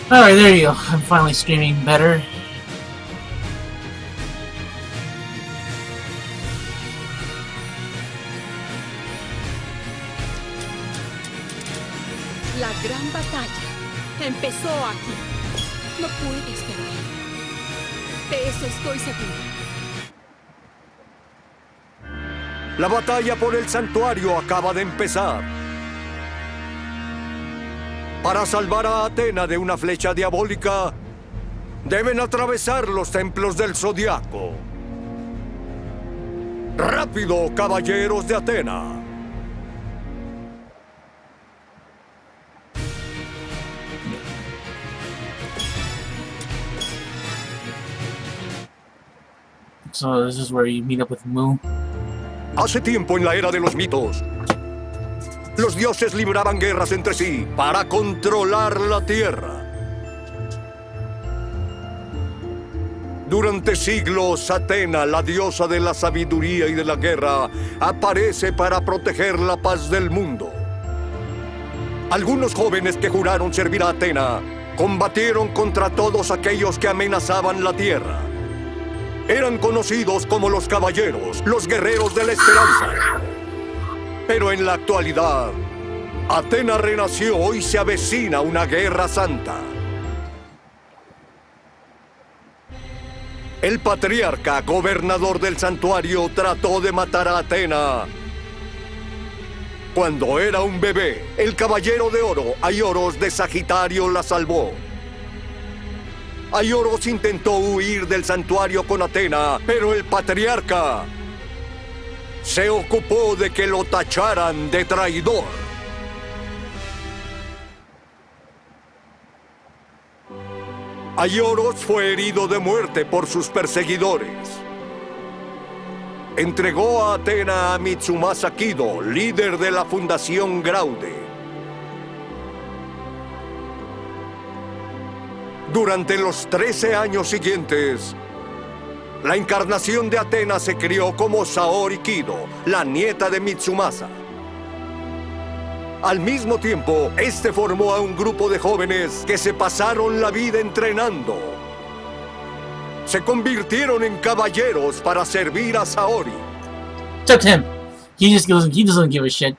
Alright, there you go. I'm finally streaming better. La gran batalla empezó aquí. No puedes perder. De eso estoy seguro. La batalla por el santuario acaba de empezar. Para salvar a Athena de una flecha diabólica, deben atravesar los templos del Zodiaco. ¡Rápido, caballeros de Athena! So this is where you meet up with Mu. Hace tiempo en la era de los mitos, los dioses libraban guerras entre sí para controlar la tierra. Durante siglos, Athena, la diosa de la sabiduría y de la guerra, aparece para proteger la paz del mundo. Algunos jóvenes que juraron servir a Athena combatieron contra todos aquellos que amenazaban la tierra. Eran conocidos como los caballeros, los guerreros de la esperanza. Pero en la actualidad, Athena renació y se avecina una guerra santa. El patriarca, gobernador del santuario, trató de matar a Athena. Cuando era un bebé, el caballero de oro, Aioros de Sagitario, la salvó. Aioros intentó huir del santuario con Athena, pero el patriarca se ocupó de que lo tacharan de traidor. Aioros fue herido de muerte por sus perseguidores. Entregó a Athena a Mitsumasa Kido, líder de la Fundación Graude. Durante los 13 años siguientes, la encarnación de Athena se crió como Saori Kido, la nieta de Mitsumasa. Al mismo tiempo, este formó a un grupo de jóvenes que se pasaron la vida entrenando. Se convirtieron en caballeros para servir a Saori. Except him. He doesn't give a shit.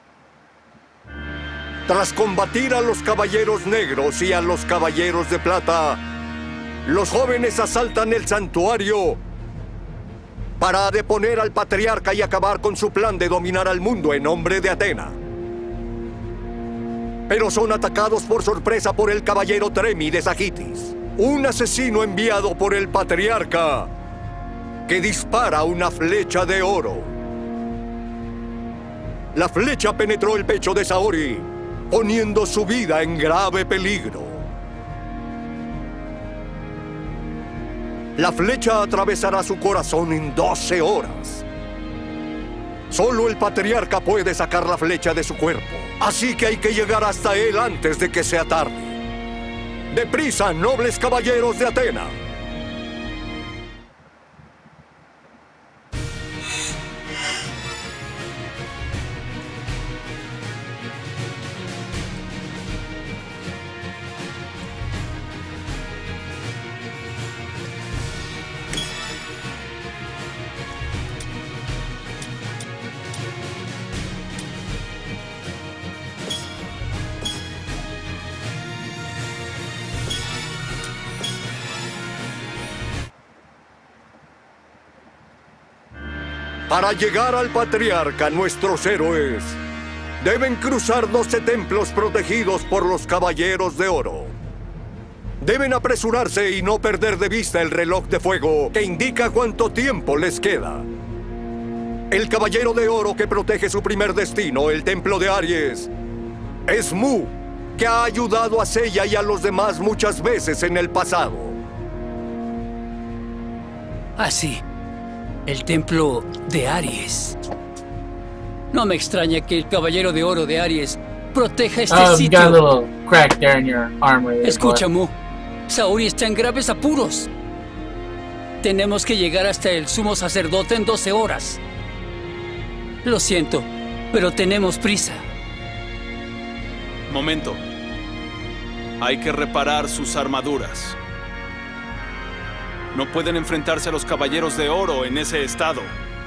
Tras combatir a los caballeros negros y a los caballeros de plata, los jóvenes asaltan el santuario para deponer al patriarca y acabar con su plan de dominar al mundo en nombre de Athena. Pero son atacados por sorpresa por el caballero Tremi de Sagitis, un asesino enviado por el patriarca que dispara una flecha de oro. La flecha penetró el pecho de Saori, poniendo su vida en grave peligro. La flecha atravesará su corazón en 12 horas. Solo el patriarca puede sacar la flecha de su cuerpo, así que hay que llegar hasta él antes de que sea tarde. ¡Deprisa, nobles caballeros de Athena! Para llegar al patriarca, nuestros héroes deben cruzar 12 templos protegidos por los caballeros de oro. Deben apresurarse y no perder de vista el reloj de fuego que indica cuánto tiempo les queda. El caballero de oro que protege su primer destino, el templo de Aries, es Mu, que ha ayudado a Seiya y a los demás muchas veces en el pasado. Así. El templo de Aries. No me extraña que el caballero de oro de Aries proteja este You got a sitio. little crack there in your armor there, Escucha, boy. Mu. Saori está en graves apuros. Tenemos que llegar hasta el sumo sacerdote en 12 horas. Lo siento, pero tenemos prisa. Momento. Hay que reparar sus armaduras. No pueden enfrentarse a los Caballeros de Oro en ese estado.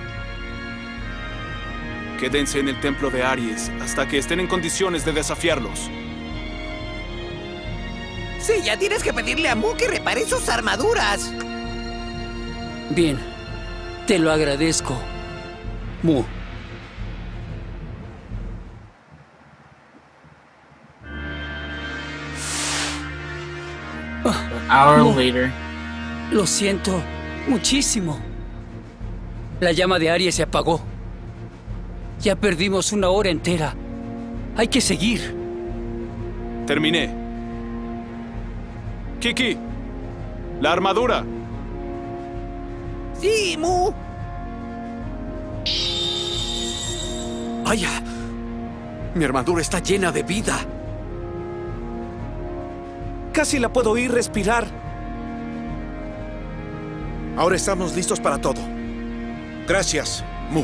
Quédense en el templo de Aries hasta que estén en condiciones de desafiarlos. Sí, ya tienes que pedirle a Mu que repare sus armaduras. Bien, te lo agradezco, Mu. An hour No. later. Lo siento muchísimo. La llama de Aries se apagó. Ya perdimos una hora entera. Hay que seguir. Terminé. Kiki, la armadura. Sí, Mu. ¡Vaya! Mi armadura está llena de vida. Casi la puedo oír respirar. Ahora estamos listos para todo. Gracias, Mu.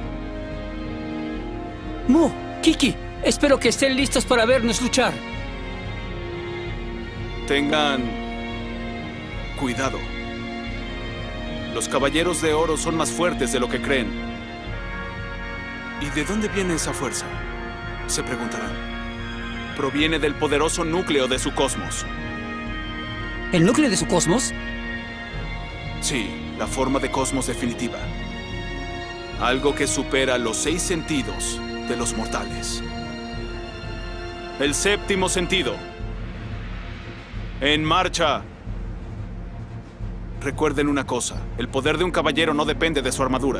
Mu, Kiki, espero que estén listos para vernos luchar. Tengan cuidado. Los Caballeros de Oro son más fuertes de lo que creen. ¿Y de dónde viene esa fuerza? Se preguntarán. Proviene del poderoso núcleo de su cosmos. ¿El núcleo de su cosmos? Sí, la forma de cosmos definitiva. Algo que supera los 6 sentidos de los mortales. El séptimo sentido. En marcha. Recuerden una cosa, el poder de un caballero no depende de su armadura.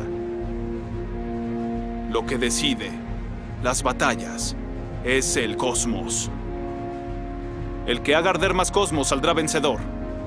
Lo que decide las batallas es el cosmos. El que haga arder más cosmos saldrá vencedor.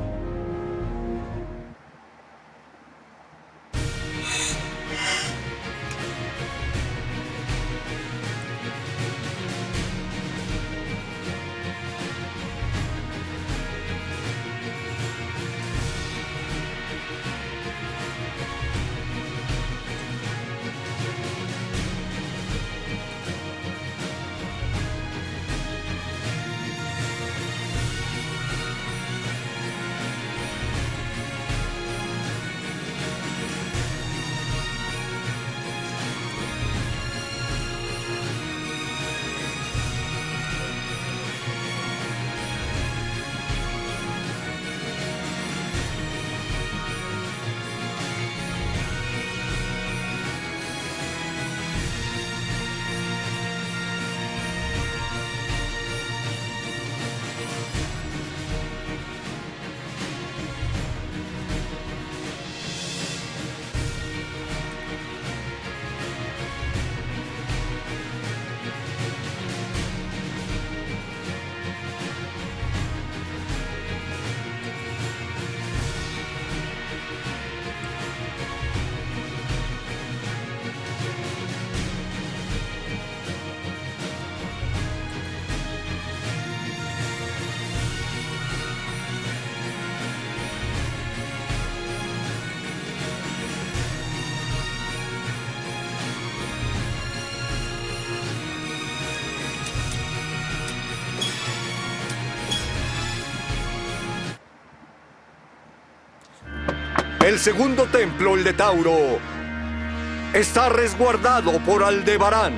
El segundo templo, el de Tauro, está resguardado por Aldebarán,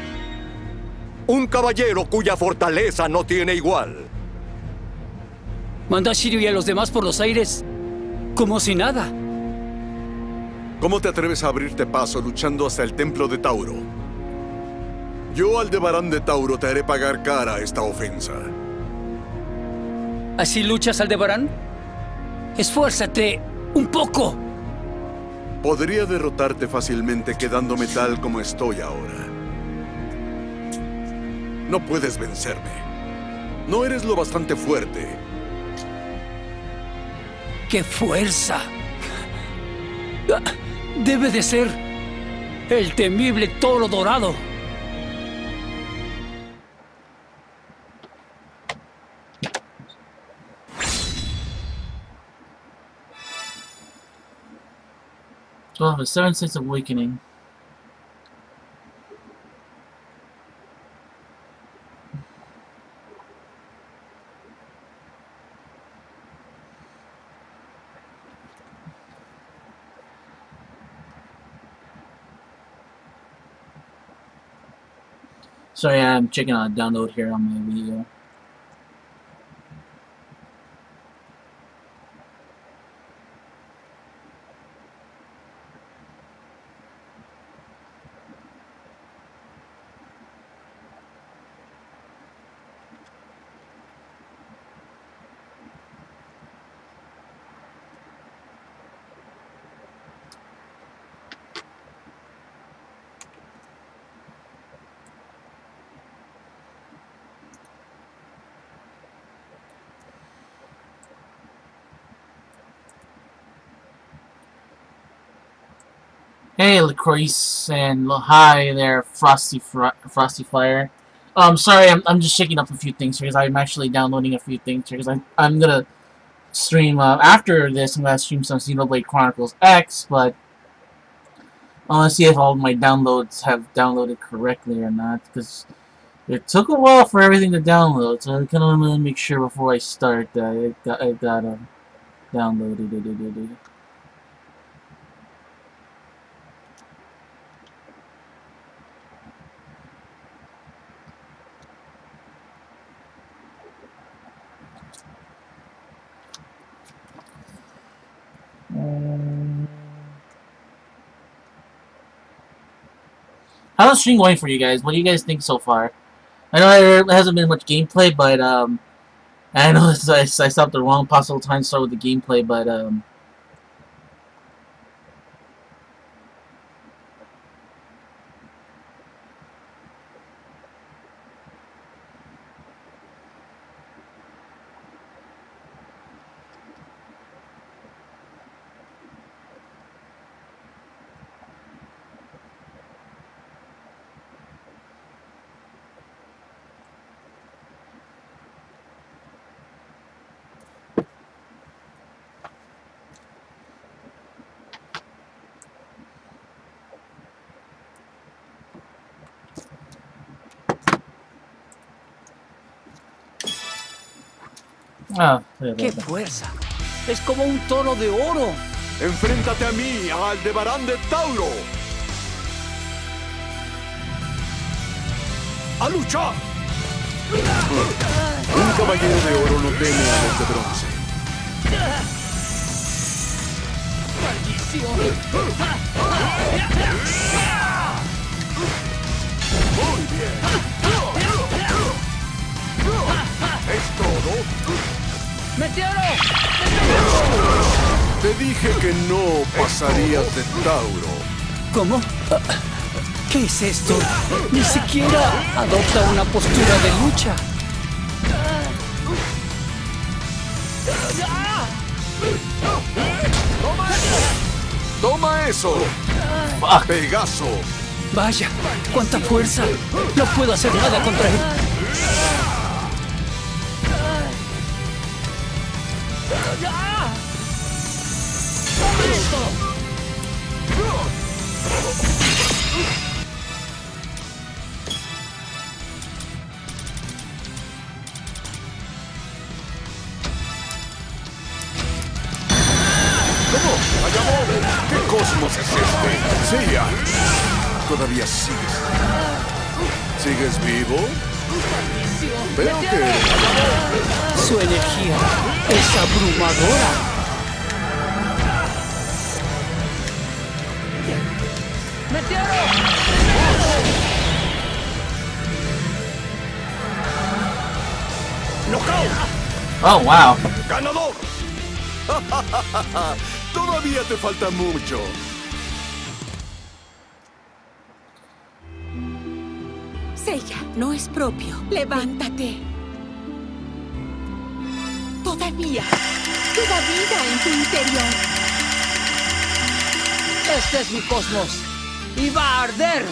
un caballero cuya fortaleza no tiene igual. Manda a Shiryu y a los demás por los aires como si nada. ¿Cómo te atreves a abrirte paso luchando hasta el templo de Tauro? Yo, Aldebarán de Tauro, te haré pagar cara esta ofensa. ¿Así luchas, Aldebarán? Esfuérzate un poco. Podría derrotarte fácilmente quedándome tal como estoy ahora. No puedes vencerme. No eres lo bastante fuerte. ¡Qué fuerza! Debe de ser el temible toro dorado. Well, the Seven Six Awakening. Sorry, I'm checking out a download here on my video. Hey, LaCroix, and hi there, Frosty Fire. Sorry, I'm just shaking up a few things because I'm actually downloading a few things because I'm gonna stream after this. I'm gonna stream some Xenoblade Chronicles X, but I want to see if all of my downloads have downloaded correctly or not because it took a while for everything to download. So I kind of want to make sure before I start that it got downloaded. How's the stream going for you guys? What do you guys think so far? I know there hasn't been much gameplay, but I know I stopped the wrong possible time to start with the gameplay, but ¡Qué fuerza! ¡Es como un toro de oro! Enfréntate a mí, a Aldebarán de Tauro. ¡A luchar! Un caballero de oro no teme a los de bronce. ¡Maldición! Muy bien. ¿Es todo? ¡Meteoro! Te dije que no pasarías de Tauro. ¿Cómo? ¿Qué es esto? Ni siquiera adopta una postura de lucha. ¡Toma eso! ¡Pegaso! Vaya, cuánta fuerza. No puedo hacer nada contra él. ¿Qué cosmos es este? Seiya, ¿todavía sigues? ¿Sigues vivo? Veo que... Su energía es abrumadora. ¡Meteoro! ¡Knockout! Oh, wow. ¡Ganador! Todavía te falta mucho. Seiya, no es propio. Levántate. Todavía queda vida en tu interior. Este es mi cosmos. Y va a arder.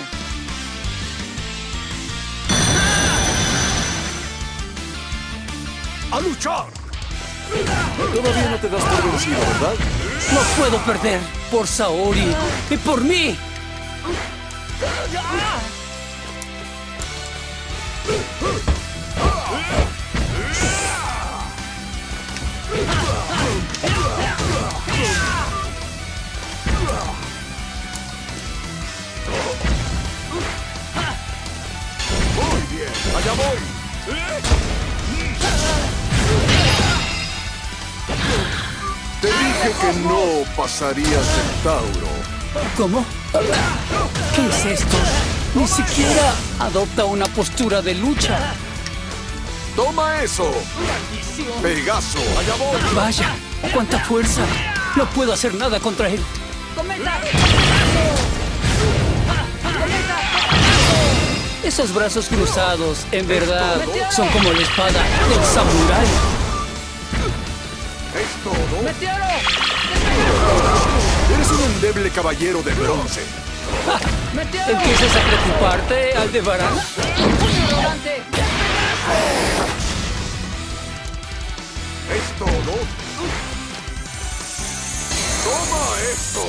¡A luchar! Todavía no te das por vencido, ¿verdad? No puedo perder por Saori y por mí. ¡Allá voy! Te dije que no pasarías el Tauro. ¿Cómo? ¿Qué es esto? Ni siquiera adopta una postura de lucha. ¡Toma eso! ¡Pegaso! ¡Allá voy! Vaya, cuánta fuerza. No puedo hacer nada contra él. Esos brazos cruzados, en verdad, son como la espada del samurái. ¿Es todo? Eres un endeble caballero de bronce. ¿Empiezas a preocuparte, Aldebarán? ¿Es todo? ¡Toma esto!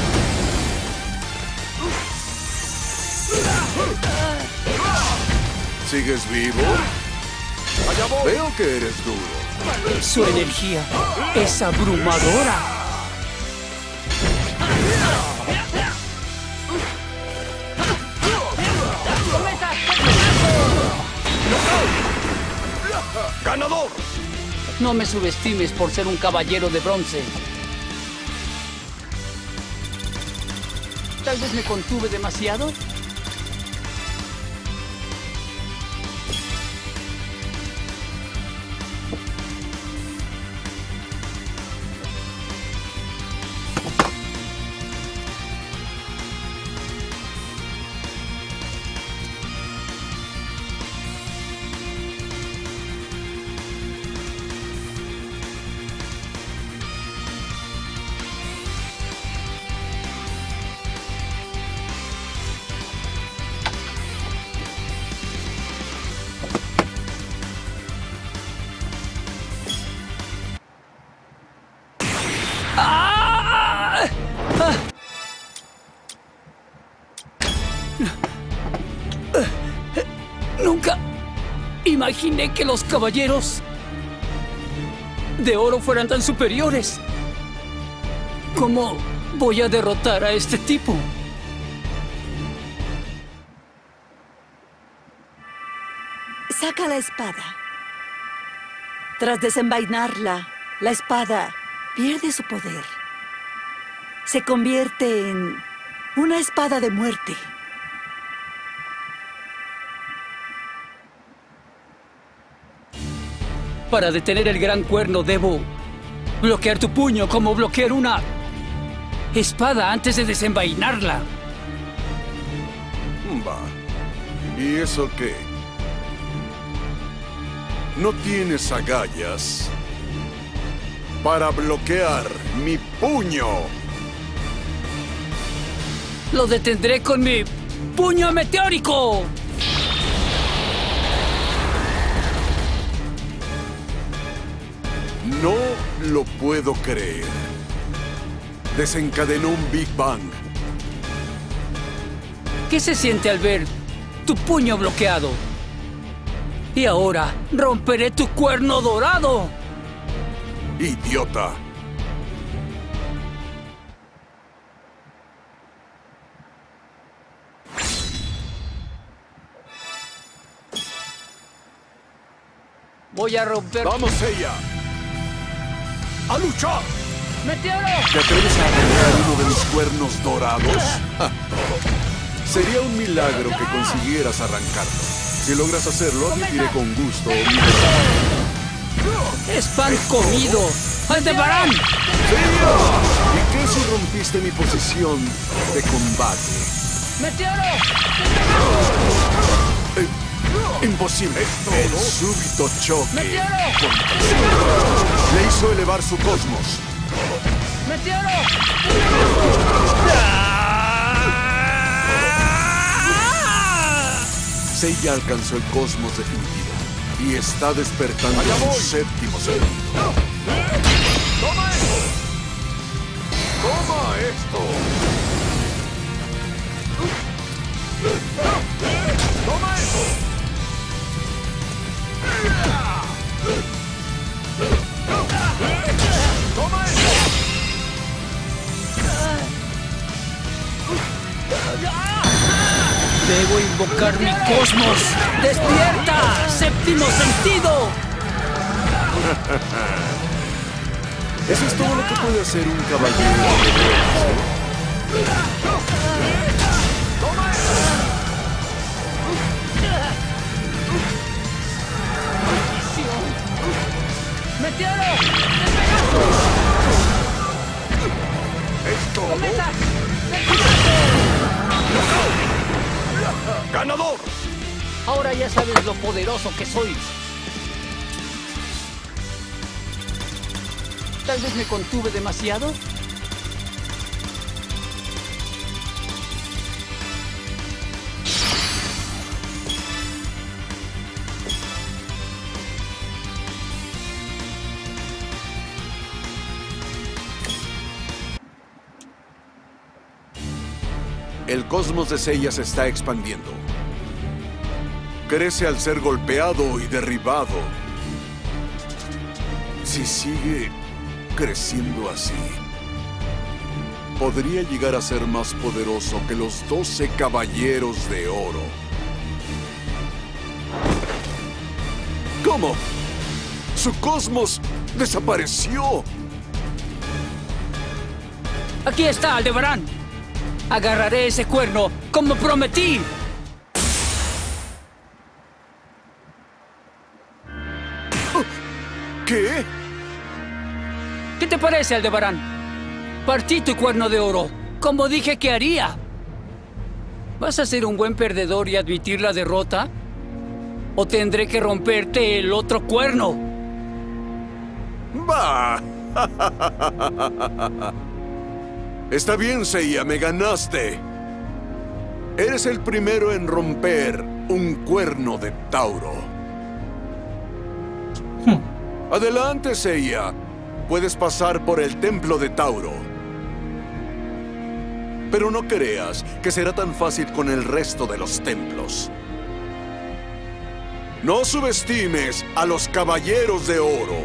¿Sigues vivo? Allá voy. Veo que eres duro. Su energía es abrumadora. ¡Ganador! No me subestimes por ser un caballero de bronce. Tal vez me contuve demasiado. Nunca imaginé que los caballeros de oro fueran tan superiores. ¿Cómo voy a derrotar a este tipo? Saca la espada. Tras desenvainarla, la espada pierde su poder. Se convierte en una espada de muerte. Para detener el gran cuerno debo bloquear tu puño como bloquear una espada antes de desenvainarla. Va. ¿Y eso qué? No tienes agallas para bloquear mi puño. Lo detendré con mi puño meteórico. No lo puedo creer. Desencadenó un Big Bang. ¿Qué se siente al ver tu puño bloqueado? Y ahora romperé tu cuerno dorado. ¡Idiota! Voy a romper... ¡Vamos, ella! ¡A luchar! ¡Meteoro! ¿Te atreves a arrancar uno de mis cuernos dorados? Sería un milagro que consiguieras arrancarlo. Si logras hacerlo, admitiré con gusto mi ¡Es pan comido! ¡Aldebarán! ¡Sí! ¿Y qué si rompiste mi posición de combate? ¡Meteoro! Imposible. El súbito choque ¡Meteoro! le hizo elevar su cosmos. ¡Meteoro! Seiya alcanzó el cosmos definitivo y está despertando su séptimo sentido. ¡Toma esto! ¡Toma esto! ¡Toma esto! ¡Toma esto! Debo invocar mi cosmos. ¡Despierta! ¡Séptimo sentido! ¿Eso es todo lo que puede hacer un caballero? ¡Meteoro! ¡Esto! ¡Cometa! ¡Ganador! Ahora ya sabes lo poderoso que soy. Tal vez me contuve demasiado. El cosmos de Seiya se está expandiendo. Crece al ser golpeado y derribado. Si sigue creciendo así, podría llegar a ser más poderoso que los 12 caballeros de oro. ¿Cómo? ¡Su cosmos desapareció! Aquí está, Aldebarán. Agarraré ese cuerno como prometí. ¿Qué? ¿Qué te parece, Aldebarán? Partí tu cuerno de oro, como dije que haría. ¿Vas a ser un buen perdedor y admitir la derrota? ¿O tendré que romperte el otro cuerno? ¡Bah! Está bien, Seiya, me ganaste. Eres el primero en romper un cuerno de Tauro. Adelante, Seiya. Puedes pasar por el templo de Tauro. Pero no creas que será tan fácil con el resto de los templos. No subestimes a los caballeros de oro.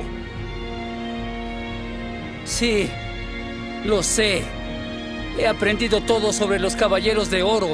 Sí, lo sé. He aprendido todo sobre los caballeros de oro.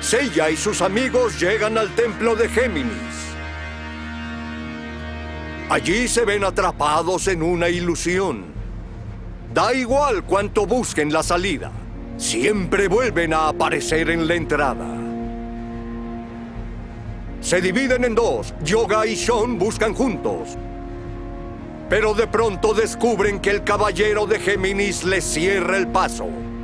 Seiya y sus amigos llegan al templo de Géminis. Allí se ven atrapados en una ilusión. Da igual cuánto busquen la salida, siempre vuelven a aparecer en la entrada. Se dividen en dos. Yoga y Sean buscan juntos. Pero de pronto descubren que el caballero de Géminis les cierra el paso.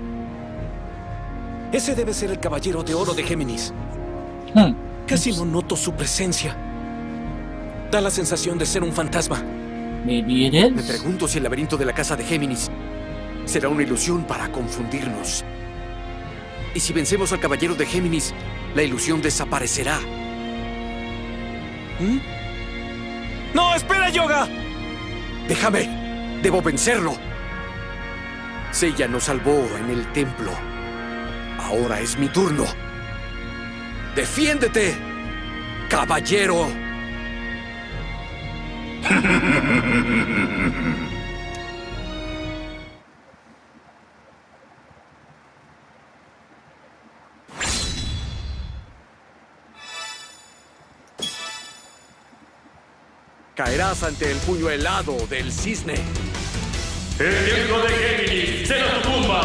Ese debe ser el caballero de oro de Géminis. Casi no noto su presencia. Da la sensación de ser un fantasma. Maybe it is. Me pregunto si el laberinto de la casa de Géminis será una ilusión para confundirnos. Y si vencemos al caballero de Géminis, la ilusión desaparecerá. ¡No, espera, Yoga! ¡Déjame! ¡Debo vencerlo! Seiya nos salvó en el templo. Ahora es mi turno. ¡Defiéndete, caballero! Caerás ante el puño helado del cisne. El templo de Géminis será tu tumba.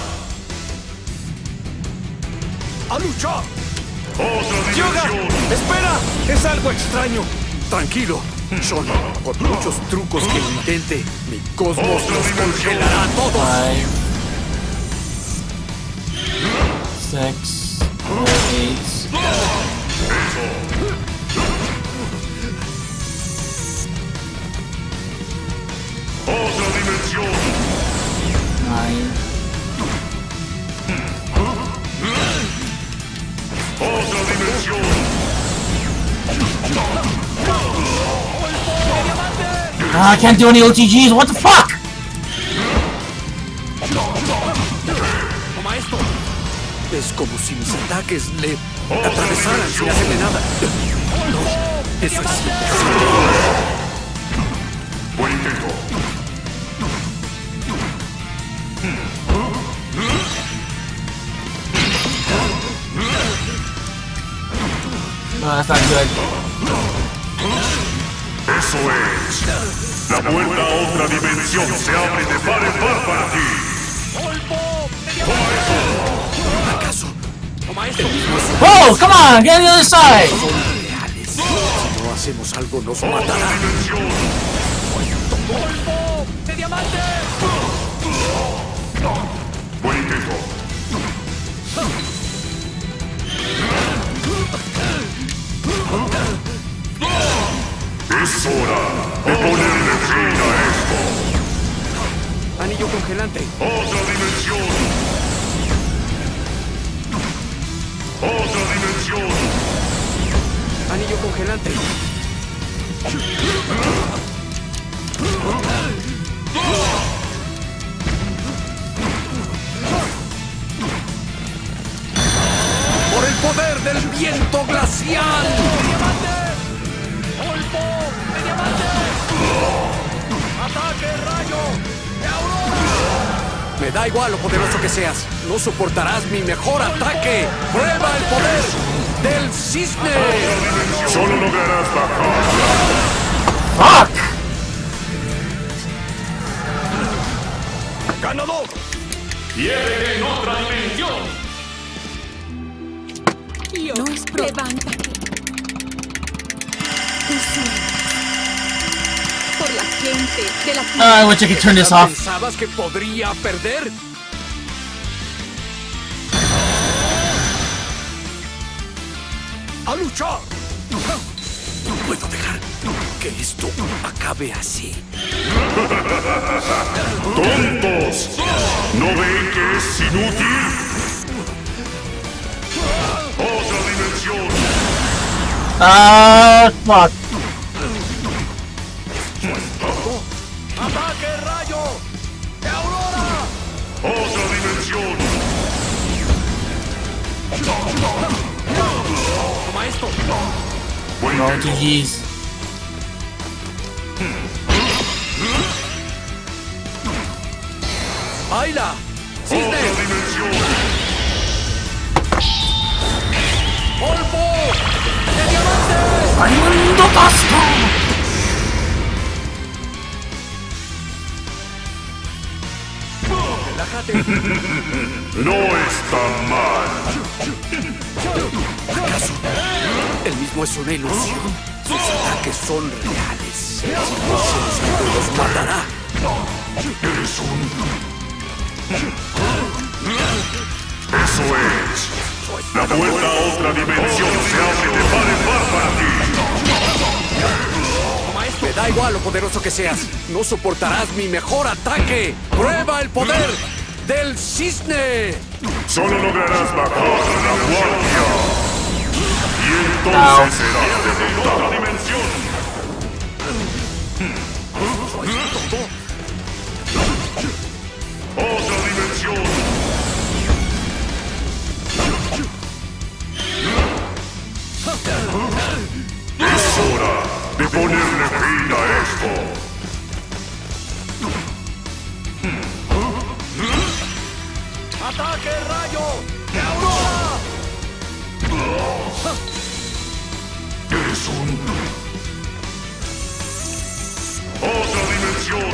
¡A luchar! ¡Otra ¡Yoga! dimensión! ¡Espera! ¡Es algo extraño! Tranquilo, Sean. Por muchos trucos que intente, mi cosmos los congelará a todos. 5, 6, 8. ¡Otra dimensión! 9. ¡Otra dimensión! I can't do any OTGs, what the fuck? Toma esto. Es como si mis ataques le atravesaran sin hacerle nada. No, eso es imposible. Buen intento. No, that's not good. Eso es. La puerta a otra dimensión se abre de par en par para ti. ¡Toma eso! ¿Acaso? Toma esto. Oh, come on, get on the other side! Si no hacemos algo, nos matará. ¡De diamante! Buen intento. Es hora de ponerle fin a esto. Anillo congelante. Otra dimensión. Otra dimensión. Anillo congelante. Por el poder del viento glacial. ¡Ataque, rayo! ¡De Aurora! Me da igual lo poderoso que seas. No soportarás mi mejor ataque. ¡Prueba el poder del cisne! Solo lograrás bajar. Fuck! ¡Ganador! ¡Pierde en otra dimensión! Yo, levántate. Tú sueñas. Por la gente de la tierra. I wish I could turn this off. ¿Pensabas que podría perder? ¡A luchar! No puedo dejar que esto acabe así. ¡Tontos! ¿No ven que es inútil? ¡Otra dimensión! Fuck. ¡Ataque, rayo! ¡De Aurora! ¡Otra dimensión! ¡Toma esto! Buen No intento. OTGs. ¡Ayla! ¡Cisne! ¡Otra dimensión! ¡Polvo de diamante! ¡Raimundo Tasco! Relájate. No está mal. ¿Acaso el mismo es una ilusión? Sus ataques son reales. Si no se los matará. Eres un... Eso es. La puerta a otra dimensión se abre de par en par para ti. Me da igual lo poderoso que seas. No soportarás mi mejor ataque. ¡Prueba el poder del cisne! Solo lograrás bajar la guardia. Y entonces serás de otra dimensión. Otra dimensión. Es hora de ponerle fin a esto. ¡Ataque rayo de Aurora! Eres un... Otra dimensión.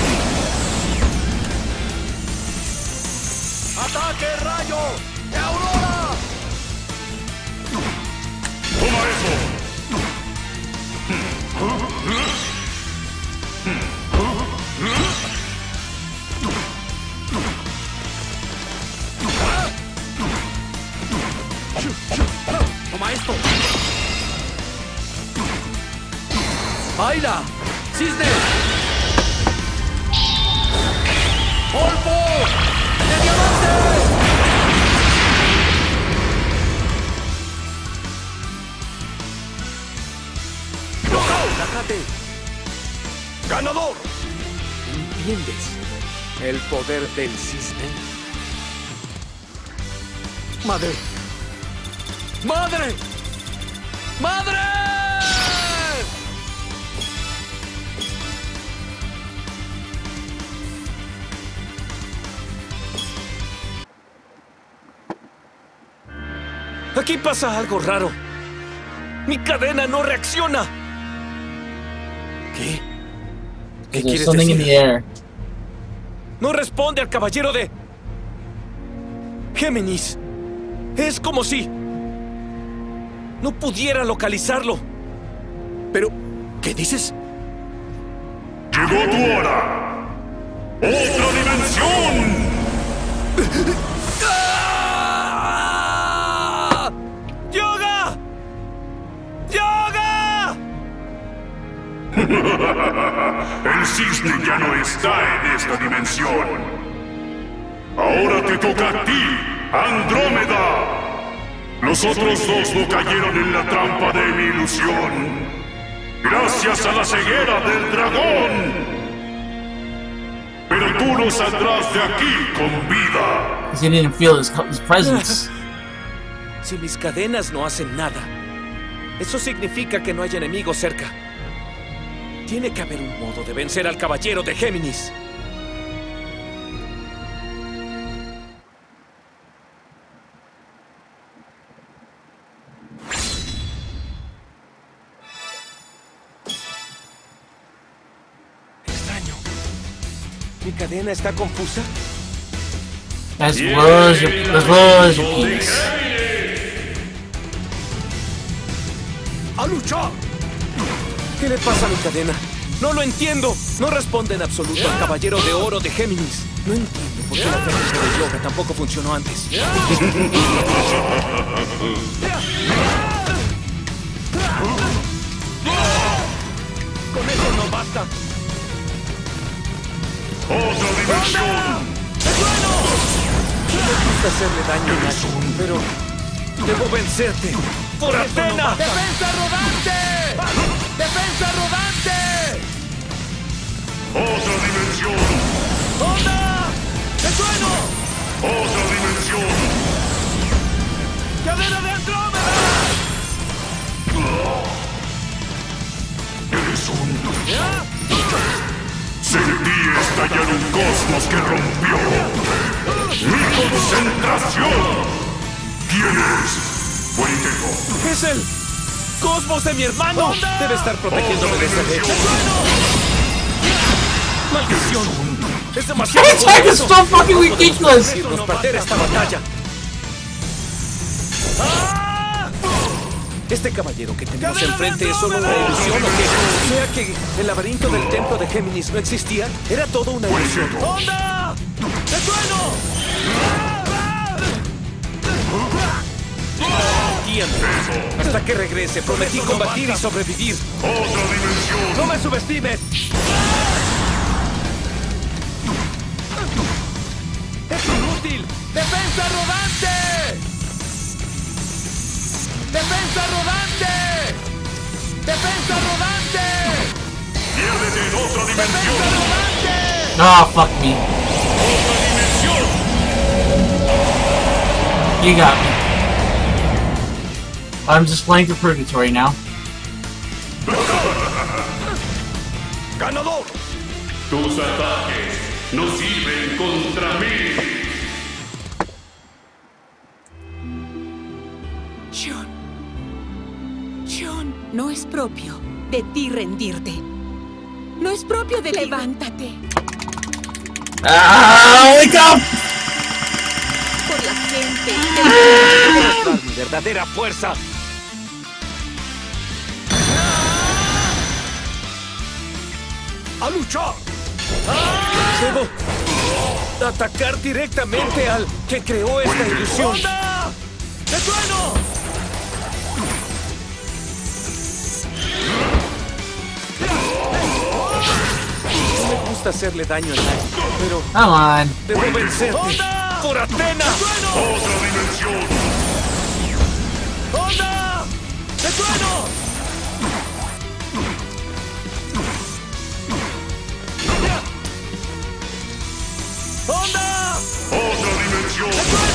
¡Ataque rayo de Aurora! ¡Toma eso! ¡Toma esto! ¡Baila! ¡Cisne! ¡Polvo de diamante! ¡Relájate! ¡Ganador! ¿Entiendes el poder del cisne? ¡Madre! ¡Madre! ¡Madre! Aquí pasa algo raro. Mi cadena no reacciona. ¿Qué? ¿Qué quieres decir? No responde al caballero de... Géminis. Es como si... no pudiera localizarlo. Pero, ¿qué dices? ¡Llegó tu hora! ¡Otra dimensión! ¡Yoga! ¡Yoga! El cisne ya no está en esta dimensión. Ahora te toca a ti, Andrómeda. Los otros dos no cayeron en la trampa de mi ilusión. Gracias a la ceguera del dragón. Pero tú no saldrás de aquí con vida. He didn't feel his presence. Si mis cadenas no hacen nada, eso significa que no hay enemigos cerca. Tiene que haber un modo de vencer al caballero de Géminis. Extraño. ¿Mi cadena está confusa? As well as your peace. ¡A luchar! ¿Qué le pasa a mi cadena? ¡No lo entiendo! No responde en absoluto al caballero de oro de Géminis. No entiendo por qué la técnica de yoga tampoco funcionó antes. Con eso no basta. ¡Otra dimensión! No me gusta hacerle daño a nadie, pero debo vencerte. ¡Por Athena! ¡Defensa rodante! ¡Defensa rodante! ¡Otra dimensión! ¡Onda! ¡Te trueno! ¡Otra dimensión! ¡Cadena de Andrómeda! Eres un... Sentí estallar un cosmos que rompió mi concentración. ¿Quién es? Buen intento. ¡Es el cosmos de mi hermano! Debe estar protegiéndome de ese efecto. ¡Maldición! ¡Es demasiado Attack is so fucking ridiculous! Nos perder esta batalla. ¿Este caballero que tenemos enfrente es solo una ilusión o qué? O sea que el laberinto del templo de Géminis no existía. Era todo una ilusión. ¡Onda! ¡De trueno! Hasta que regrese, prometí combatir y sobrevivir. ¡Otra dimensión! ¡No me subestimes! ¡Es inútil! ¡Defensa rodante! ¡Defensa rodante! ¡Defensa rodante! ¡Piérdete en otra dimensión! ¡Defensa rodante! Oh, fuck me. ¡Otra dimensión! You got me. I'm just playing through Purgatory now. ¡Ganador! Tus ataques no sirven contra mí. Sean, no es propio de ti rendirte. No es propio de levántate. Ah, wake up! Por la gente. ¡Mi verdadera fuerza! ¡A luchar! Debo atacar directamente al que creó esta ilusión. ¡Onda! ¡De trueno! No me gusta hacerle daño a nadie, pero Come on. debo vencerte. ¡Por Atena! ¡Otra dimensión! ¡Onda! ¡De trueno! ¡Onda! ¡Otra dimensión!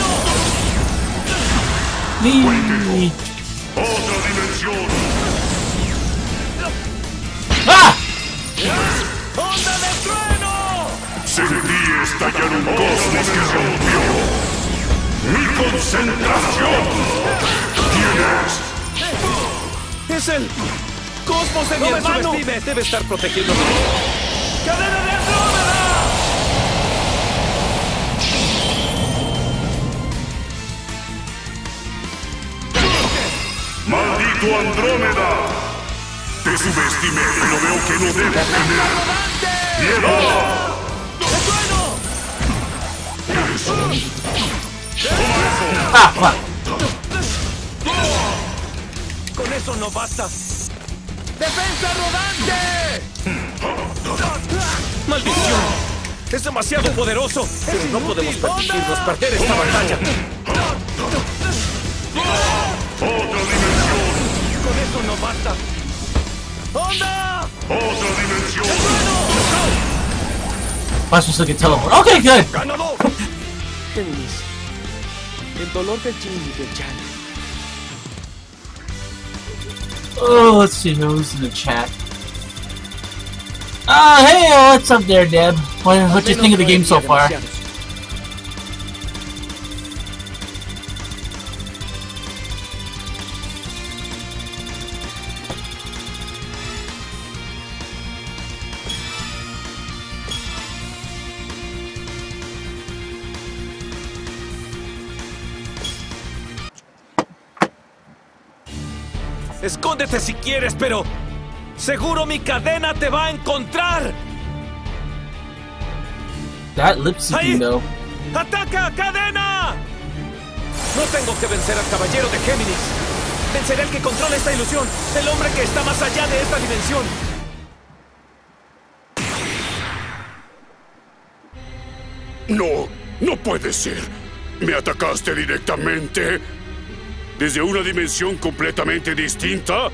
Leave. ¡Otra dimensión! Ah! ¡Onda de trueno! Sentí estallar un cosmos que rompió mi concentración. ¿Quién es? ¡Es el cosmos de mi hermano! Debe estar protegiéndome. ¡Cadena de Andrómeda! ¡Maldito Andrómeda! Te subestimé, pero veo que no debo tener piedad. Ah, fuck. ¡Con eso no basta! ¡Defensa rodante! ¡Maldición! ¡Es demasiado poderoso! Pero no podemos permitirnos perder esta batalla. ¡Otra dimensión! ¡Con eso no basta! ¡Onda! ¡Otra dimensión! I'm supposed to get teleport. Okay, good. ¡Ganador! Géminis. El dolor del Yin y del Yang. Oh, let's see who's in the chat. Hey, what's up there, Deb? What do you think of the game so far? Escóndete si quieres, pero seguro mi cadena te va a encontrar. That lip syncing though. ¡Ataca, cadena! No tengo que vencer al caballero de Géminis. Venceré al que controla esta ilusión, el hombre que está más allá de esta dimensión. No, no puede ser. Me atacaste directamente. ¿Desde una dimensión completamente distinta?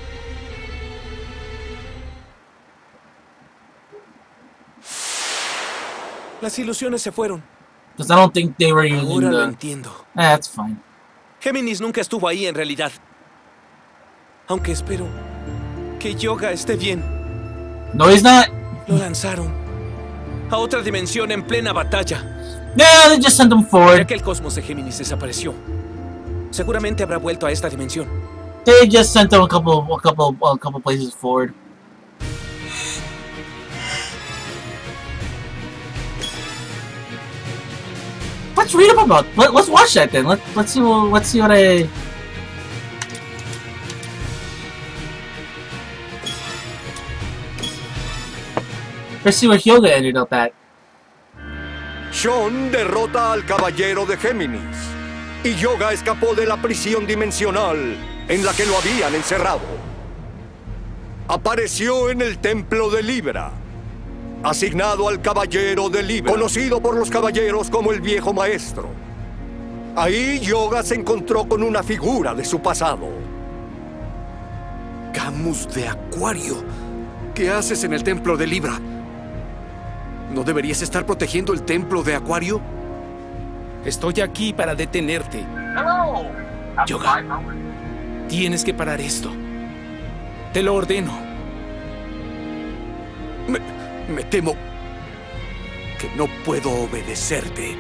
Las ilusiones se fueron. Because I don't think they were using Ahora lo the... entiendo. That's fine. Géminis nunca estuvo ahí en realidad. Aunque espero que Yoga esté bien. No, he's not. Lo lanzaron a otra dimensión en plena batalla. No, they just sent him forward. Ya que el cosmos de Géminis desapareció. Seguramente habrá vuelto a esta dimensión. They just sent them a couple places forward. Let's read up about. Let's watch that then. Let's see what I. Let's see where Hyoga ended up at. Sean derrota al Caballero de Géminis y Yoga escapó de la prisión dimensional en la que lo habían encerrado. Apareció en el Templo de Libra, asignado al Caballero de Libra, conocido por los caballeros como el Viejo Maestro. Ahí Yoga se encontró con una figura de su pasado. Camus de Acuario. ¿Qué haces en el Templo de Libra? ¿No deberías estar protegiendo el Templo de Acuario? Estoy aquí para detenerte. Yoga, tienes que parar esto. Te lo ordeno. Me temo que no puedo obedecerte.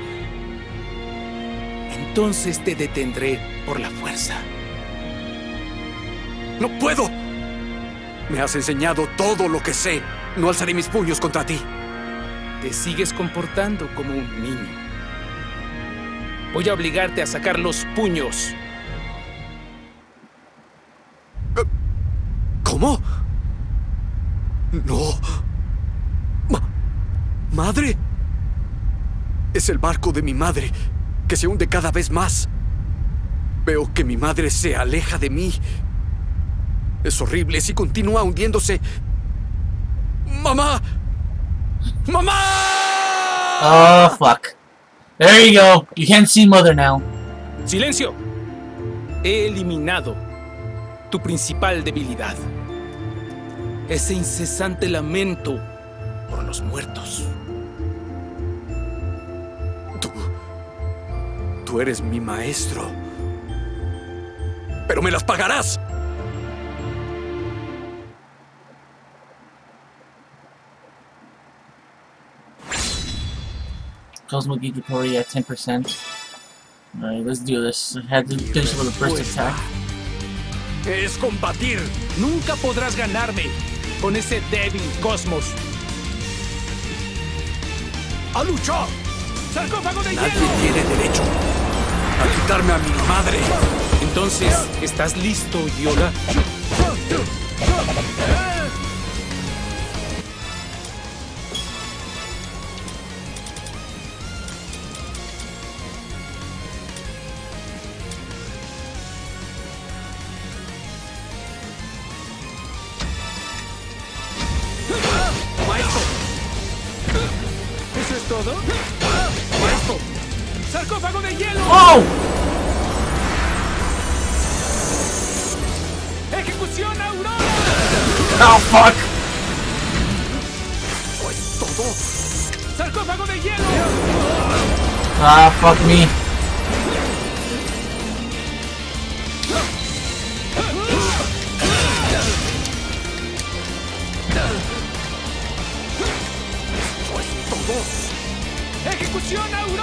Entonces te detendré por la fuerza. ¡No puedo! Me has enseñado todo lo que sé. No alzaré mis puños contra ti. Te sigues comportando como un niño. Voy a obligarte a sacar los puños. ¿Cómo? No. ¿Madre? Es el barco de mi madre, que se hunde cada vez más. Veo que mi madre se aleja de mí. Es horrible si continúa hundiéndose. ¡Mamá! ¡Mamá! Oh, fuck. There you go. You can't see mother now. ¡Silencio! He eliminado tu principal debilidad. Ese incesante lamento por los muertos. Tú eres mi maestro. ¡Pero me las pagarás! Cosmo Gigapori at 10%. Alright, let's do this. I had to finish with a burst attack. Es combatir. Nunca podrás ganarme con ese débil Cosmos. ¡A luchar! ¡Sarcófago de Nadie hielo! tiene derecho a quitarme a mi madre. Entonces, ¿estás listo, Yoga? ¿Todo? ¡Maestro! ¡Sarcófago de hielo! ¡Oh! ¡Ejecución Aurora! Oh, fuck! ¡Pues todo! ¡Sarcófago de hielo! Ah, fuck me. ¡Ejecución Aurora!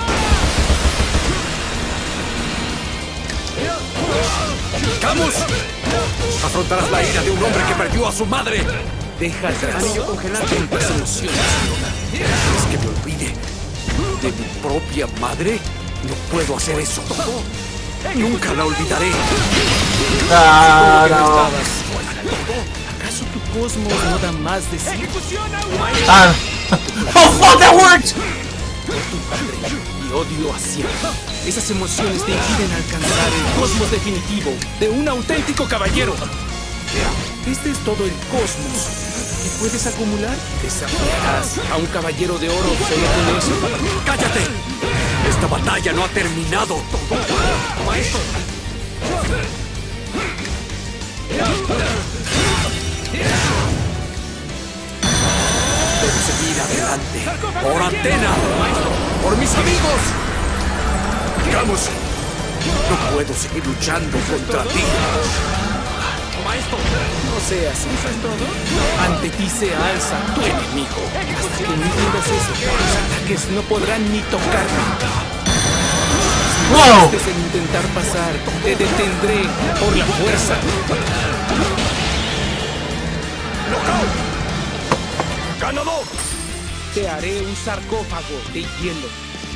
¡Camus! Afrontarás la ira de un hombre que perdió a su madre. Deja atrás las emociones, Yoga. ¿Quieres que me olvide de mi propia madre? No puedo hacer eso. Nunca la olvidaré. Ah, no. ¿Acaso tu Cosmos no da más de sí? ¡Ejecución Aurora! Ah. Oh, fuck, that worked! Por tu padre y odio hacia ti. Esas emociones te impiden alcanzar el cosmos definitivo de un auténtico caballero. Este es todo el cosmos que puedes acumular. Desafiarás a un caballero de oro solo con eso. ¡Cállate! Esta batalla no ha terminado. Maestro. Debo seguir adelante. ¡Por Athena! ¡Por mis amigos! ¡Camus! No puedo seguir luchando contra ti. Maestro, no seas así. ¿Eso es todo? Ante ti se alza tu enemigo. Hasta que no entiendas eso, los ataques no podrán ni tocarme. Wow. Insistes en intentar pasar, te detendré por la fuerza. ¡Ganador! Te haré un sarcófago de hielo.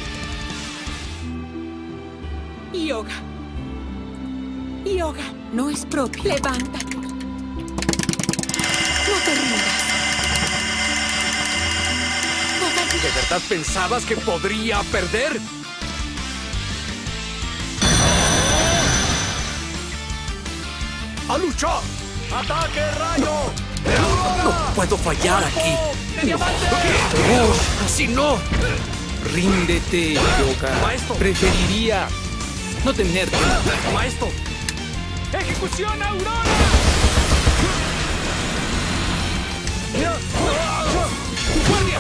Yoga. Yoga, no es propio. Levántate. No te rindas. ¿De verdad pensabas que podría perder? ¡A luchar! ¡Ataque rayo! No puedo fallar aquí. Así no. Ríndete, Yoga. Maestro. Preferiría no tenerte. Maestro. ¡Ejecución Aurora! ¡Guardia!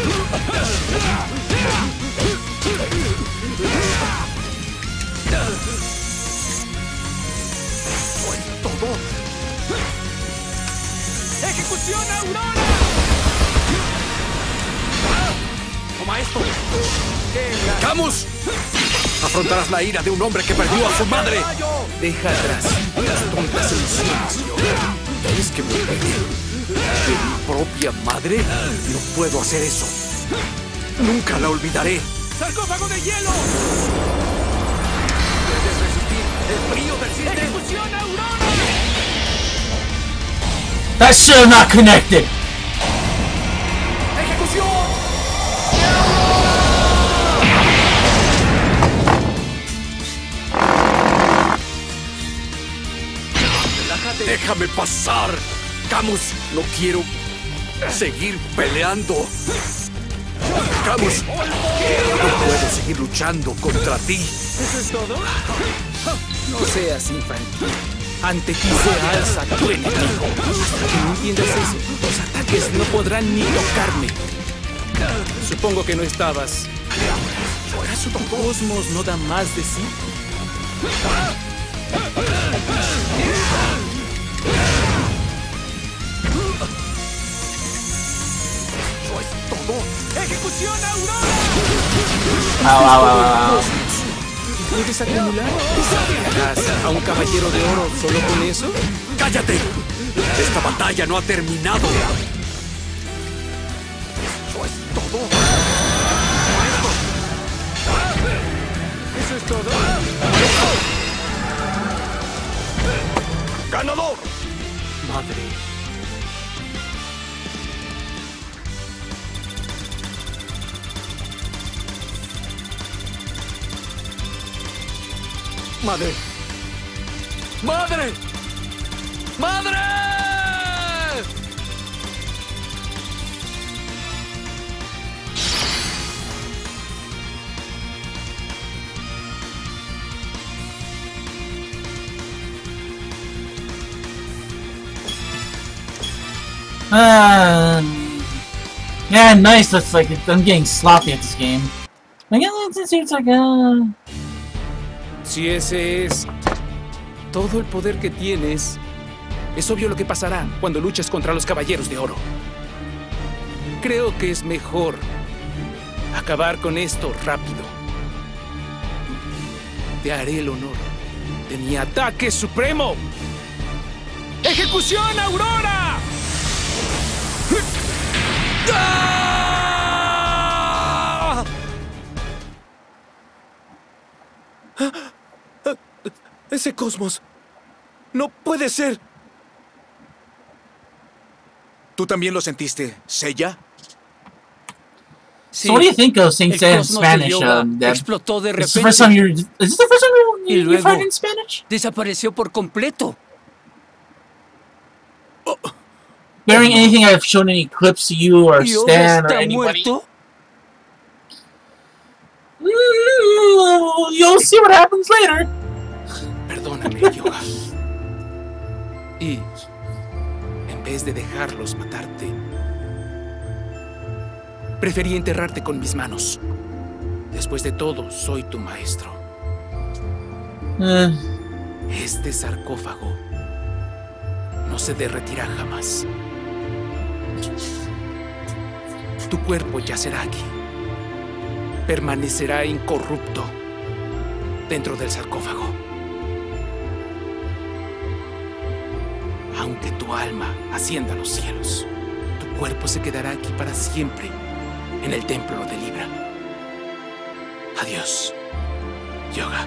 Todo. ¡Ejecución Aurora! ¡Toma esto! ¡Camus! Afrontarás la ira de un hombre que perdió a su madre. Deja atrás las tontas ilusiones, Yoga. ¿Tienes que morir de mi propia madre? No puedo hacer eso. Nunca la olvidaré. ¡Sarcófago de hielo! ¿Puedes resistir el frío del cisne? ¡Ejecución Aurora! That shit not connected. ¡Ejecución! ¡Déjame pasar! Camus, no quiero seguir peleando. Camus, no puedo seguir luchando contra ti. ¿Eso es todo? No seas infantil. Ante ti se alza tu enemigo. Hasta que no entiendas eso, los ataques no podrán ni tocarme. Supongo que no estabas. ¿Acaso tu cosmos no da más de sí? ¡Ejecución Aurora! ¿Puedes acumular? ¿Desafías a un caballero de oro solo con eso? ¡Cállate! Esta batalla no ha terminado. ¿Eso es todo? ¡Ganador! Madre. ¡Madre! ¡Madre! ¡Madre! Yeah, nice. That's like I'm getting sloppy at this game. Like, it seems like Si ese es todo el poder que tienes, es obvio lo que pasará cuando luches contra los Caballeros de Oro. Creo que es mejor acabar con esto rápido. Te haré el honor de mi ataque supremo. ¡Ejecución Aurora! ¡Ah! ¡Ese cosmos! ¡No puede ser! ¿Tú también lo sentiste, Seiya? So what do you think of Saint Seiya in Spanish? Deb? Explotó de Is this the repente. first time is this the first time Y you've luego heard in Spanish? desapareció por completo. Bearing anything I've shown any clips to you or ¿Yoga Stan or está anybody? muerto? You'll see what happens later. Perdóname, Yoga. Y en vez de dejarlos matarte, preferí enterrarte con mis manos. Después de todo, soy tu maestro. Este sarcófago no se derretirá jamás. Tu cuerpo yacerá aquí. Permanecerá incorrupto. dentro del sarcófago. Aunque tu alma ascienda a los cielos, tu cuerpo se quedará aquí para siempre, en el templo de Libra. Adiós, Yoga.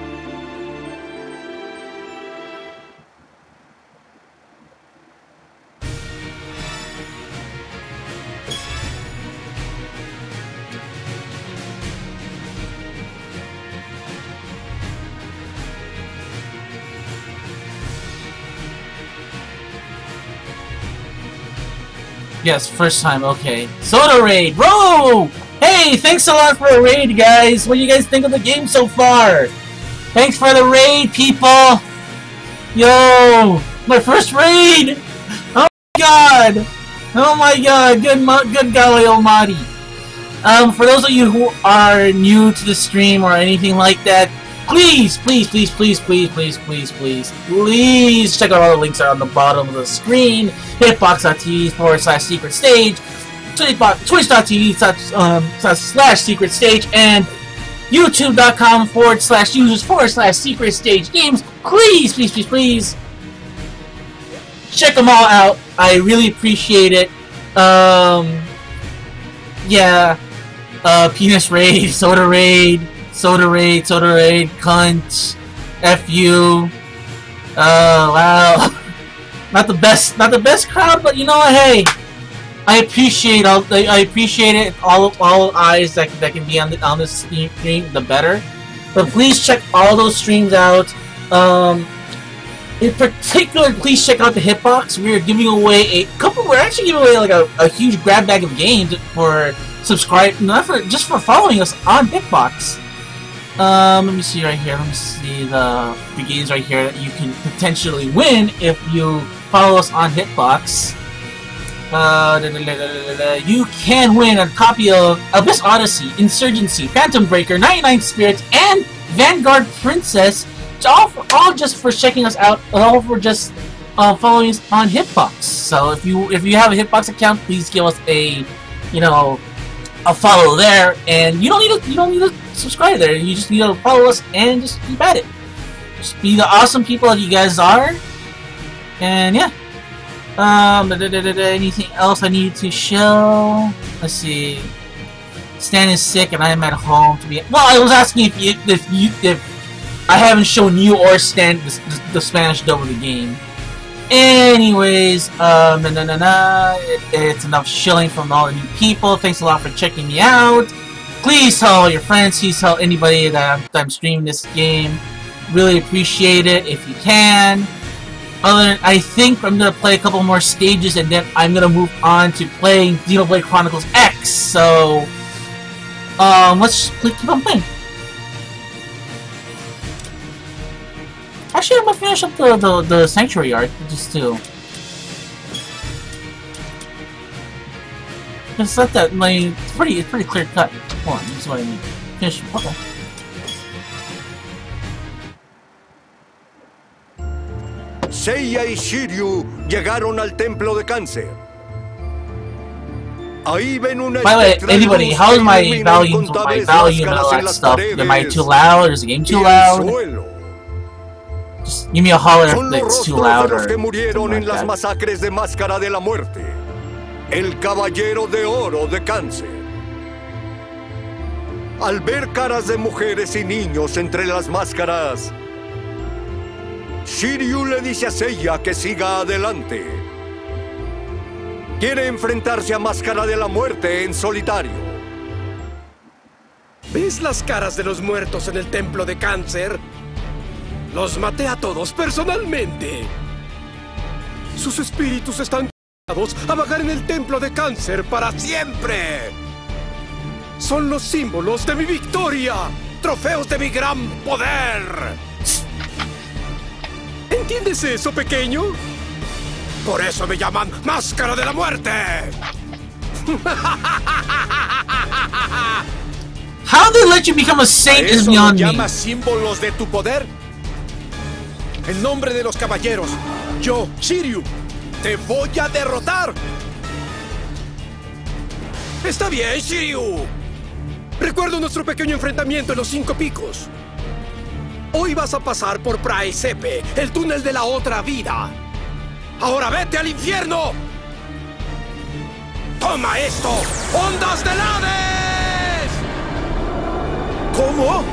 Yes, first time, okay. Soda Raid, bro! Hey, thanks a lot for the raid, guys! What do you guys think of the game so far? Thanks for the raid, people! Yo! My first raid! Oh my god! Oh my god, good golly almighty. For those of you who are new to the stream or anything like that, please check out all the links on the bottom of the screen. Hitbox.tv/secret stage, Twitch.tv/secret stage, and YouTube.com/users/secret stage games. Please check them all out. I really appreciate it. Yeah. Penis Raid, Soda Raid, cunt, FU. Wow. Not the best crowd, but you know what? Hey, I appreciate it. All eyes that can be on this stream, the better. But please check all those streams out. In particular, please check out the Hitbox. We're giving away we're actually giving away like a huge grab bag of games for just for following us on Hitbox. Let me see right here. Let me see the games right here that you can potentially win if you follow us on Hitbox. You can win a copy of Abyss Odyssey, Insurgency, Phantom Breaker, 99 Spirits, and Vanguard Princess. All just for checking us out. All for just following us on Hitbox. So if you have a Hitbox account, please give us a follow there, and you don't need to subscribe there. You just need to follow us and just keep at it. Just be the awesome people that you guys are. And yeah. Anything else I need to show? Let's see. Stan is sick and I am at home to be. Well, I was asking if I haven't shown you or Stan the Spanish dub of the game. Anyways, it's enough shilling from all the new people. Thanks a lot for checking me out. Please tell all your friends, please tell anybody that I'm streaming this game. Really appreciate it if you can. I think I'm gonna play a couple more stages and then I'm gonna move on to playing Xenoblade Chronicles X. So, let's keep on playing. Actually, I'm gonna finish up the Sanctuary arc, just to. It's not that it's pretty clear cut. Hold on, that's what I mean. Finish. Okay. Seiya y Shiryu llegaron al Templo de Cáncer. Ahí ven una. By the way, anybody, how is my volume and all that stuff? Am I too loud, or is the game too loud? Just give me a holler if it's too loud or que murieron like en las that. masacres de Máscara de la Muerte. El Caballero de Oro de Cáncer. Al ver caras de mujeres y niños entre las máscaras, Shiryu le dice a Seiya que siga adelante. Quiere enfrentarse a Máscara de la Muerte en solitario. ¿Ves las caras de los muertos en el Templo de Cáncer? Los maté a todos personalmente. Sus espíritus están condenados a vagar en el Templo de Cáncer para siempre. Son los símbolos de mi victoria, trofeos de mi gran poder. ¿Entiendes eso, pequeño? Por eso me llaman Máscara de la Muerte. How they let you become a saint is beyond me. ¿Llamas símbolos de tu poder? En nombre de los caballeros, yo, Shiryu, te voy a derrotar. Está bien, Shiryu. Recuerdo nuestro pequeño enfrentamiento en los 5 picos. Hoy vas a pasar por Praesepe, el túnel de la otra vida. ¡Ahora vete al infierno! ¡Toma esto! ¡Ondas del Hades! ¿Cómo?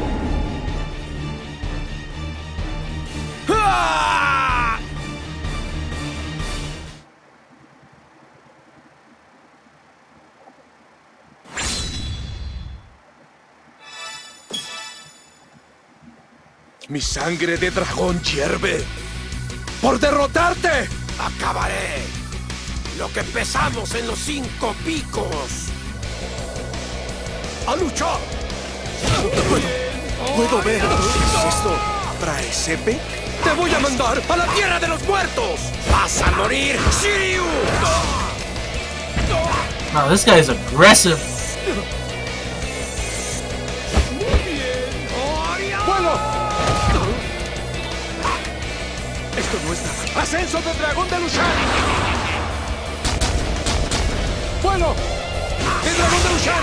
¡Ah! Mi sangre de dragón hierve. ¡Por derrotarte! ¡Acabaré lo que empezamos en los 5 picos! ¡A luchar! ¿Puedo ver? ¿Es esto Praesepe? ¡Te voy a mandar a la tierra de los muertos! ¡Vas a morir, Shiryu! Wow, this guy is aggressive. ¡Bueno! Esto no es nada. ¡Ascenso del dragón de Lushan! ¡Bueno! ¡El dragón de Lushan!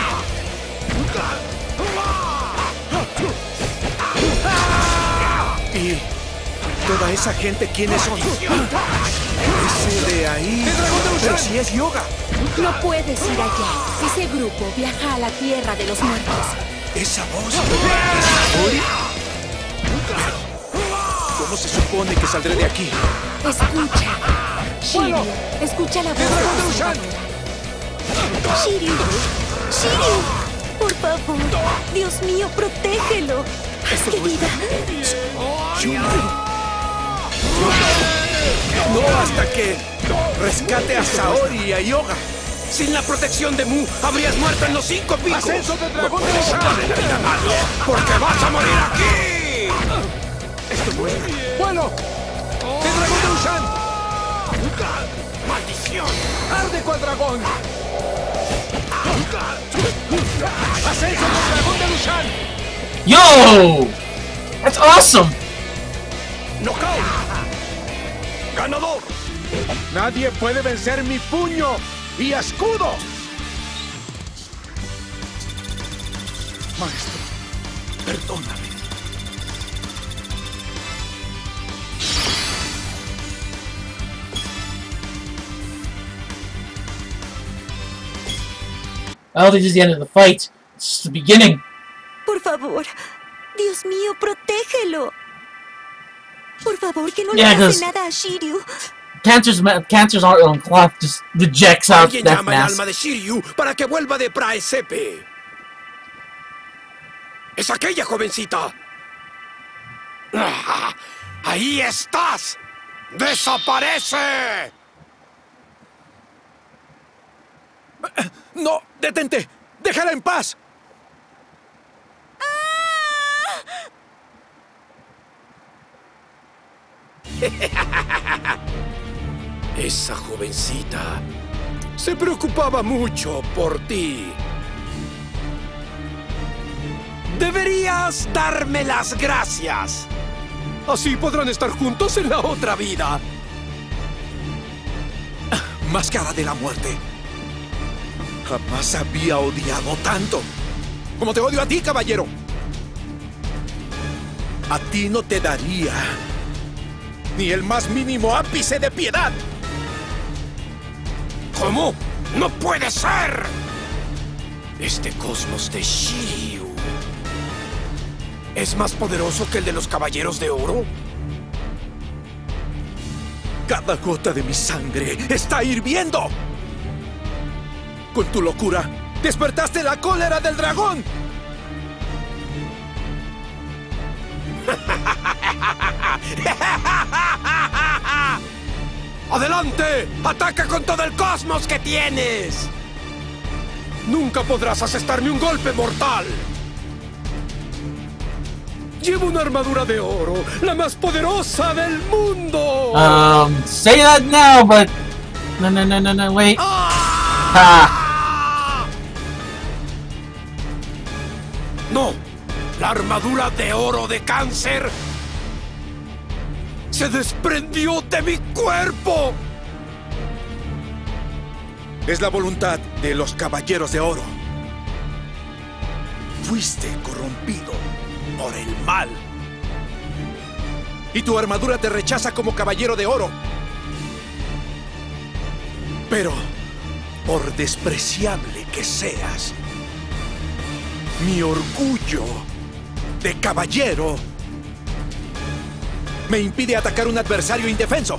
¿Y toda esa gente quiénes son? Ese de ahí... Pero si es Yoga. No puedes ir allá. Ese grupo viaja a la tierra de los muertos. ¿Esa voz? ¿Es Ori? ¿Cómo se supone que saldré de aquí? Escucha. Shiryu, escucha la voz de Salvador. Shiryu. Shiryu. Por favor. Dios mío, protégelo. Querida. No hasta que rescate a Saori y a Yoga. Sin la protección de Mu, habrías muerto en los 5 picos. ¡Ascenso del dragón de Lushan! ¡Porque vas a morir aquí! Esto no es... ¡Bueno! ¡El dragón de Lushan! ¡Maldición! ¡Arde cual dragón! ¡Ascenso del dragón de Lushan! Yo! That's awesome! ¡Knockout! ¡Ganador! Nadie puede vencer mi puño y escudo. Maestro, perdóname. I don't think this is the end of the fight. It's just the beginning. Por favor. Dios mío, protégelo. Por favor, que no le Yeah, hace 'cause nada a Shiryu. Cancer's art on cloth just rejects out Alguien Death llama el Mask. alma de Shiryu para que vuelva de Praesepe. ¡Es aquella jovencita! ¡Ah! ¡Ahí estás! ¡Desaparece! ¡No! ¡Detente! ¡Déjala en paz! Esa jovencita se preocupaba mucho por ti. Deberías darme las gracias. Así podrán estar juntos en la otra vida. Máscara de la muerte. Jamás había odiado tanto como te odio a ti, caballero. A ti no te daría ni el más mínimo ápice de piedad. ¿Cómo? ¡No puede ser! Este cosmos de Shiryu ¿es más poderoso que el de los Caballeros de Oro? Cada gota de mi sangre está hirviendo. Con tu locura, despertaste la cólera del dragón. ¡Adelante! ¡Ataca con todo el cosmos que tienes! Nunca podrás asestarme un golpe mortal. Llevo una armadura de oro, la más poderosa del mundo. Say that now, but no, wait. Ah. No, la armadura de oro de Cáncer se desprendió de mi cuerpo. Es la voluntad de los Caballeros de Oro. Fuiste corrompido por el mal. y tu armadura te rechaza como caballero de oro. Pero, por despreciable que seas, mi orgullo de caballero me impide atacar a un adversario indefenso.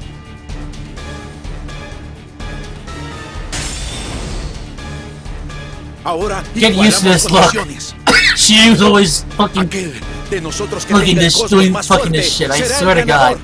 Ahora get used to this look. She was always fucking de nosotros que fucking tenga el this, cosmos doing más fucking fuerte, this shit. I será el swear to God. ganador.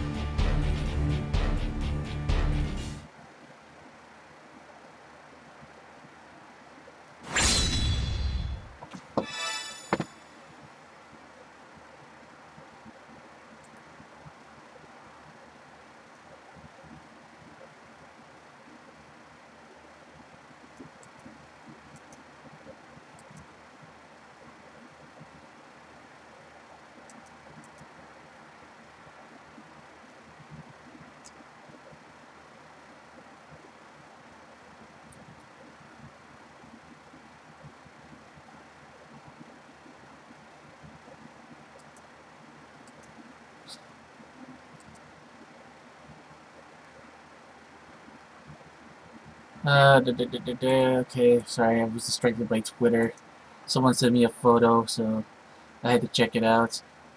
Okay, sorry, I was distracted by Twitter. Someone sent me a photo, so I had to check it out.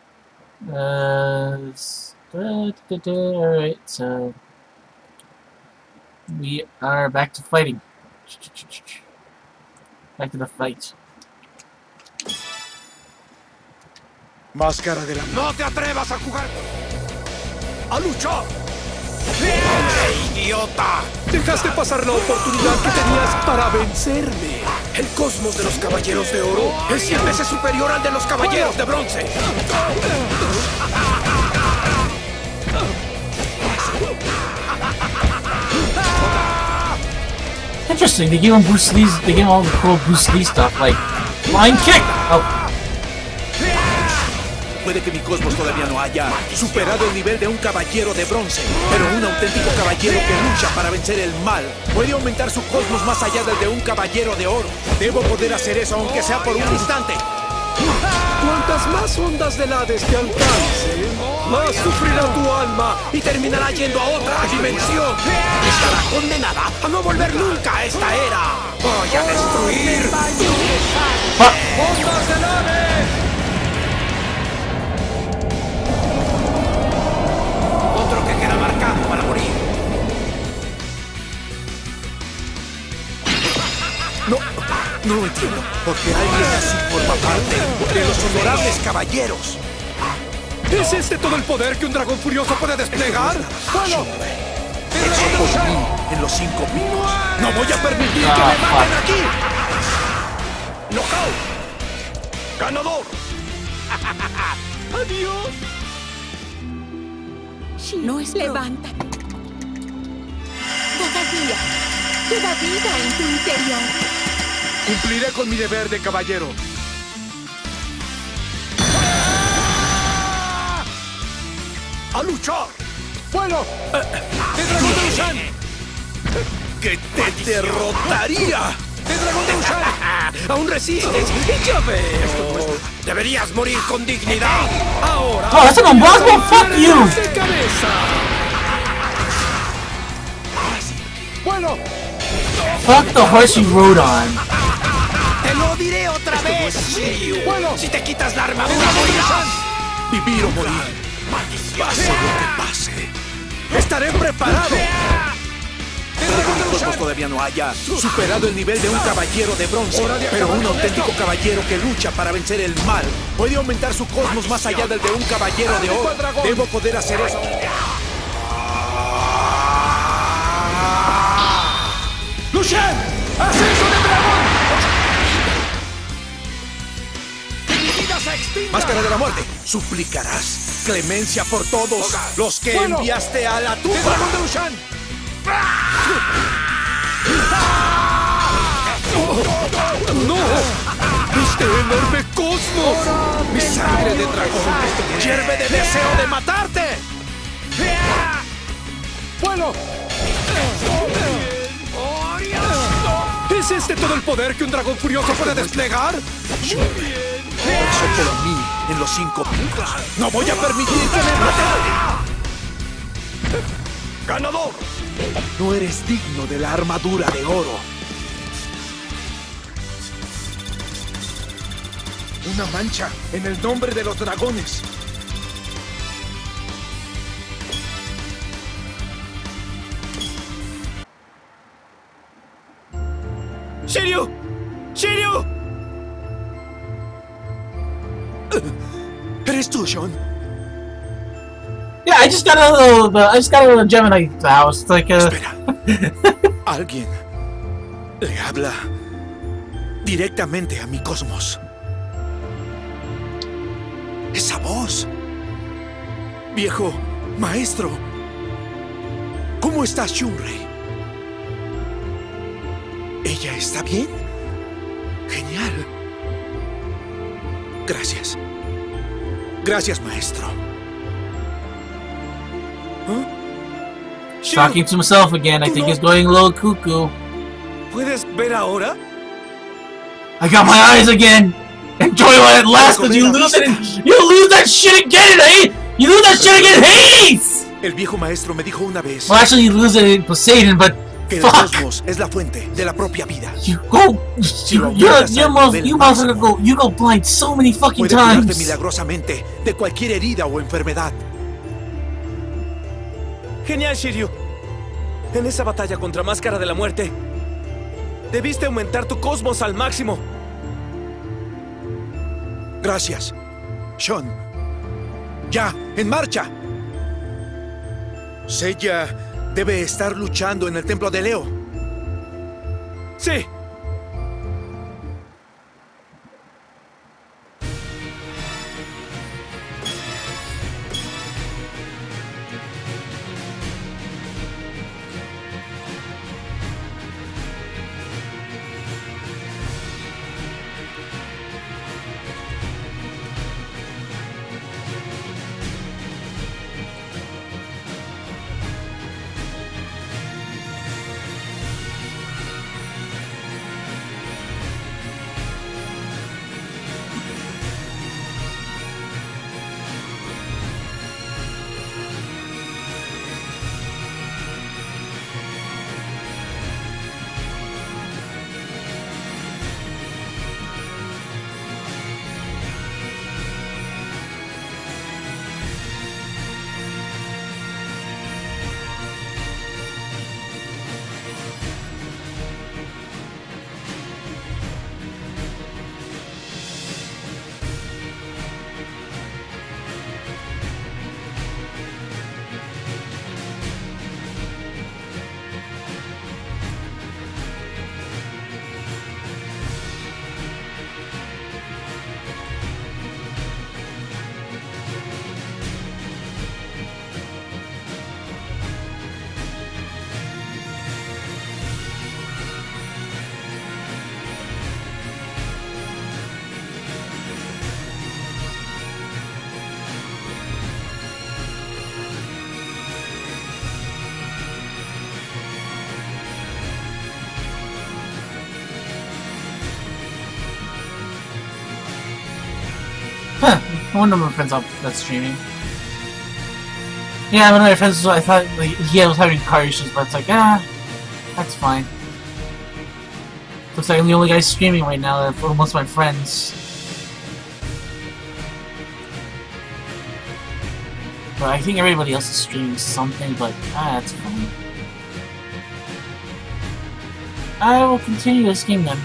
Alright, so we are back to fighting. Back to the fight. Máscara de la... ¡No te atrevas a jugar! ¡A luchar! ¡Idiota! Dejaste pasar la oportunidad que tenías para vencerme. El cosmos de los caballeros de oro es 100 veces superior al de los caballeros de bronce. Interesting, they gave him Bruce Lee's, they gave him all the cool Bruce Lee stuff, like flying kick! Oh. Puede que mi cosmos todavía no haya superado el nivel de un caballero de bronce, pero un auténtico caballero que lucha para vencer el mal puede aumentar su cosmos más allá del de un caballero de oro. Debo poder hacer eso aunque sea por un instante. Cuantas más ondas del Hades te alcancen, más sufrirá tu alma y terminará yendo a otra dimensión. Estará condenada a no volver nunca a esta era. Voy a destruir ondas del Hades. Otro que queda marcado para morir. No lo entiendo. Porque alguien así forma parte de los honorables caballeros. ¿Es este todo el poder que un dragón furioso puede desplegar? ¡Bueno! Hecho por mí en los 5 picos. ¡No voy a permitir que me maten aquí! ¡Knockout! ¡Ganador! ¡Adiós! No es levántate. Todavía queda vida en tu interior. Cumpliré con mi deber de caballero. ¡A luchar! ¡Bueno! ¡De dragón de Ushan! ¡Que te derrotaría! ¡De dragón de Ushan! ¡Aún resistes! ¡Y ya veo! ¡Deberías morir con dignidad! ¡Ahora! ¡Oh, that's an impossible! ¡Fuck you! ¡De cabeza! ¡Bueno! Fuck the horse you rode on. ¡Te lo diré otra vez! ¡Bueno! ¡Si te quitas la armadura, morirás! ¡Vivir o morir! Pase lo que pase. ¡Estaré preparado! Mi cosmos todavía no haya superado el nivel de un caballero de bronce, pero un auténtico caballero que lucha para vencer el mal puede aumentar su cosmos más allá del de un caballero de oro. Debo poder hacer eso. ¡Luchen! ¡Ascenso de dragón! Máscara de la muerte, suplicarás clemencia por todos los que enviaste a la tumba. ¡Dragón de Ushan! ¡No! ¡Este enorme cosmos! ¡Mi sangre de dragón hierve de deseo de matarte! ¡Bueno! ¿Es este todo el poder que un dragón furioso puede desplegar? Eso por mí en los 5 picos. ¡No voy a permitir que me maten! ¡Ganador! No eres digno de la armadura de oro. Una mancha en el nombre de los dragones. ¡Shiryu! ¡Shiryu! ¿Eres tú, Sean? Yeah, I just got out of the Gemini house. Like, Espera. Alguien le habla directamente a mi cosmos. Esa voz. Viejo maestro. ¿Cómo estás, Shunrei? ¿Ella está bien? Genial. Gracias. Gracias, maestro. Talking to himself again. I think he's going a little cuckoo. ¿Puedes ver ahora? I got my eyes again. Enjoy while it lasts, cause you lose it. You lose that shit again, eh? You lose that shit again, Hades. El viejo maestro me dijo una vez. Well, actually, you lose it in Poseidon, but que el fuck. cosmos es la fuente de la propia vida. You go. You go blind so many fucking Puede curarte times. milagrosamente de cualquier herida o enfermedad. Genial, Shiryu. En esa batalla contra Máscara de la Muerte, debiste aumentar tu cosmos al máximo. Gracias, Sean. Ya, en marcha. Seiya debe estar luchando en el templo de Leo. Sí. I wonder if my friend's up that's streaming. Yeah, one of my friends, I thought like, he was having car issues, but it's like, that's fine. Looks like I'm the only guy streaming right now for most of my friends. But I think everybody else is streaming something, but that's fine. I will continue this game then.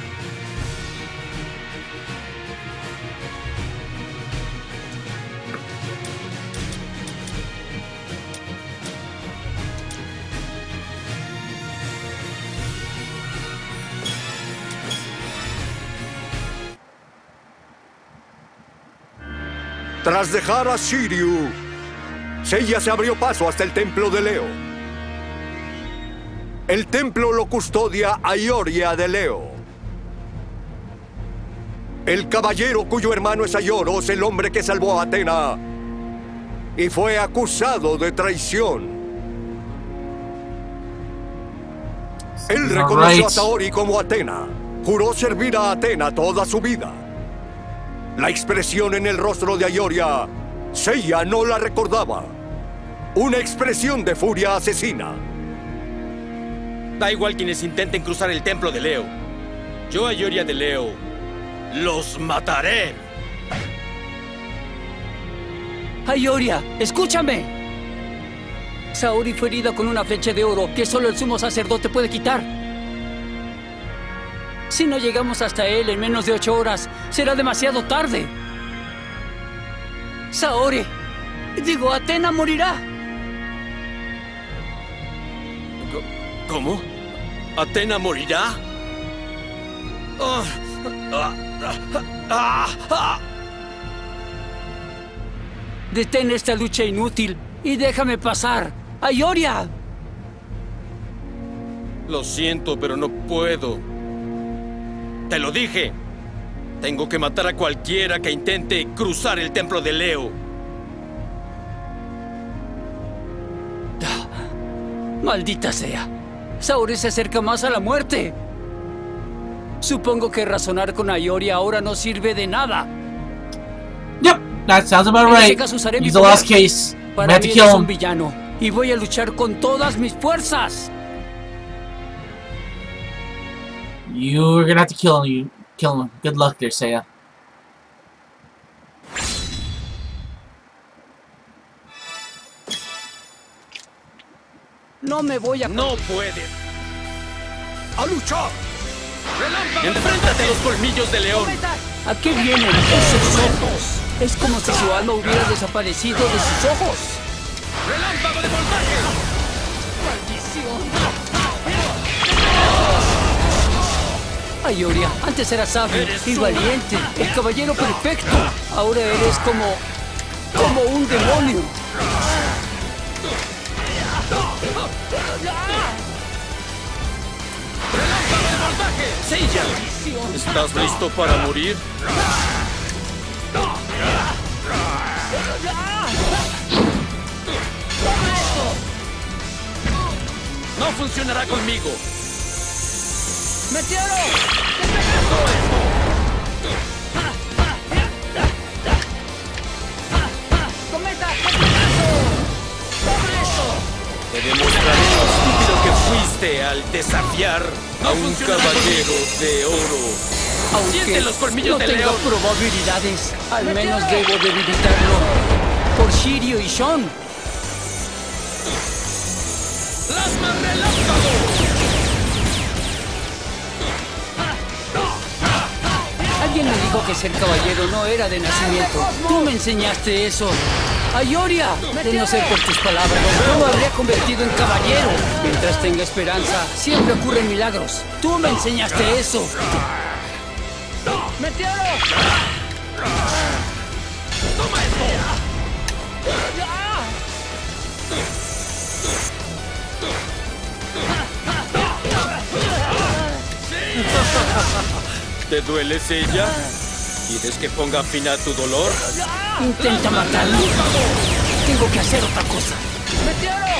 Tras dejar a Shiryu, Seiya se abrió paso hasta el templo de Leo. El templo lo custodia Aioria de Leo. El caballero cuyo hermano es Aioros, el hombre que salvó a Athena y fue acusado de traición. Él reconoció a Saori como Athena. Juró servir a Athena toda su vida. La expresión en el rostro de Aioria, Seiya no la recordaba. una expresión de furia asesina. Da igual quienes intenten cruzar el templo de Leo. Yo a Ioria de Leo los mataré. Ioria, escúchame. Saori fue herida con una flecha de oro que solo el sumo sacerdote puede quitar. Si no llegamos hasta él en menos de 8 horas, será demasiado tarde. Saori, digo, Athena morirá. ¿Cómo? ¿Athena morirá? Detén esta lucha inútil y déjame pasar. ¡Ioria! Lo siento, pero no puedo. Te lo dije. Tengo que matar a cualquiera que intente cruzar el templo de Leo. Maldita sea. Saori se acerca más a la muerte. Supongo que razonar con Ioria ahora no sirve de nada. Yep, that sounds about right. He's the last case. We Para have to mí kill eres un him. villano y voy a luchar con todas mis fuerzas. You're gonna have to kill him. Kill him. Good luck there, Seiya. No me voy a... ¡No puedes! ¡A luchar! ¡Enfréntate a los colmillos de león! ¿A qué vienen esos ojos? Es como si su alma hubiera desaparecido de sus ojos. ¡Relámpago de voltaje! ¡Maldición! Ioria, antes eras sabio y valiente, el caballero perfecto. Ahora eres como un demonio. ¡Relámpago de voltaje! ¡Seiya! ¿Estás listo para morir? ¡No funcionará conmigo! ¡Meteoro! ¡Cometa! ¡Toma eso! Te demostraré lo estúpido que fuiste al desafiar a un caballero de oro. Aunque ¡Siente los colmillos no de tenga león! probabilidades, al menos debo debilitarlo. Por Shiryu y Shon. ¡Plasma relámpago! Alguien me dijo que ser caballero no era de nacimiento. Tú me enseñaste eso. ¡Ioria! De no ser por tus palabras, no me habría convertido en caballero. Mientras tenga esperanza, siempre ocurren milagros. Tú me enseñaste eso. ¡Meteoro! ¡Toma esto! ¿Te duele, Seiya? ¿Quieres que ponga fin a tu dolor? Intenta matarlo. Tengo que hacer otra cosa. ¡Meteoro!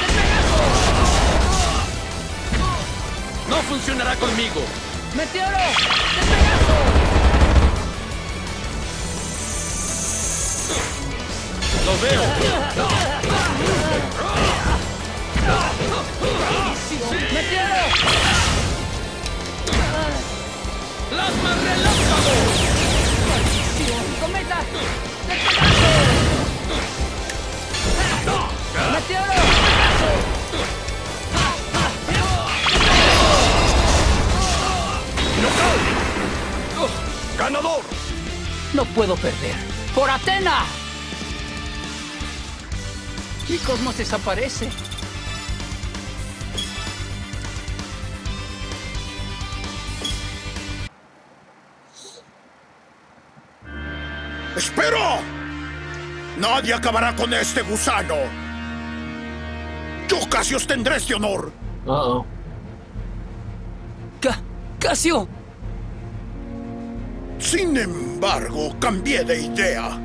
¡No funcionará conmigo! ¡Meteoro! ¡Lo veo! ¡Meteoro! ¡Plasma relámpago! ¡Cometa! ¡Meteoro! ¡Ganador! No puedo perder. ¡Por Athena! Mi cosmos desaparece. ¡Espera! Nadie acabará con este gusano. Yo casi ostendré este honor. Uh-oh. ¡Casio! Sin embargo, cambié de idea.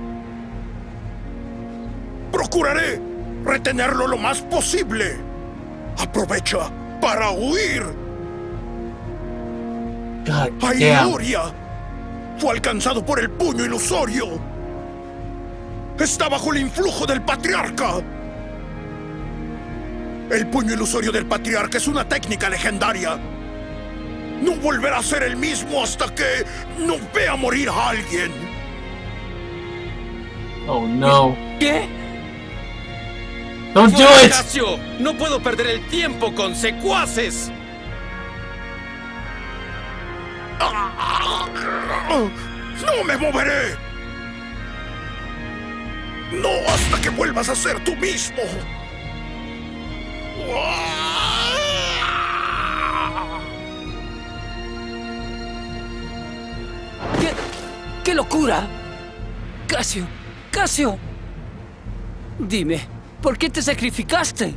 Procuraré retenerlo lo más posible. Aprovecha para huir. God damn. Ioria fue alcanzado por el puño ilusorio. Está bajo el influjo del patriarca. El puño ilusorio del patriarca es una técnica legendaria. No volverá a ser el mismo hasta que no vea morir a alguien. Oh no. ¿Qué? Don't do it. Casio, no puedo perder el tiempo con secuaces. ¡No me moveré! ¡No hasta que vuelvas a ser tú mismo! ¡Qué locura! Casio, Casio. Dime, ¿por qué te sacrificaste?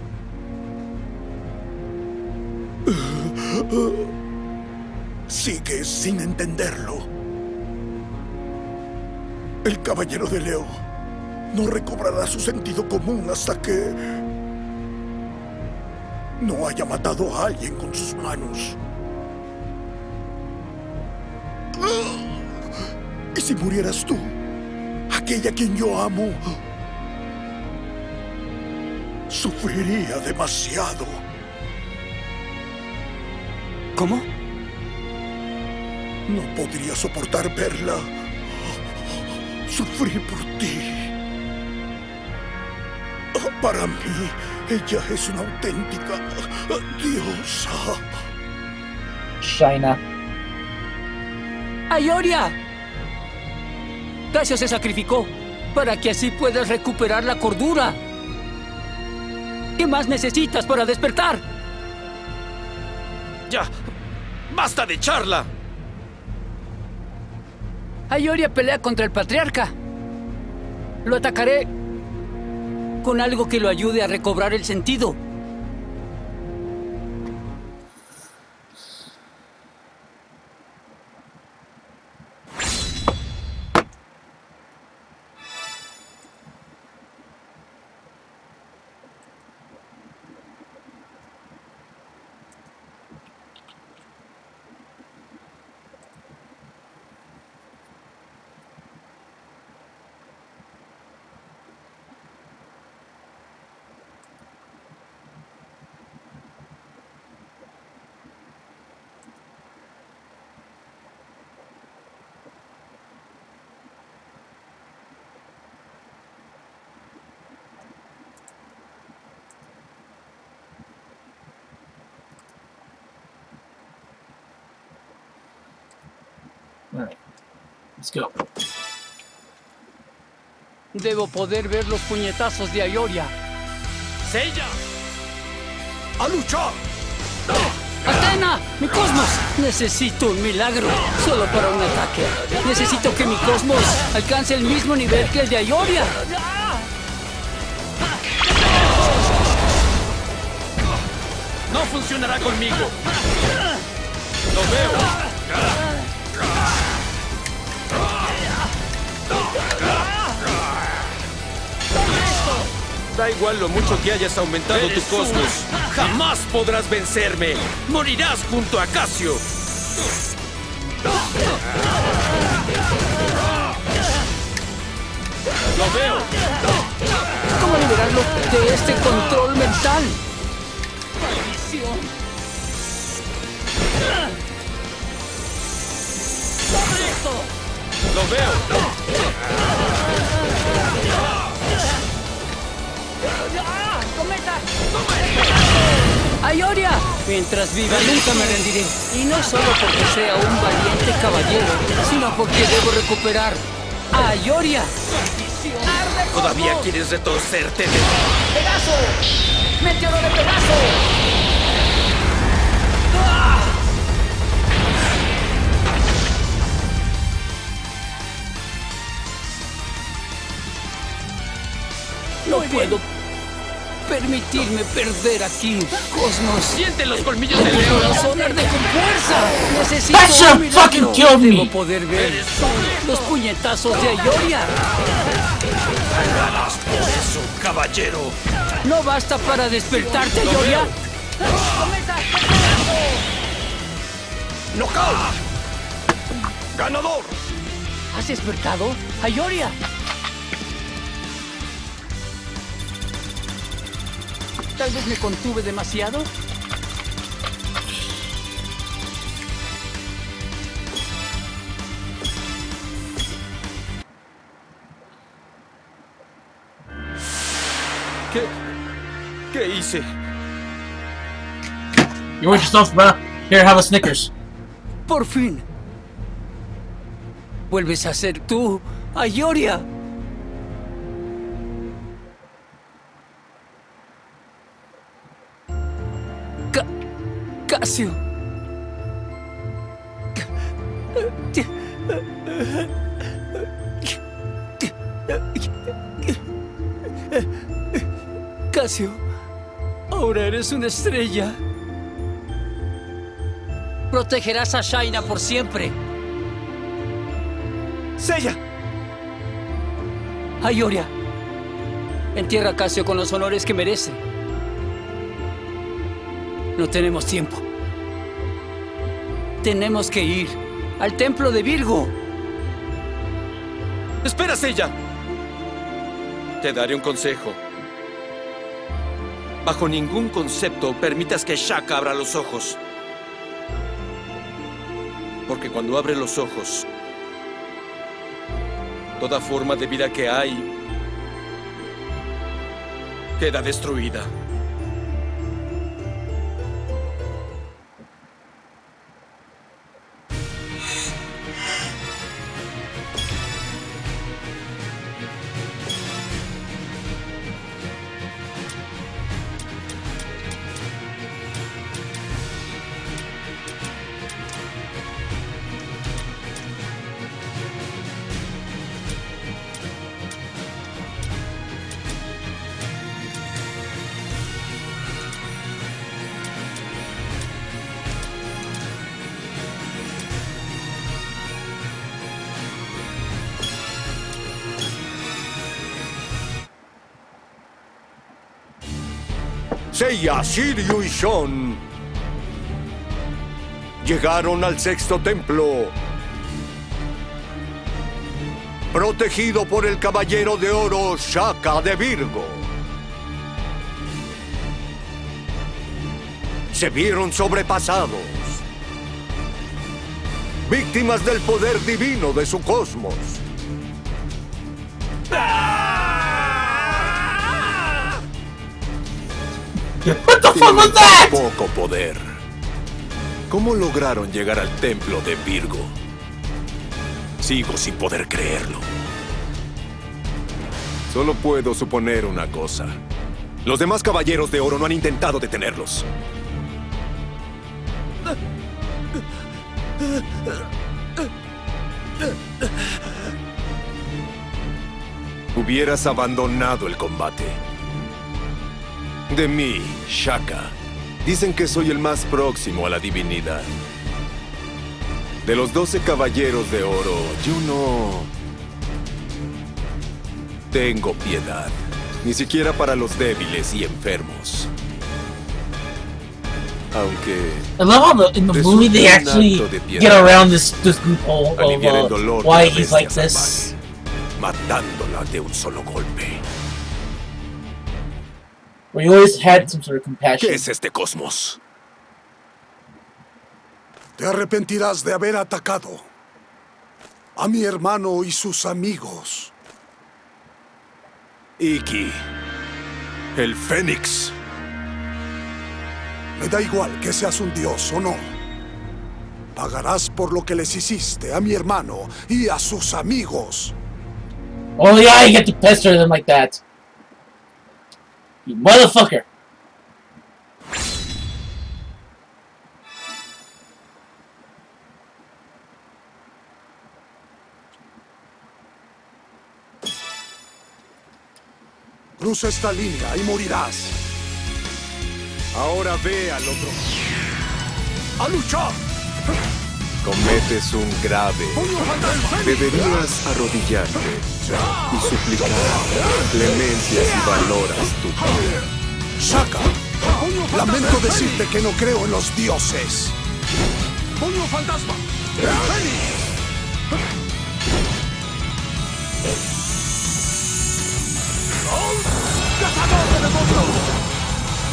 Sigues sin entenderlo. El Caballero de Leo no recobrará su sentido común hasta que no haya matado a alguien con sus manos. ¿Y si murieras tú, aquella a quien yo amo? Sufriría demasiado. ¿Cómo? No podría soportar verla sufrir por ti. Para mí, ella es una auténtica diosa. Shaina. ¡Ayoria! Casio se sacrificó para que así puedas recuperar la cordura. ¿Qué más necesitas para despertar? ¡Ya! ¡Basta de charla! Ayoria pelea contra el patriarca. Lo atacaré con algo que lo ayude a recobrar el sentido. Alright, let's go. Debo poder ver los puñetazos de Ayoria. ¡Sella! ¡A luchar! ¡Atena! ¡Mi cosmos! Necesito un milagro, solo para un ataque. Necesito que mi cosmos alcance el mismo nivel que el de Ayoria. ¡No funcionará conmigo! ¡Lo veo! Da igual lo mucho que hayas aumentado tu cosmos. ¡Jamás podrás vencerme! ¡Morirás junto a Casio! ¡Lo veo! ¿Cómo liberarlo de este control mental? ¡Maldición! ¡Toma esto! ¡Lo veo! ¡Cometa! ¡Ayoria! Mientras viva nunca me rendiré. Y no solo porque sea un valiente caballero, sino porque debo recuperar a Ayoria. ¿Todavía quieres retorcerte? ¡Pegaso! ¡Meteoro de Pegaso! No puedo permitirme perder aquí, Cosmos. ¡Siente los colmillos de Leo! ¡Corazón arde con fuerza! ¡Necesito That shit un milagro! fucking killed me. Debo poder ver los puñetazos de Ayoria. ¡Pagarás por eso, caballero! ¿No basta para despertarte, Ayoria? ¡Knockout! ¡Ganador! ¿Has despertado, Ayoria? Tal vez me contuve demasiado. ¿Qué hice? You want yourself, bro. Here, have a Snickers. Por fin. Vuelves a ser tú, Ayoria. Casio. Casio, ahora eres una estrella. Protegerás a Shaina por siempre. ¡Seiya! Ayoria, entierra a Casio con los honores que merece. No tenemos tiempo. Tenemos que ir al templo de Virgo. ¡Espera, Seiya! Te daré un consejo. Bajo ningún concepto permitas que Shaka abra los ojos. Porque cuando abre los ojos, toda forma de vida que hay queda destruida. Seiya, Shiryu y Shon llegaron al sexto templo, protegido por el Caballero de Oro Shaka de Virgo. Se vieron sobrepasados, víctimas del poder divino de su cosmos. What the fuck was that? Poco poder. ¿Cómo lograron llegar al templo de Virgo? Sigo sin poder creerlo. Solo puedo suponer una cosa. Los demás caballeros de oro no han intentado detenerlos. Hubieras abandonado el combate. De mí, Shaka, dicen que soy el más próximo a la divinidad. De los 12 caballeros de oro, yo no tengo piedad, ni siquiera para los débiles y enfermos. Aunque I love how in the movie they actually get around this loophole of why he's like this. Matándola de un solo golpe. Where he always had some sort of compassion. ¿Qué es este cosmos? Te arrepentirás de haber atacado a mi hermano y sus amigos. Iki, el Fénix. Me da igual que seas un dios o no. Pagarás por lo que les hiciste a mi hermano y a sus amigos. Oh yeah, you get to pester them like that. You motherfucker. Cruza esta línea y morirás. Ahora ve al otro. ¡A luchar! Cometes un grave. Deberías arrodillarte y suplicar clemencia si valoras tu vida. Shaka, lamento decirte que no creo en los dioses. ¡Puño fantasma! ¡Cazador de demonios!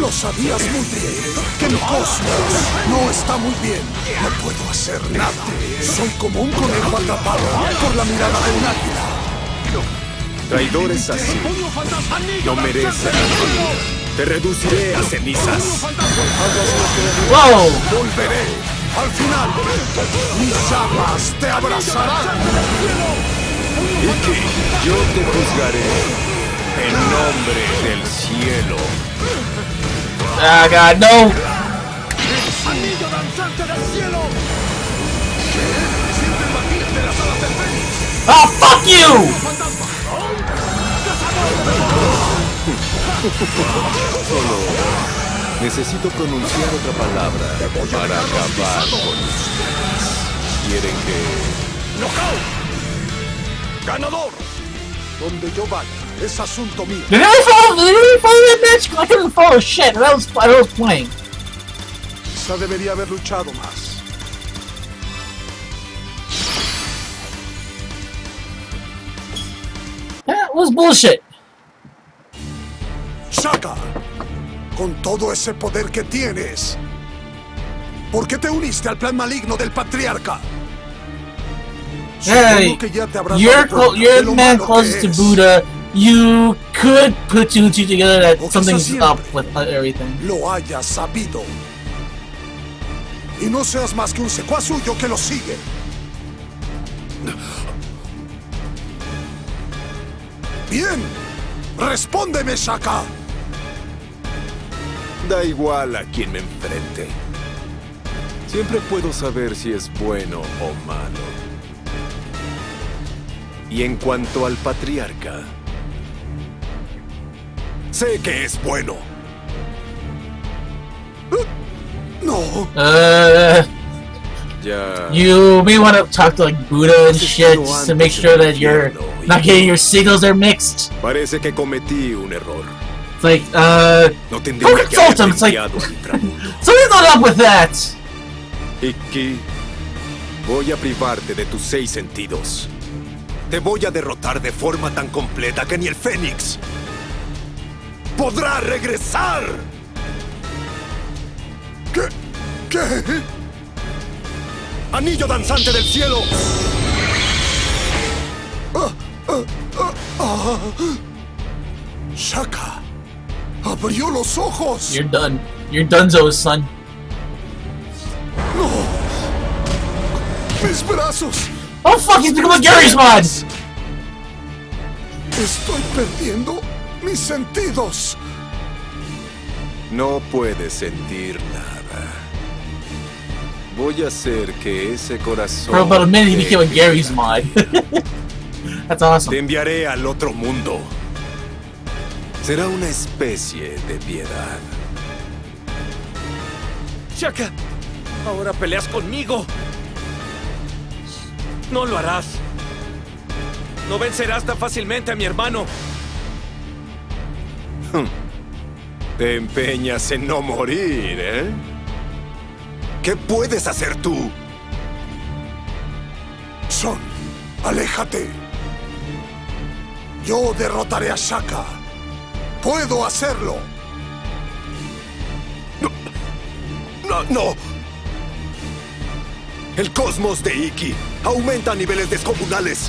Lo sabías muy bien, que mi cosmos no está muy bien. No puedo hacer nada. Soy como un conejo atrapado por la mirada de un águila. Traidores así no merecen la vida. Te reduciré a cenizas. ¡Wow! Volveré. Al final, mis llamas te abrazarán. Iki, yo te juzgaré en nombre del cielo. Ah, God, no! ¡Anillo danzante del cielo! ¡Siente el batir de las alas del Fénix! Oh, fuck you! Solo necesito pronunciar otra palabra para acabar con ustedes. ¿Quieren que...? ¡Knockout! ¡Ganador! Donde yo vaya, es asunto mío. Did I follow that match? I couldn't follow shit. I was playing. Quizá debería haber luchado más. That was bullshit. Shaka, con todo ese poder que tienes, ¿por qué te uniste al plan maligno del patriarca? Hey, you're the man closest to Buddha. You could put two and two together that something's up with everything. Lo hayas sabido. Y no seas más que un secuaz suyo que lo sigue. Bien, respóndeme, Shaka. Da igual a quien me enfrente. Siempre puedo saber si es bueno o malo. Y en cuanto al patriarca, sé que es bueno. No. Ya. You may want to talk to like Buddha and shit just to make sure that you're not getting your signals there mixed. Parece que cometí un error. It's like, no don't consult him. It's like, something's not up with that. Iki, voy a privarte de tus 6 sentidos. Te voy a derrotar de forma tan completa que ni el Fénix podrá regresar. ¿Qué? ¡Anillo danzante del cielo! Shaka abrió los ojos. You're done. You're donezo, son. No. Mis brazos. Oh fuck, he's become a Gary's mod! Estoy perdiendo mis sentidos. No puedes sentir nada. Voy a hacer que ese corazón... For about a minute he became a Gary's mod. That's awesome. Te enviaré al otro mundo. Será una especie de piedad. Shaka, ahora peleas conmigo. No lo harás. No vencerás tan fácilmente a mi hermano. Te empeñas en no morir, ¿eh? ¿Qué puedes hacer tú? Son, aléjate. Yo derrotaré a Shaka. ¡Puedo hacerlo! ¡No! El cosmos de Iki aumenta a niveles descomunales.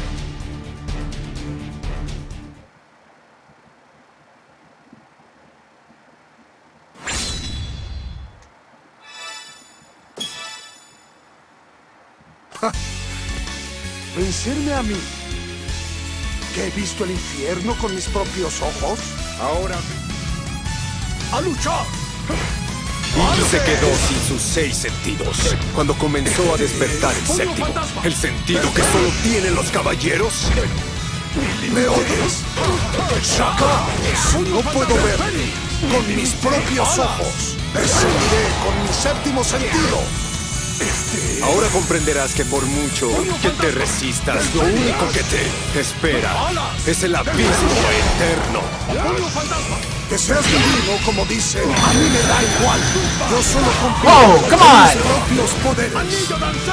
¿Vencerme a mí? ¿Que he visto el infierno con mis propios ojos? Ahora... ¡A luchar! Iki se quedó sin sus 6 sentidos cuando comenzó a despertar el séptimo. El sentido que solo tienen los caballeros. ¿Me oyes? ¡Shaka! No puedo ver con mis propios ojos. Seguiré con mi séptimo sentido. Ahora comprenderás que por mucho que te resistas, lo único que te espera es el abismo eterno. Que seas divino, como dice, a mí me da igual. Yo solo confío en mis propios poderes.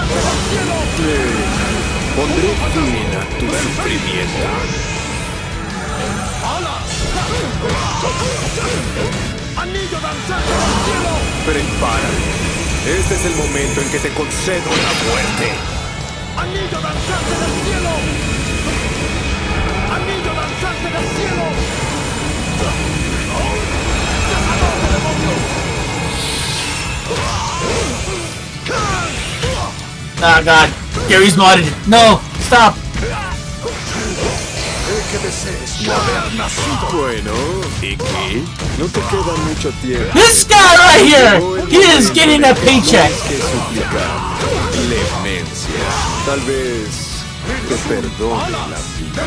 Pondré fin a tu sufrimiento. ¡Anillo danzante del cielo! Prepárate. Este es el momento en que te concedo la muerte. ¡Anillo danzante del cielo! ¡Anillo danzante del cielo! ¡Cazador de demonios! Oh god, Gary's modded. No, stop. Que desees no haber nacido. Bueno, ¿y qué? No te queda mucho tiempo. This guy right here, he is getting a paycheck. Que suplicar clemencia. Tal vez te perdone la vida.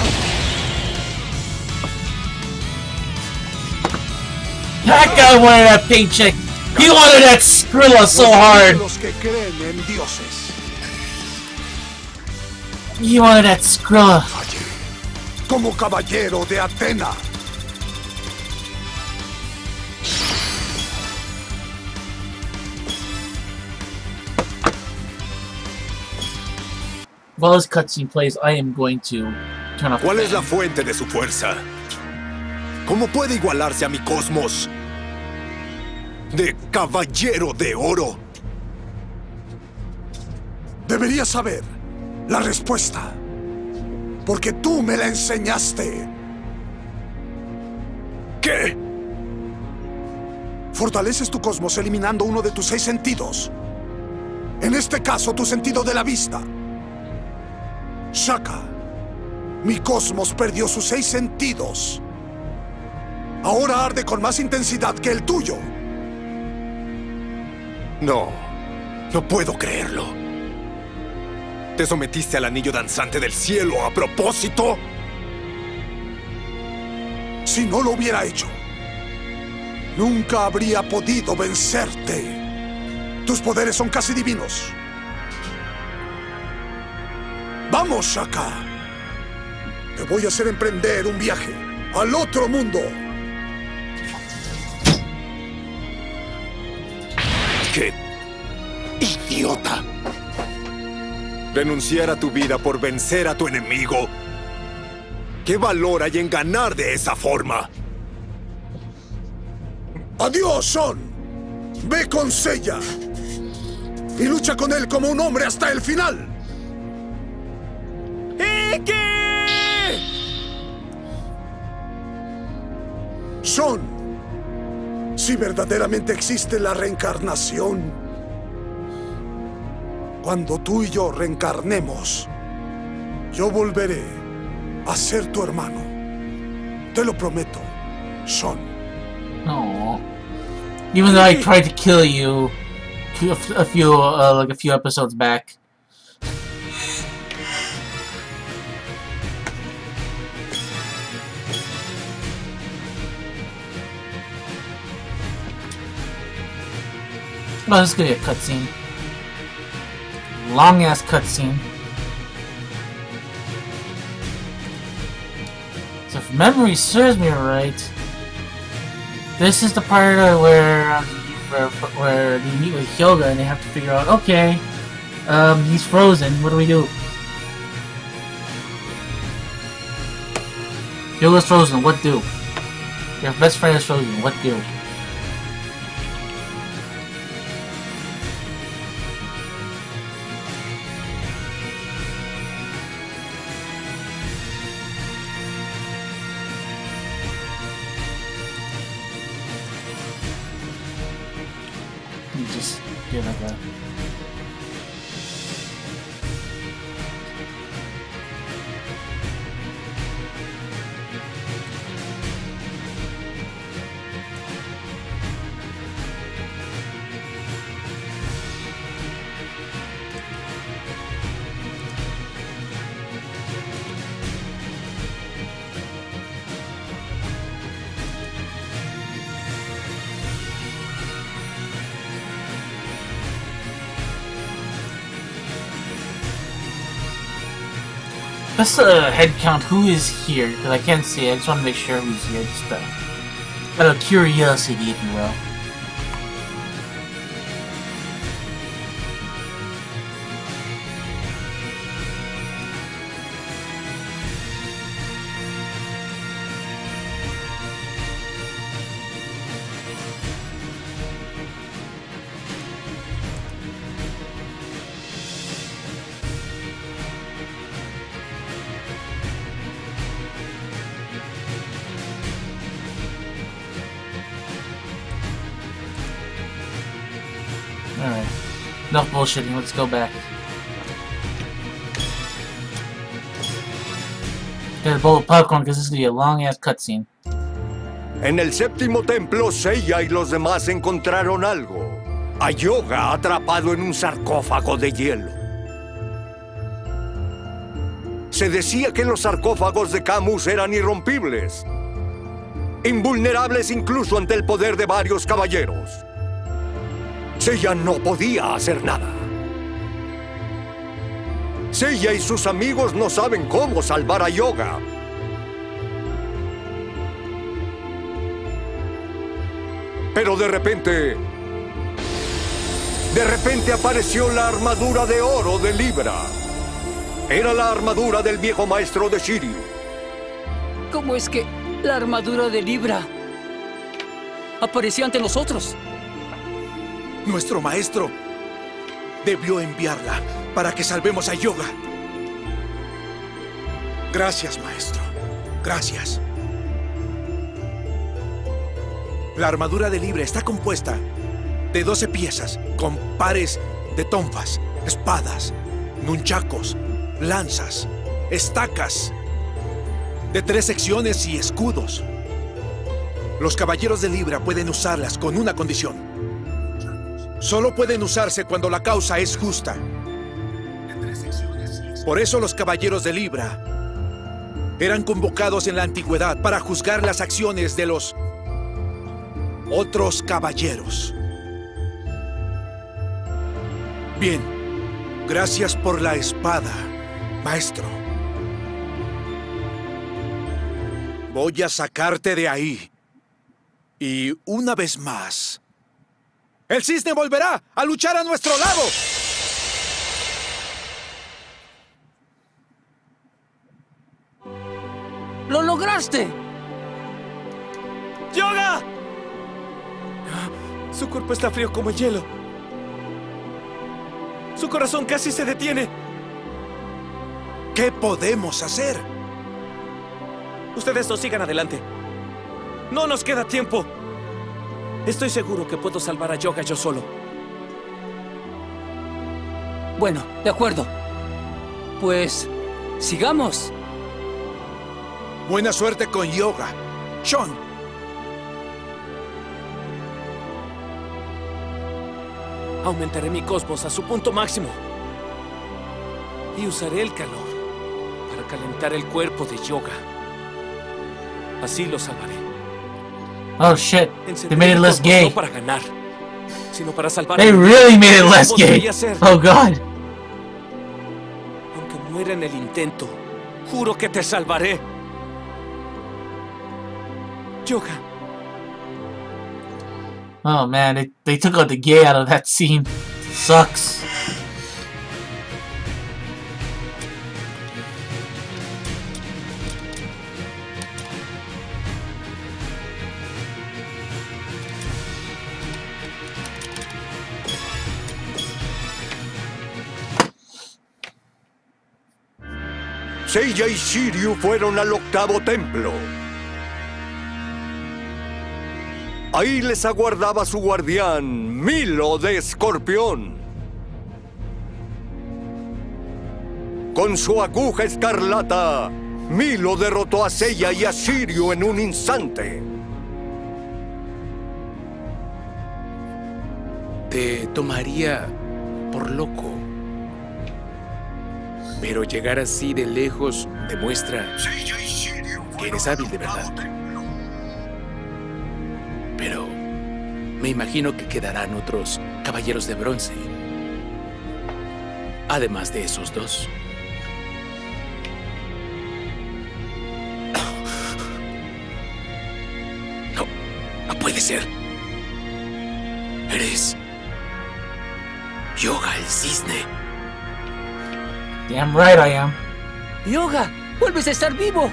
That guy wanted that paycheck. He wanted that Skrilla so hard. Los que creen en dioses. He wanted that Skrilla. Como caballero de Atena. While this cutscene plays, I am going to turn off. ¿Cuál es la fuente de su fuerza? ¿Cómo puede igualarse a mi cosmos? De caballero de oro. Deberías saber la respuesta. Porque tú me la enseñaste. ¿Qué? Fortaleces tu cosmos eliminando uno de tus 6 sentidos. En este caso, tu sentido de la vista. Shaka, mi cosmos perdió sus 6 sentidos. Ahora arde con más intensidad que el tuyo. No, no puedo creerlo. ¿Te sometiste al anillo danzante del cielo a propósito? Si no lo hubiera hecho, nunca habría podido vencerte. Tus poderes son casi divinos. ¡Vamos, Shaka! Te voy a hacer emprender un viaje al otro mundo. ¡Qué idiota! ¿Renunciar a tu vida por vencer a tu enemigo? ¿Qué valor hay en ganar de esa forma? ¡Adiós, Son! Ve con Seiya y lucha con él como un hombre hasta el final. ¡Iki! Son, si verdaderamente existe la reencarnación, cuando tú y yo reencarnemos, yo volveré a ser tu hermano. Te lo prometo, Son. No. Even though I tried to kill you a few episodes back. Oh, this is gonna be a cutscene. Long ass cutscene. So if memory serves me right, this is the part where they meet with Hyoga and they have to figure out, okay, he's frozen, what do we do? Hyoga's frozen, what do? Your best friend is frozen, what do? Just do like that. Let's head count who is here, because I can't see. I just want to make sure who's here. Just out of curiosity, if you will. Alright. Enough bullshitting, let's go back. Get a bowl of popcorn because this is gonna be a long ass cutscene. En el séptimo templo, Seiya y los demás encontraron algo. A Yoga atrapado en un sarcófago de hielo. Se decía que los sarcófagos de Camus eran irrompibles, invulnerables incluso ante el poder de varios caballeros. Seiya no podía hacer nada. Seiya y sus amigos no saben cómo salvar a Yoga. Pero de repente apareció la armadura de oro de Libra. Era la armadura del viejo maestro de Shiryu. ¿Cómo es que la armadura de Libra apareció ante nosotros? Nuestro maestro debió enviarla para que salvemos a Yoga. Gracias, maestro. Gracias. La armadura de Libra está compuesta de 12 piezas con pares de tonfas, espadas, nunchakos, lanzas, estacas, de 3 secciones y escudos. Los caballeros de Libra pueden usarlas con una condición. Solo pueden usarse cuando la causa es justa. Por eso los caballeros de Libra eran convocados en la antigüedad para juzgar las acciones de los otros caballeros. Bien, gracias por la espada, maestro. Voy a sacarte de ahí. Y una vez más, el cisne volverá a luchar a nuestro lado. ¡Lo lograste! ¡Yoga! Su cuerpo está frío como el hielo. Su corazón casi se detiene. ¿Qué podemos hacer? Ustedes no sigan adelante. No nos queda tiempo. Estoy seguro que puedo salvar a Yoga yo solo. Bueno, de acuerdo. Pues, sigamos. Buena suerte con Yoga, Sean. Aumentaré mi cosmos a su punto máximo. Y usaré el calor para calentar el cuerpo de Yoga. Así lo salvaré. Oh shit, they made it less gay. No para ganar, sino para salvar. They really made it less gay. Oh god. Aunque muera en el intento, juro que te salvaré. Yoga. Oh man, they took out the gay out of that scene. Sucks. Seiya y Shiryu fueron al octavo templo. Ahí les aguardaba su guardián, Milo de Escorpión. Con su aguja escarlata, Milo derrotó a Seiya y a Shiryu en un instante. Te tomaría por loco. Pero llegar así de lejos demuestra que eres hábil de verdad. Pero me imagino que quedarán otros caballeros de bronce. Además de esos dos. No, no puede ser. Eres Yoga el cisne. Damn right I am. Yoga, vuelves a estar vivo.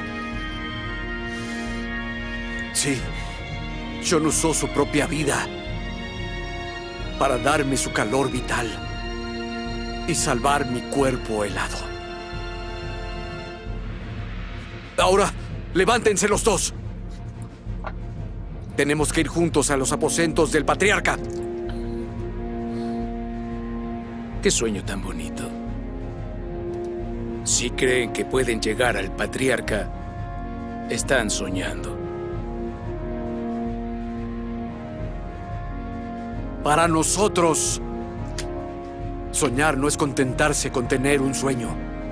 Sí. Sean usó su propia vida para darme su calor vital y salvar mi cuerpo helado. Ahora, levántense los dos. Tenemos que ir juntos a los aposentos del patriarca. Qué sueño tan bonito. Si creen que pueden llegar al patriarca, están soñando. Para nosotros, soñar no es contentarse con tener un sueño.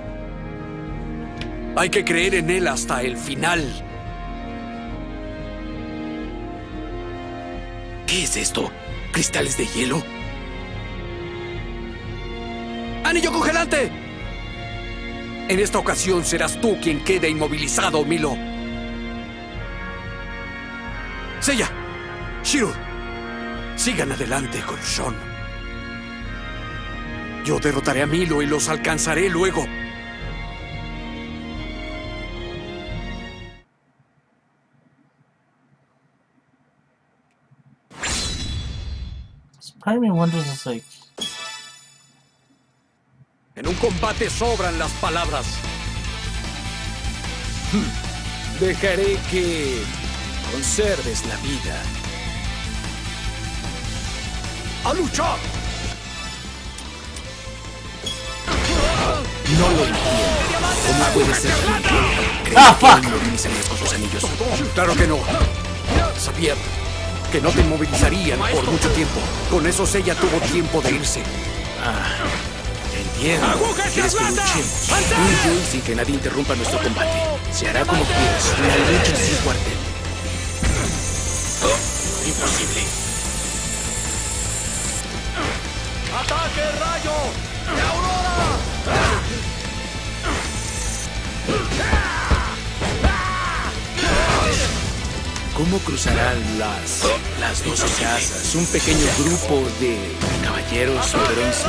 Hay que creer en él hasta el final. ¿Qué es esto? ¿Cristales de hielo? ¡Anillo congelante! En esta ocasión serás tú quien quede inmovilizado, Milo. Seiya, Shiro, sigan adelante con Shon. Yo derrotaré a Milo y los alcanzaré luego. Part of me wonders, it's like... En un combate sobran las palabras. Dejaré que conserves la vida. ¡A luchar! No lo entiendo. ¿Cómo puede ser que inmovilizarías con sus anillos? Claro que no. Sabía que no te inmovilizarían por mucho tiempo. Con eso Seiya tuvo tiempo de irse. Entiendo. ¿Quieres que luchemos? Tú y yo, sin que nadie interrumpa nuestro combate. Se hará como quieras. Una lucha sin cuartel. Imposible. ¡Ataque rayo! ¡De Aurora! ¿Cómo cruzarán las 12 casas? Un pequeño grupo de caballeros de bronce.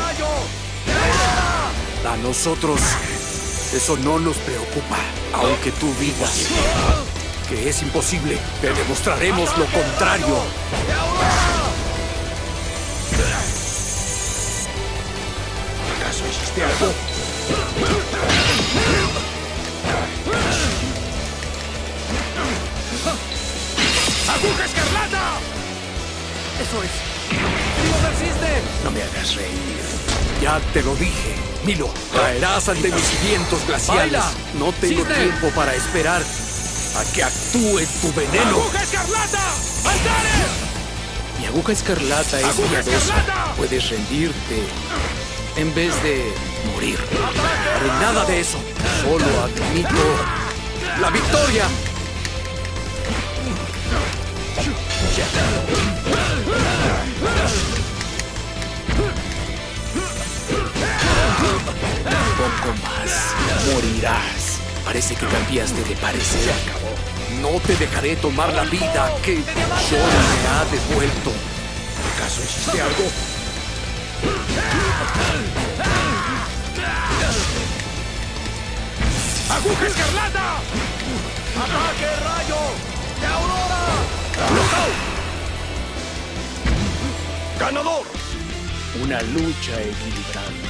A nosotros, eso no nos preocupa. Aunque tú digas que es imposible, te demostraremos lo contrario. ¿Acaso hiciste algo? ¡Aguja escarlata! ¡Eso es! ¡Trío del cisne! No me hagas reír. Ya te lo dije, Milo. Caerás ante mis vientos glaciales. ¡Baila! No tengo ¡Cisne! tiempo para esperar a que actúe tu veneno. ¡Aguja escarlata! ¡Altares! Mi aguja escarlata es ¡Aguja piadosa. escarlata! Puedes rendirte en vez de morir. Haré nada de eso. Solo admito la victoria. Poco más. Morirás. Parece que cambiaste de parecer. No te dejaré tomar la vida que yo me ha devuelto. ¿Acaso hiciste algo? ¡Aguja escarlata! ¡Ataque rayo! ¡De Aurora! ¡Ganador! Una lucha equilibrada.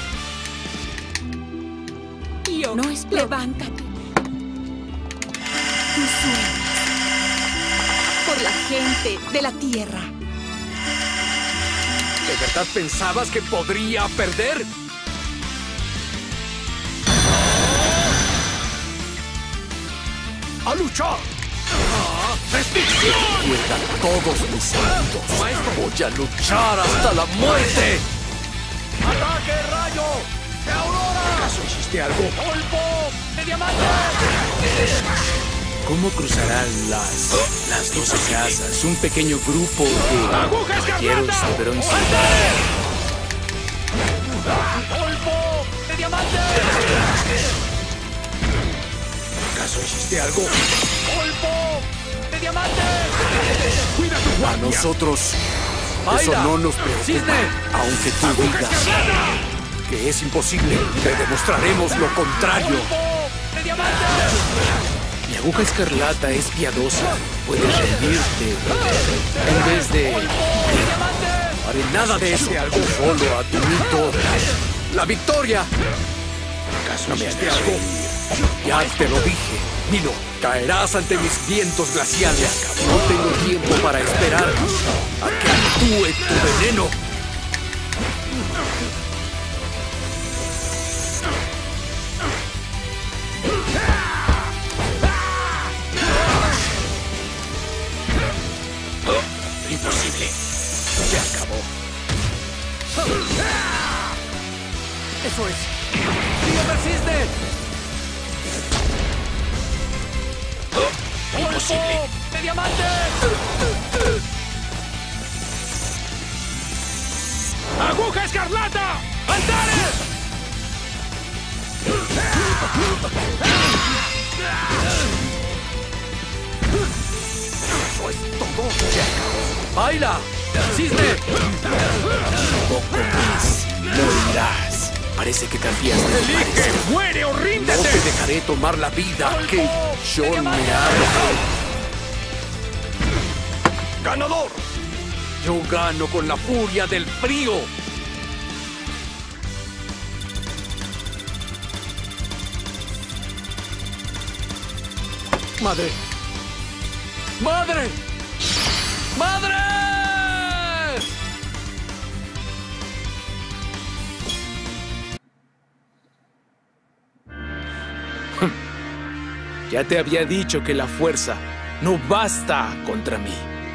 Yo, no es levántate. Tus sueños. Por la gente de la tierra. ¿De verdad pensabas que podría perder? ¡A luchar! Recuerda todos mis segundos. Voy a luchar hasta la muerte. ¡Ataque rayo! ¡De Aurora! ¿Acaso hiciste algo? ¡Polvo de diamante! ¿Cómo cruzarán las 12 casas? Un pequeño grupo de ¡Aguja caballeros escarlata! de bronce. ¡Polvo de diamante! ¿Acaso hiciste algo? ¡Polvo de diamante! ¡Cuida tu A guardia! nosotros, eso ¡Baila! no nos preocupa. ¡Cisne! Aunque tú ¡Aguja digas escarlata! que es imposible, te demostraremos lo contrario. ¡Polvo de diamante! Mi aguja escarlata es piadosa. Puedes rendirte en vez de... Haré nada de eso. Solo admito la victoria. ¿Acaso hiciste algo? Ya te lo dije, Milo. Caerás ante mis vientos glaciales. No tengo tiempo para esperar a que actúe tu veneno. ¡Eso es! ¡Dígame, cisne! ¡Imposible! ¡De diamante! ¡Aguja escarlata! ¡Antares! ¡Eso es todo! ¡Baila! ¡Cisne! Poco más. Morirás. Parece que cambiaste. ¡Elige! ¡Muere o ríndete! No te dejaré tomar la vida que yo me hago. ¡Ganador! Yo gano con la furia del frío. ¡Madre! ¡Madre! ¡Madre! Ya te había dicho que la fuerza no basta contra mí.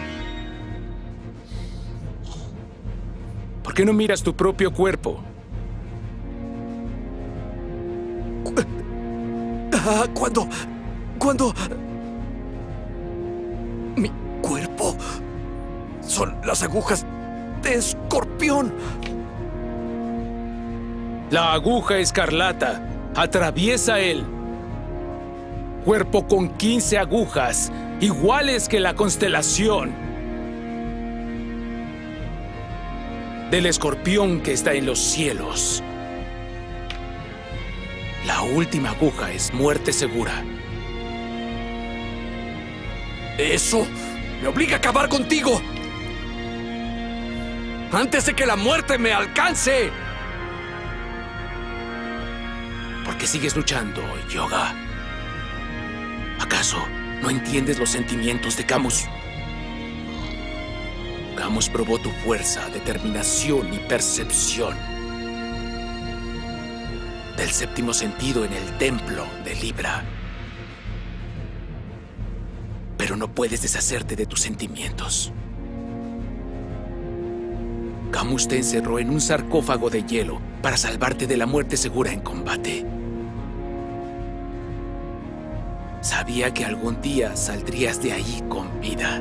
¿Por qué no miras tu propio cuerpo? ¿Cuándo? Mi cuerpo son las agujas de escorpión. La aguja escarlata atraviesa el cuerpo con 15 agujas, iguales que la constelación del escorpión que está en los cielos. La última aguja es muerte segura. Eso me obliga a acabar contigo. Antes de que la muerte me alcance. ¿Por qué sigues luchando, Yoga? ¿Acaso no entiendes los sentimientos de Camus? Camus probó tu fuerza, determinación y percepción del séptimo sentido en el templo de Libra. Pero no puedes deshacerte de tus sentimientos. Camus te encerró en un sarcófago de hielo para salvarte de la muerte segura en combate. Sabía que algún día saldrías de ahí con vida.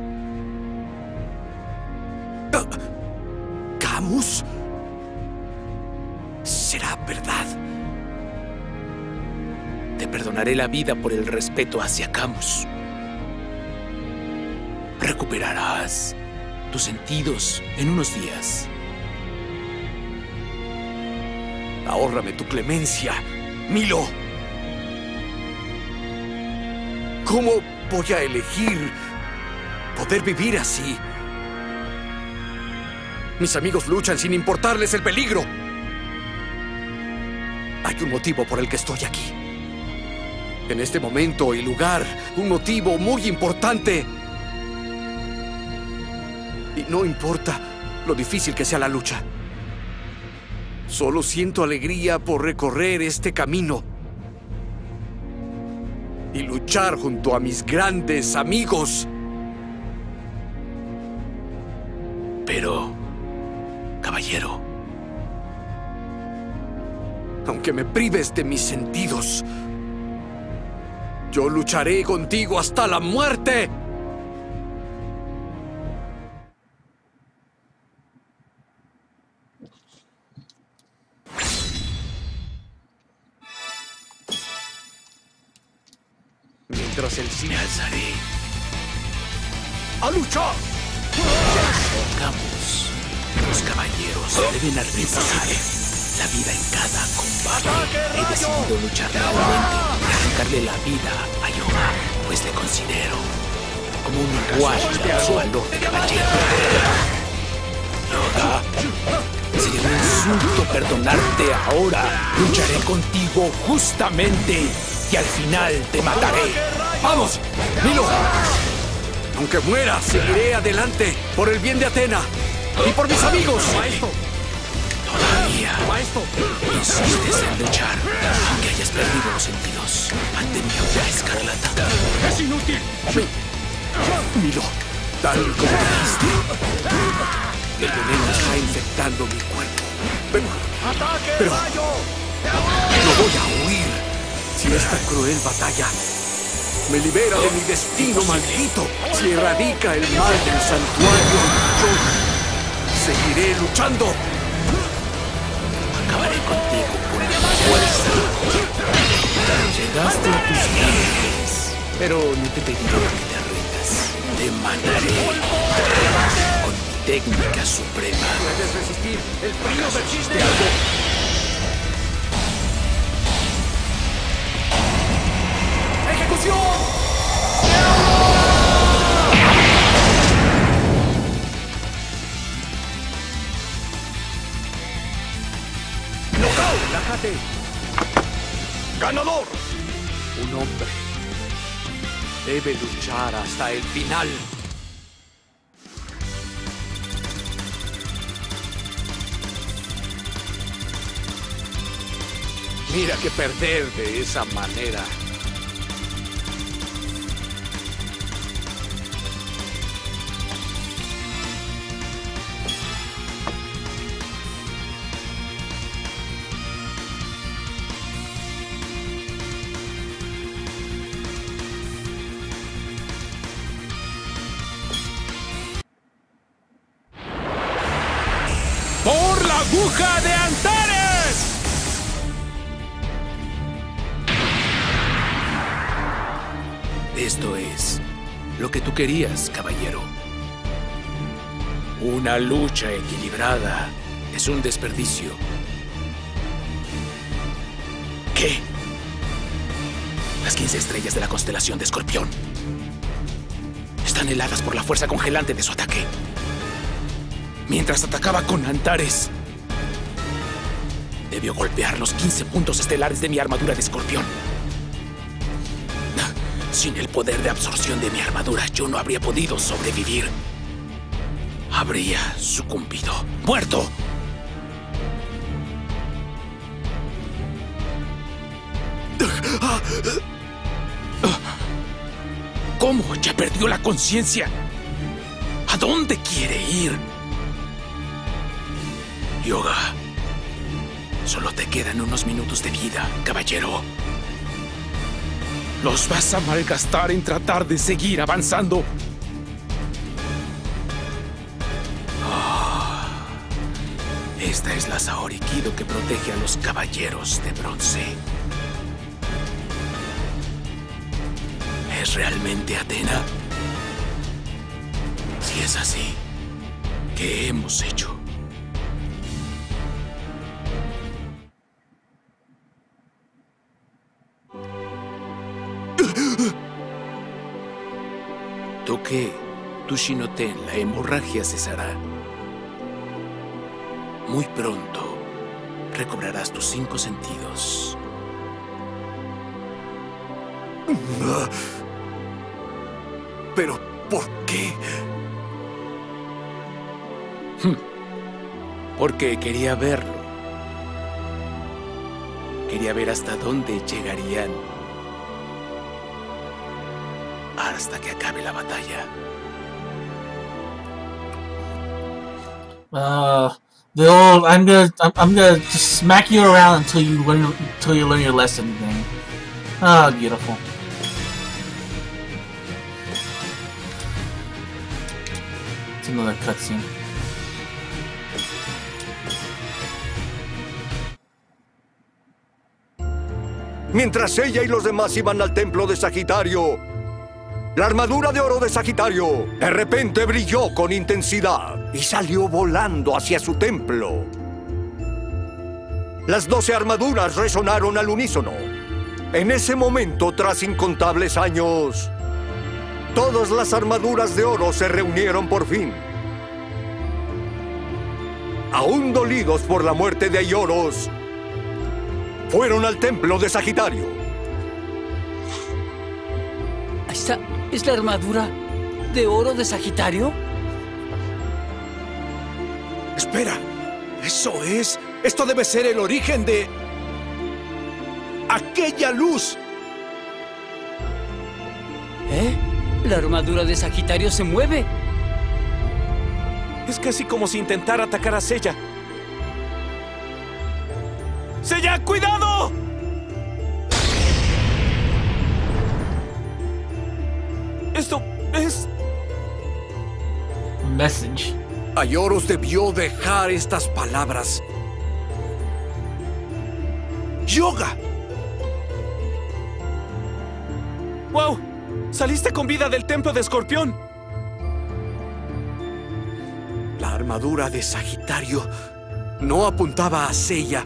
¿Camus? ¿Será verdad? Te perdonaré la vida por el respeto hacia Camus. Recuperarás tus sentidos en unos días. Ahórrame tu clemencia, Milo. ¿Cómo voy a elegir poder vivir así? Mis amigos luchan sin importarles el peligro. Hay un motivo por el que estoy aquí. En este momento y lugar, un motivo muy importante. Y no importa lo difícil que sea la lucha. Solo siento alegría por recorrer este camino y luchar junto a mis grandes amigos. Pero, caballero, aunque me prives de mis sentidos, yo lucharé contigo hasta la muerte. Mientras el cine... Me alzaré. ¡A luchar! Camus, los caballeros deben arriesgar la vida en cada combate. He decidido luchar nuevamente y arrancarle la vida a Yoga, pues le considero como un igual a su valor de caballero. Yoga, sería un insulto perdonarte ahora. Lucharé contigo justamente y al final te mataré. ¡Vamos, Milo! Aunque muera, seguiré adelante por el bien de Atena y por mis amigos. Maestro. Todavía Maestro. insistes en luchar, aunque hayas perdido los sentidos ante mi aguja escarlata. ¡Es inútil! Milo, tal como dijiste, el veneno está infectando mi cuerpo. Pero no voy a huir. Si esta cruel batalla me libera de mi destino maldito, si erradica el mal del santuario, yo seguiré luchando. Acabaré contigo con mi fuerza. Llegaste a tus límites, pero no te pediré que te rindas. Te mataré con mi técnica suprema. Puedes resistir el frío persiste algo. ¡Ejecución! ¡Relájate! ¡Ganador! Un hombre debe luchar hasta el final. Mira que perder de esa manera. ¡Por la aguja de Antares! Esto es lo que tú querías, caballero. Una lucha equilibrada es un desperdicio. ¿Qué? Las 15 estrellas de la constelación de Escorpión están heladas por la fuerza congelante de su ataque. Mientras atacaba con Antares, debió golpear los 15 puntos estelares de mi armadura de Escorpión. Sin el poder de absorción de mi armadura, yo no habría podido sobrevivir. Habría sucumbido. ¡Muerto! ¿Cómo? ¿Ya perdió la conciencia? ¿A dónde quiere ir? Yoga, solo te quedan unos minutos de vida, caballero. Los vas a malgastar en tratar de seguir avanzando. Esta es la Saori Kido que protege a los caballeros de bronce. ¿Es realmente Atena? Si es así, ¿qué hemos hecho? Toque Tushinoten, la hemorragia cesará. Muy pronto recobrarás tus 5 sentidos. ¿Pero por qué? Porque quería verlo. Quería ver hasta dónde llegarían. Hasta que acabe la batalla. The old I'm gonna just smack you around until you learn your lesson thing. Ah, beautiful. It's another cutscene. Mientras ella y los demás iban al templo de Sagitario, la armadura de oro de Sagitario de repente brilló con intensidad y salió volando hacia su templo. Las 12 armaduras resonaron al unísono. En ese momento, tras incontables años, todas las armaduras de oro se reunieron por fin. Aún dolidos por la muerte de Aioros, fueron al templo de Sagitario. ¿Esta es la armadura de oro de Sagitario? Espera, ¿eso es? Esto debe ser el origen de aquella luz. ¿Eh? La armadura de Sagitario se mueve. Es casi como si intentara atacar a Seiya. ¡Seiya, cuidado! Esto es... Message. Aioros debió dejar estas palabras. ¡Yoga! ¡Wow! ¡Saliste con vida del templo de Escorpión! La armadura de Sagitario no apuntaba a Seiya.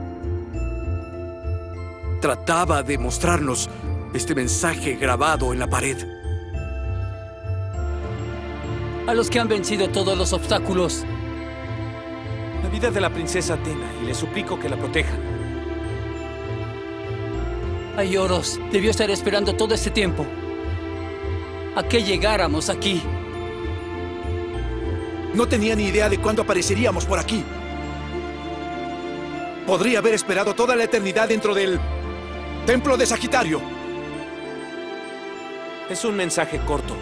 Trataba de mostrarnos este mensaje grabado en la pared. A los que han vencido todos los obstáculos. La vida de la princesa Athena, y le suplico que la protejan. Aioros debió estar esperando todo este tiempo a que llegáramos aquí. No tenía ni idea de cuándo apareceríamos por aquí. Podría haber esperado toda la eternidad dentro del templo de Sagitario. Es un mensaje corto.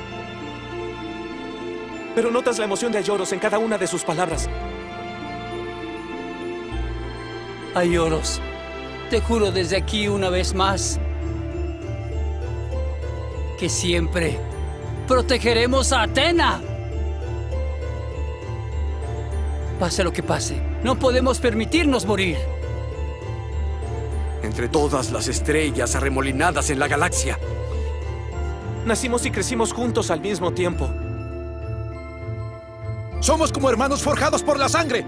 Pero notas la emoción de Aioros en cada una de sus palabras. Aioros, te juro desde aquí una vez más que siempre protegeremos a Athena. Pase lo que pase, no podemos permitirnos morir. Entre todas las estrellas arremolinadas en la galaxia. Nacimos y crecimos juntos al mismo tiempo. Somos como hermanos forjados por la sangre.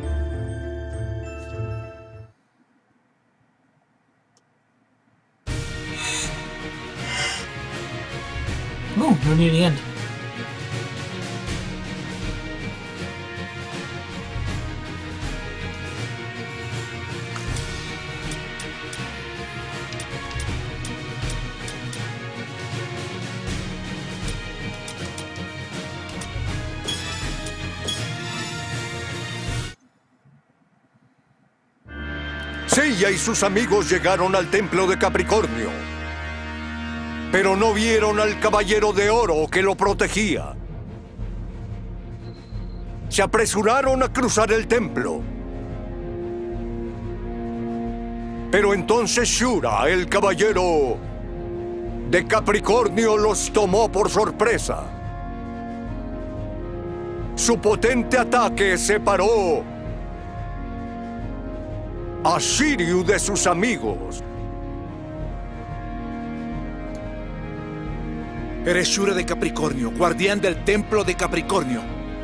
No, we're near the end. Seiya y sus amigos llegaron al templo de Capricornio, pero no vieron al Caballero de Oro que lo protegía. Se apresuraron a cruzar el templo. Pero entonces Shura, el Caballero de Capricornio, los tomó por sorpresa. Su potente ataque separó a Shiryu de sus amigos. Eres Shura de Capricornio, guardián del templo de Capricornio.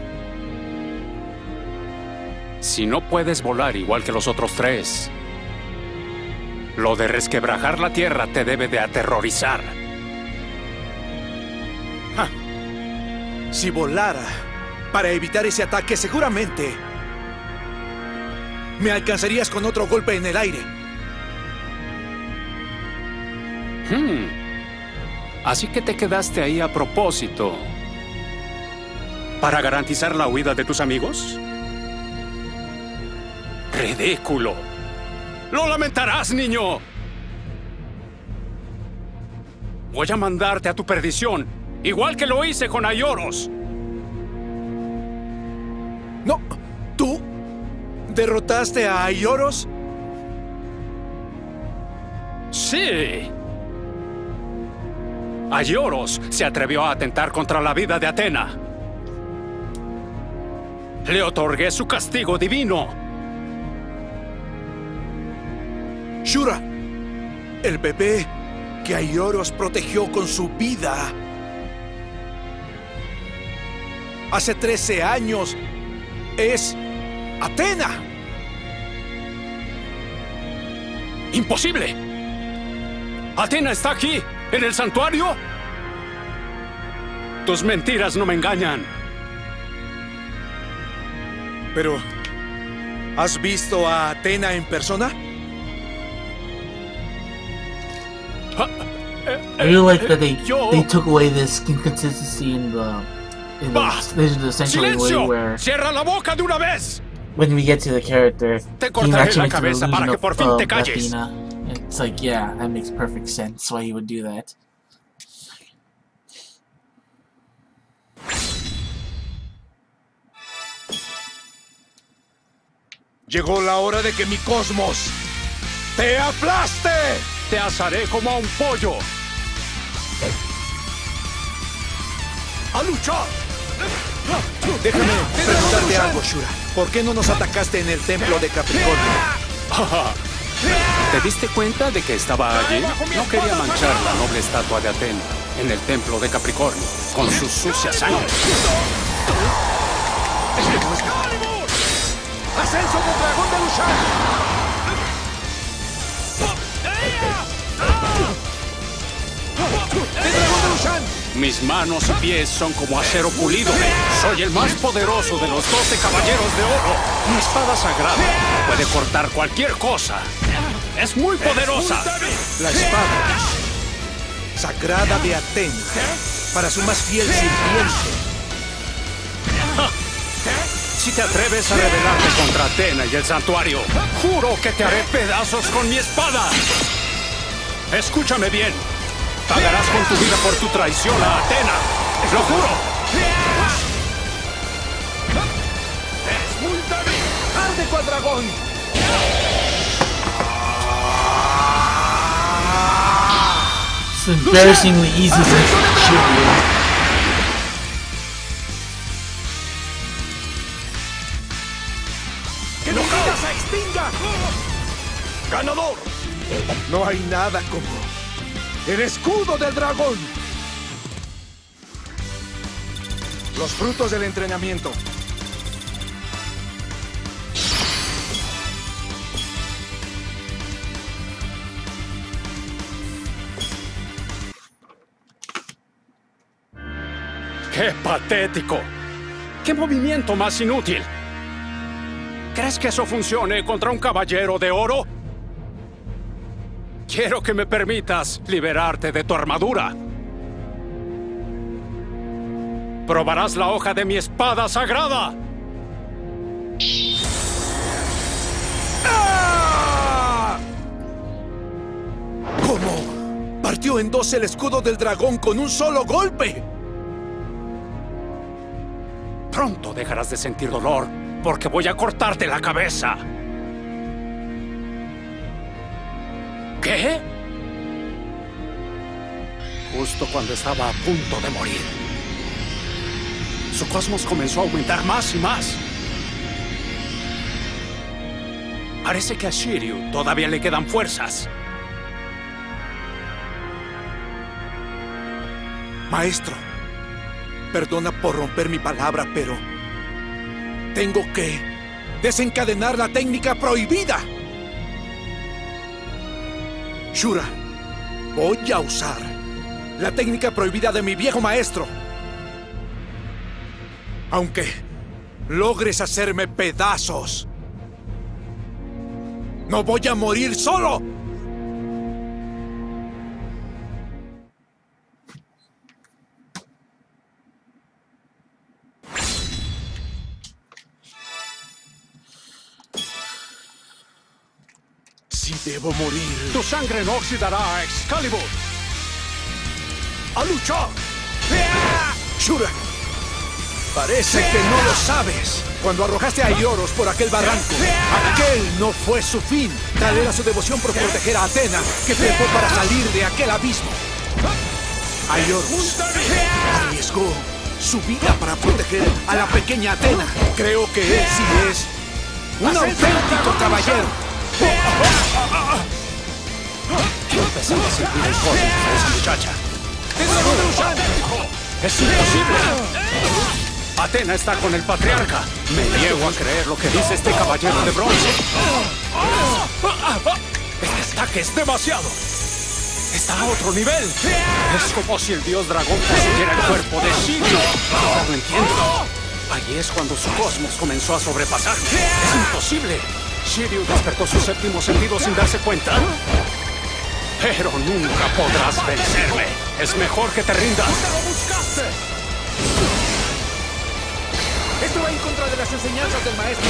Si no puedes volar igual que los otros tres, lo de resquebrajar la tierra te debe de aterrorizar. Ja. Si volara para evitar ese ataque, seguramente me alcanzarías con otro golpe en el aire. Así que te quedaste ahí a propósito. ¿Para garantizar la huida de tus amigos? ¡Ridículo! ¡Lo lamentarás, niño! Voy a mandarte a tu perdición, igual que lo hice con Aioros. No, ¿tú derrotaste a Aioros? ¡Sí! Aioros se atrevió a atentar contra la vida de Athena. Le otorgué su castigo divino. Shura, el bebé que Aioros protegió con su vida. Hace 13 años es Athena. ¡Imposible! ¿Athena está aquí, en el santuario? Tus mentiras no me engañan. Pero, ¿has visto a Athena en persona? I really like that they took away this inconsistency in the Vision of the Sanctuary way where ¡Cierra la boca de una vez! when we get to the character, Te he cortaré actually la makes an cabeza para illusion que por fin of te calles. Athena. It's like, yeah, that makes perfect sense why he would do that. Llegó la hora de que mi cosmos ¡Te aplaste! Te asaré como a un pollo. ¡A luchar! Déjame preguntarte algo, Shura. ¿Por qué no nos atacaste en el templo de Capricornio? ¿Te diste cuenta de que estaba allí? No quería manchar la noble estatua de Atena en el templo de Capricornio con su sucia sangre. ¡Ascenso del dragón de Lushan! ¡El dragón de Lushan! Mis manos y pies son como acero pulido. Soy el más poderoso de los 12 caballeros de oro. Mi espada sagrada puede cortar cualquier cosa. Es muy poderosa. La espada sagrada de Atena para su más fiel sirviente. Si te atreves a rebelarte contra Atena y el santuario, juro que te haré pedazos con mi espada. Escúchame bien. Pagarás con tu vida por tu traición a Atena. ¡Lo juro! ¡Arde cual dragón! It's embarrassingly easy to shoot you. ¡Que no se extinga! ¡Ganador! No hay nada como el escudo del dragón. Los frutos del entrenamiento. ¡Qué patético! ¡Qué movimiento más inútil! ¿Crees que eso funcione contra un caballero de oro? Quiero que me permitas liberarte de tu armadura. Probarás la hoja de mi espada sagrada. ¡Ah! ¿Cómo? Partió en dos el escudo del dragón con un solo golpe. Pronto dejarás de sentir dolor, porque voy a cortarte la cabeza. ¿Qué? Justo cuando estaba a punto de morir, su cosmos comenzó a aumentar más y más. Parece que a Shiryu todavía le quedan fuerzas. Maestro, perdona por romper mi palabra, pero tengo que desencadenar la técnica prohibida. Shura, voy a usar la técnica prohibida de mi viejo maestro. Aunque logres hacerme pedazos, no voy a morir solo. Si debo morir, Tu sangre no oxidará a Excalibur. ¡a luchar! Shura, parece que no lo sabes. Cuando arrojaste a Ioros por aquel barranco, aquel no fue su fin. Tal era su devoción por proteger a Atena, que trepó para salir de aquel abismo. Ioros arriesgó su vida para proteger a la pequeña Atena. Creo que él sí es un auténtico caballero. Empezaba a sentir el cosmos de esa muchacha. ¡Es imposible! Atena está con el patriarca. Me niego a creer lo que dice este caballero de bronce. Este ataque es demasiado. Está a otro nivel. Es como si el dios dragón poseyera el cuerpo de Shiryu. No lo entiendo. Allí es cuando su cosmos comenzó a sobrepasar. Es imposible. Shiryu despertó su séptimo sentido sin darse cuenta. Pero nunca podrás vencerme. Es mejor que te rindas. ¡Lo buscaste! Esto va en contra de las enseñanzas del maestro.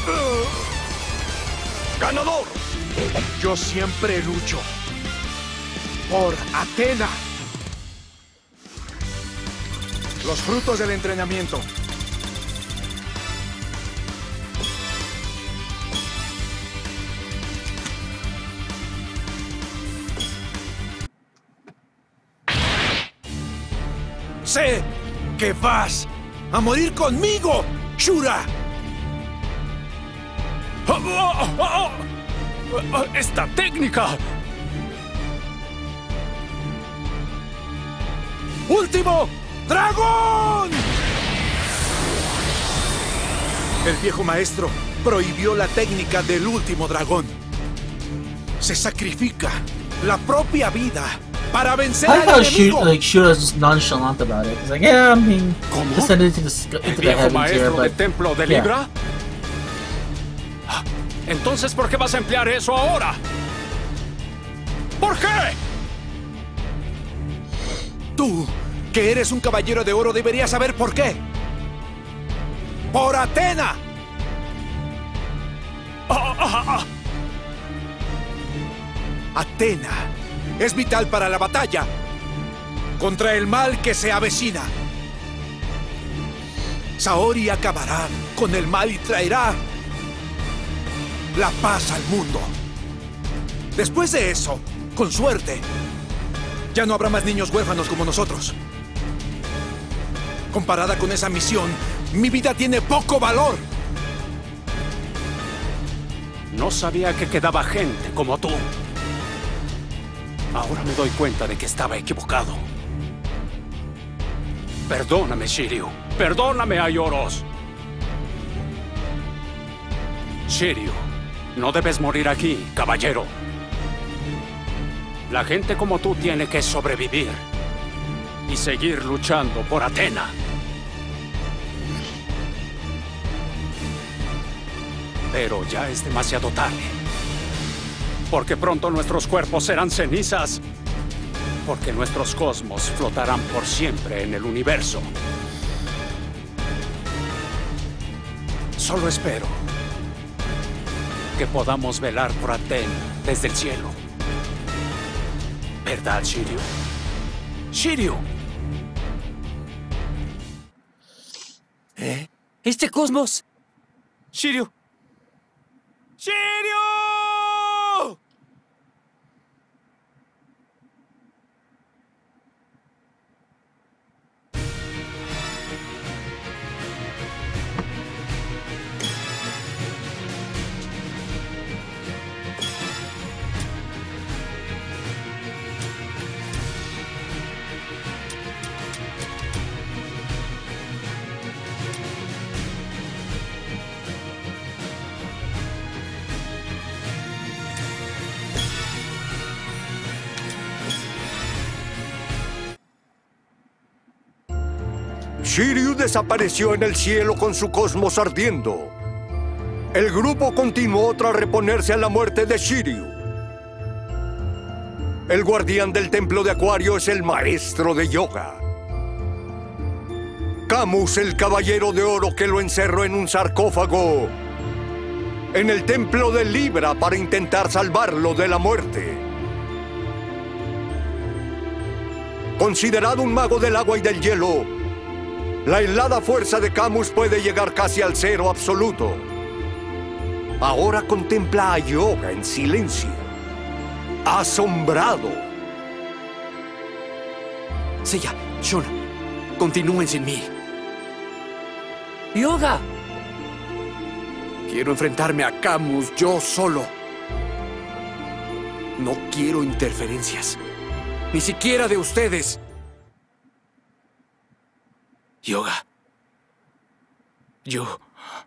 ¡Ganador! Yo siempre lucho por Athena. Los frutos del entrenamiento. Sé que vas a morir conmigo, Shura. ¡Esta técnica! ¡Último dragón! El viejo maestro prohibió la técnica del último dragón. Se sacrifica la propia vida para vencer I al thought enemigo. Shura was just nonchalant about it. It's like, yeah, I mean, descended into the ¿El heavens viejo here, maestro del but templo de yeah. Libra? Entonces, ¿por qué vas a emplear eso ahora? ¿Por qué? Tú, que eres un caballero de oro, deberías saber por qué. ¡Por Athena! Athena es vital para la batalla contra el mal que se avecina. Saori acabará con el mal y traerá la paz al mundo. Después de eso, con suerte, ya no habrá más niños huérfanos como nosotros. Comparada con esa misión, mi vida tiene poco valor. No sabía que quedaba gente como tú. Ahora me doy cuenta de que estaba equivocado. Perdóname, Shiryu. Perdóname, Aioros. Shiryu, no debes morir aquí, caballero. La gente como tú tiene que sobrevivir y seguir luchando por Athena. Pero ya es demasiado tarde. Porque pronto nuestros cuerpos serán cenizas. Porque nuestros cosmos flotarán por siempre en el universo. Solo espero que podamos velar por Athena desde el cielo. ¿Verdad, Shiryu? ¡Shiryu! ¿Eh? ¿Este cosmos? ¡Shiryu! ¡Shiryu! Shiryu desapareció en el cielo con su cosmos ardiendo. El grupo continuó tras reponerse a la muerte de Shiryu. El guardián del templo de Acuario es el maestro de yoga. Camus, el caballero de oro que lo encerró en un sarcófago en el templo de Libra para intentar salvarlo de la muerte. Considerado un mago del agua y del hielo, la helada fuerza de Camus puede llegar casi al cero absoluto. Ahora contempla a Yoga en silencio, asombrado. Seiya, Shun, continúen sin mí. ¡Yoga! Quiero enfrentarme a Camus yo solo. No quiero interferencias. Ni siquiera de ustedes. Yoga. Yo...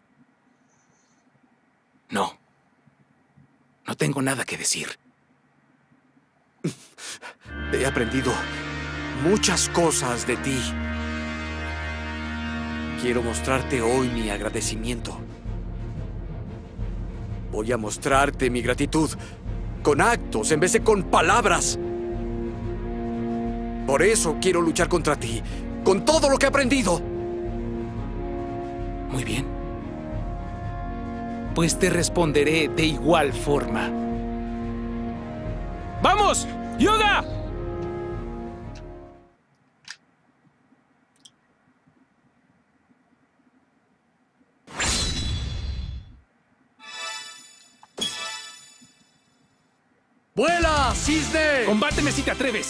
No. No tengo nada que decir. He aprendido muchas cosas de ti. Quiero mostrarte hoy mi agradecimiento. Voy a mostrarte mi gratitud con actos en vez de con palabras. Por eso quiero luchar contra ti, con todo lo que he aprendido. Muy bien. pues te responderé de igual forma. ¡Vamos! ¡Yoga! ¡Vuela, cisne! ¡Combáteme si te atreves!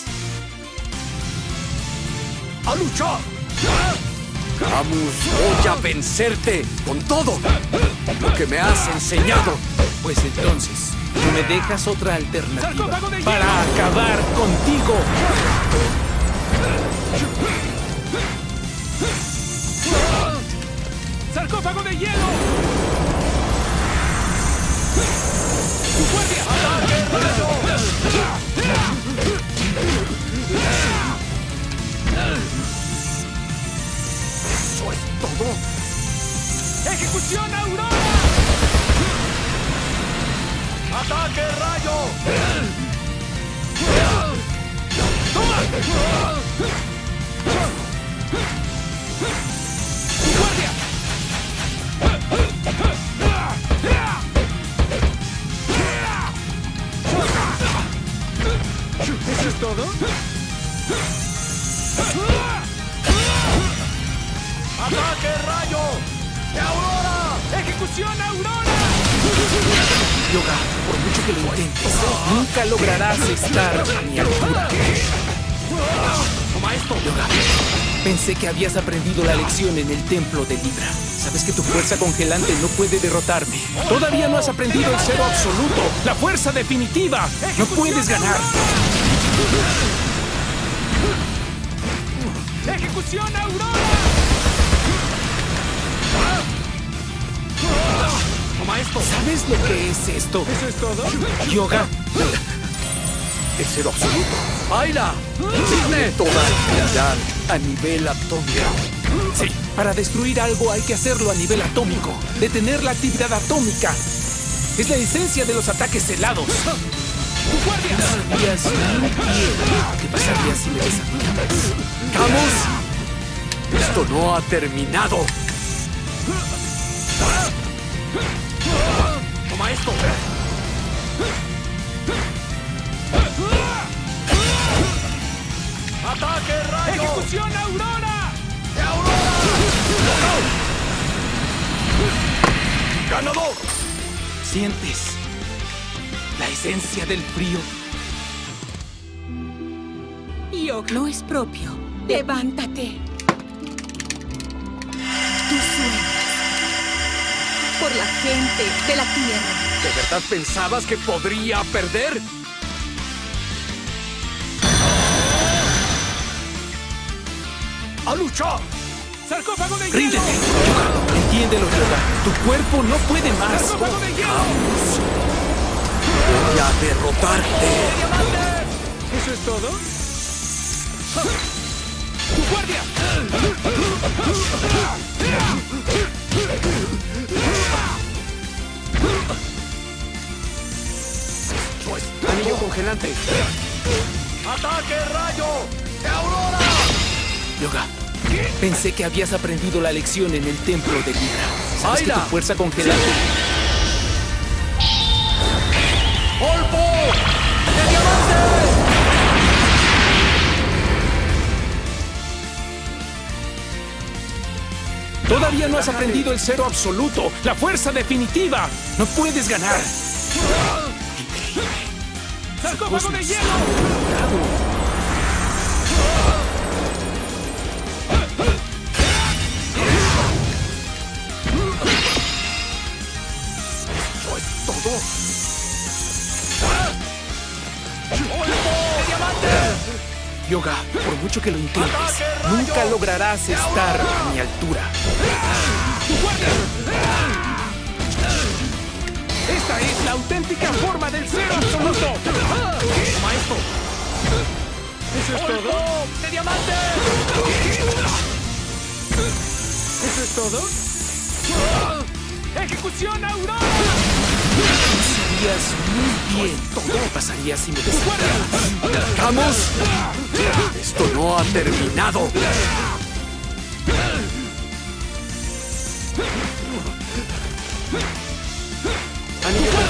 ¡A luchar! Camus, voy a vencerte con todo lo que me has enseñado. Pues entonces, tú me dejas otra alternativa para acabar contigo. ¡Sarcófago de hielo! ¡Tu guardia! ¡Ataque, rayo! ¿Eso es todo? ¡Ejecución, Aurora! ¡Ataque, rayo! ¡Toma! ¡Tu guardia! ¿Eso es todo? ¡Ataque, rayo! ¡De Aurora! ¡Ejecución, Aurora! Yoga, por mucho que lo intentes, nunca lograrás estar a mi altura. ¡Toma esto! Yoga, pensé que habías aprendido la lección en el templo de Libra. Sabes que tu fuerza congelante no puede derrotarme. Todavía no has aprendido el cero absoluto, la fuerza definitiva. No puedes ganar. ¡Ejecución, Aurora! ¡Toma esto! ¿Sabes lo que es esto? ¿Eso es todo? Yoga. El cero absoluto. ¡Aira! ¡Cisne! Toda actividad a nivel atómico. Sí, para destruir algo hay que hacerlo a nivel atómico. Detener la actividad atómica. Es la esencia de los ataques helados. ¡Tu guardia! ¿Sabías muy bien qué pasaría si me desafías? ¡Camus! Esto no ha terminado. ¡Toma esto! ¡Ataque, rayo! ¡Ejecución, Aurora! ¡De Aurora! ¡Ganador! ¿Sientes la esencia del frío? Yoga, no es propio. Levántate. Tú sueñas por la gente de la Tierra. ¿De verdad pensabas que podría perder? ¡A luchar! ¡Sarcófago de hielo! ¡Ríndete! Yoga, entiéndelo, Yoga. Tu cuerpo no puede más. ¡Sarcófago de hielo! Voy a derrotarte. ¿Eso es todo? ¡Tu guardia! Anillo congelante. ¡Ataque, rayo! ¡De Aurora! Yoga, pensé que habías aprendido la lección en el templo de Libra. ¿Sabes que tu fuerza congelante? ¡Polvo! ¡De diamante! Todavía no has aprendido el cero absoluto, la fuerza definitiva. No puedes ganar. Increíble. ¡Sarcófago de hielo! ¿Eso es todo? Yoga, por mucho que lo intentes, nunca lograrás estar a mi altura. ¡Esta es la auténtica forma del cero absoluto! ¡Toma esto! ¿Eso es todo? ¡De diamante! ¿Eso es todo? ¡Ejecución, Aurora! Sabías muy bien qué pasaría si me desafiabas. ¡Camus! Esto no ha terminado.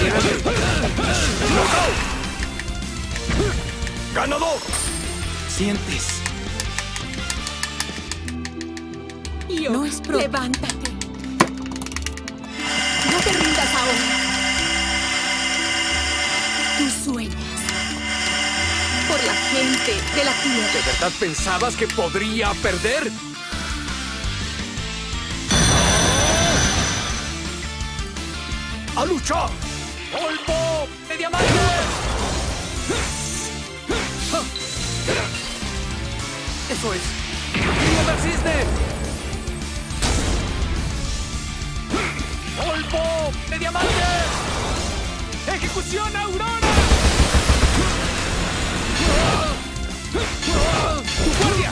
congelante. ¡Ganador! Sientes. No es levántate. No te rindas ahora. Tú sueñas por la gente de la tierra. ¿De verdad pensabas que podría perder? ¡A luchar! ¡Polvo de diamante! ¡Eso es! ¡Río del cisne! ¡Polvo de diamante! ¡Ejecución Aurora! ¡Tu guardia!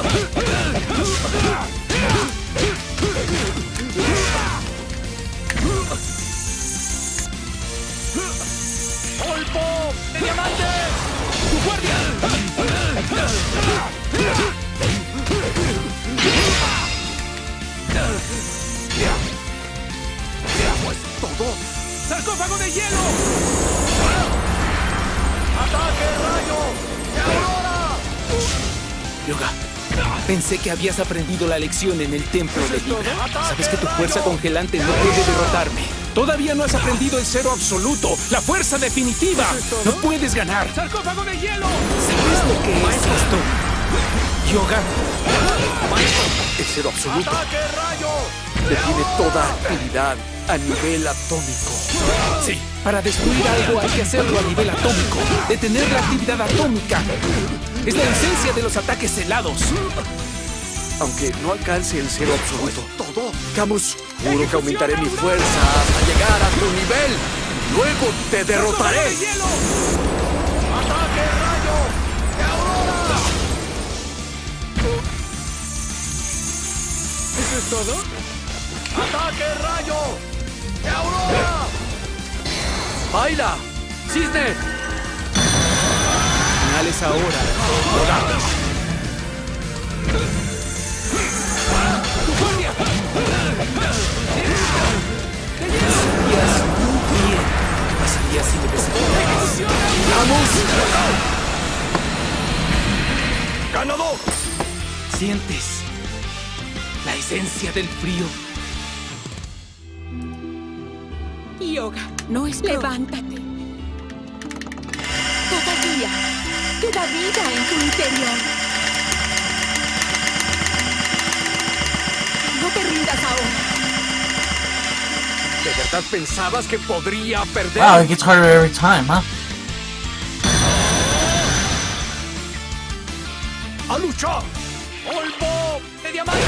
¡Polvo de diamante! ¡Tu guardia! ¡Pues todo! ¡Sarcófago de hielo! ¡Ataque rayo! ¡De Aurora! Yoga, pensé que habías aprendido la lección en el templo de Libra. Sabes que tu fuerza congelante no puede derrotarme. Todavía no has aprendido el cero absoluto, la fuerza definitiva. No puedes ganar. ¡Sarcófago de hielo! ¿Sabes lo que es esto? Yoga. El cero absoluto ¡Ataque rayo! detiene toda actividad a nivel atómico. Sí, para destruir algo hay que hacerlo a nivel atómico. Detener la actividad atómica. Es la esencia de los ataques helados. Aunque no alcance el cero absoluto. ¡Todo! Camus, juro que aumentaré mi fuerza hasta llegar a tu nivel. Luego te derrotaré. ¡Ataque rayo! ¡De Aurora! ¿Eso es todo? ¡Ataque rayo! ¡De Aurora! ¡Baila! ¡Cisne! Finales ahora. Yoga. ¡Tu guardia! Sabías muy bien qué pasaría si me desafiabas. ¡Vamos! ¡Ganador! ¿Sientes la esencia del frío? Yoga, no es levántate. Todavía queda vida en tu interior. No te rindas ahora. ¿De verdad pensabas que podría perder? Wow, it gets harder every time, huh? ¡A luchar! ¡Polvo de diamante!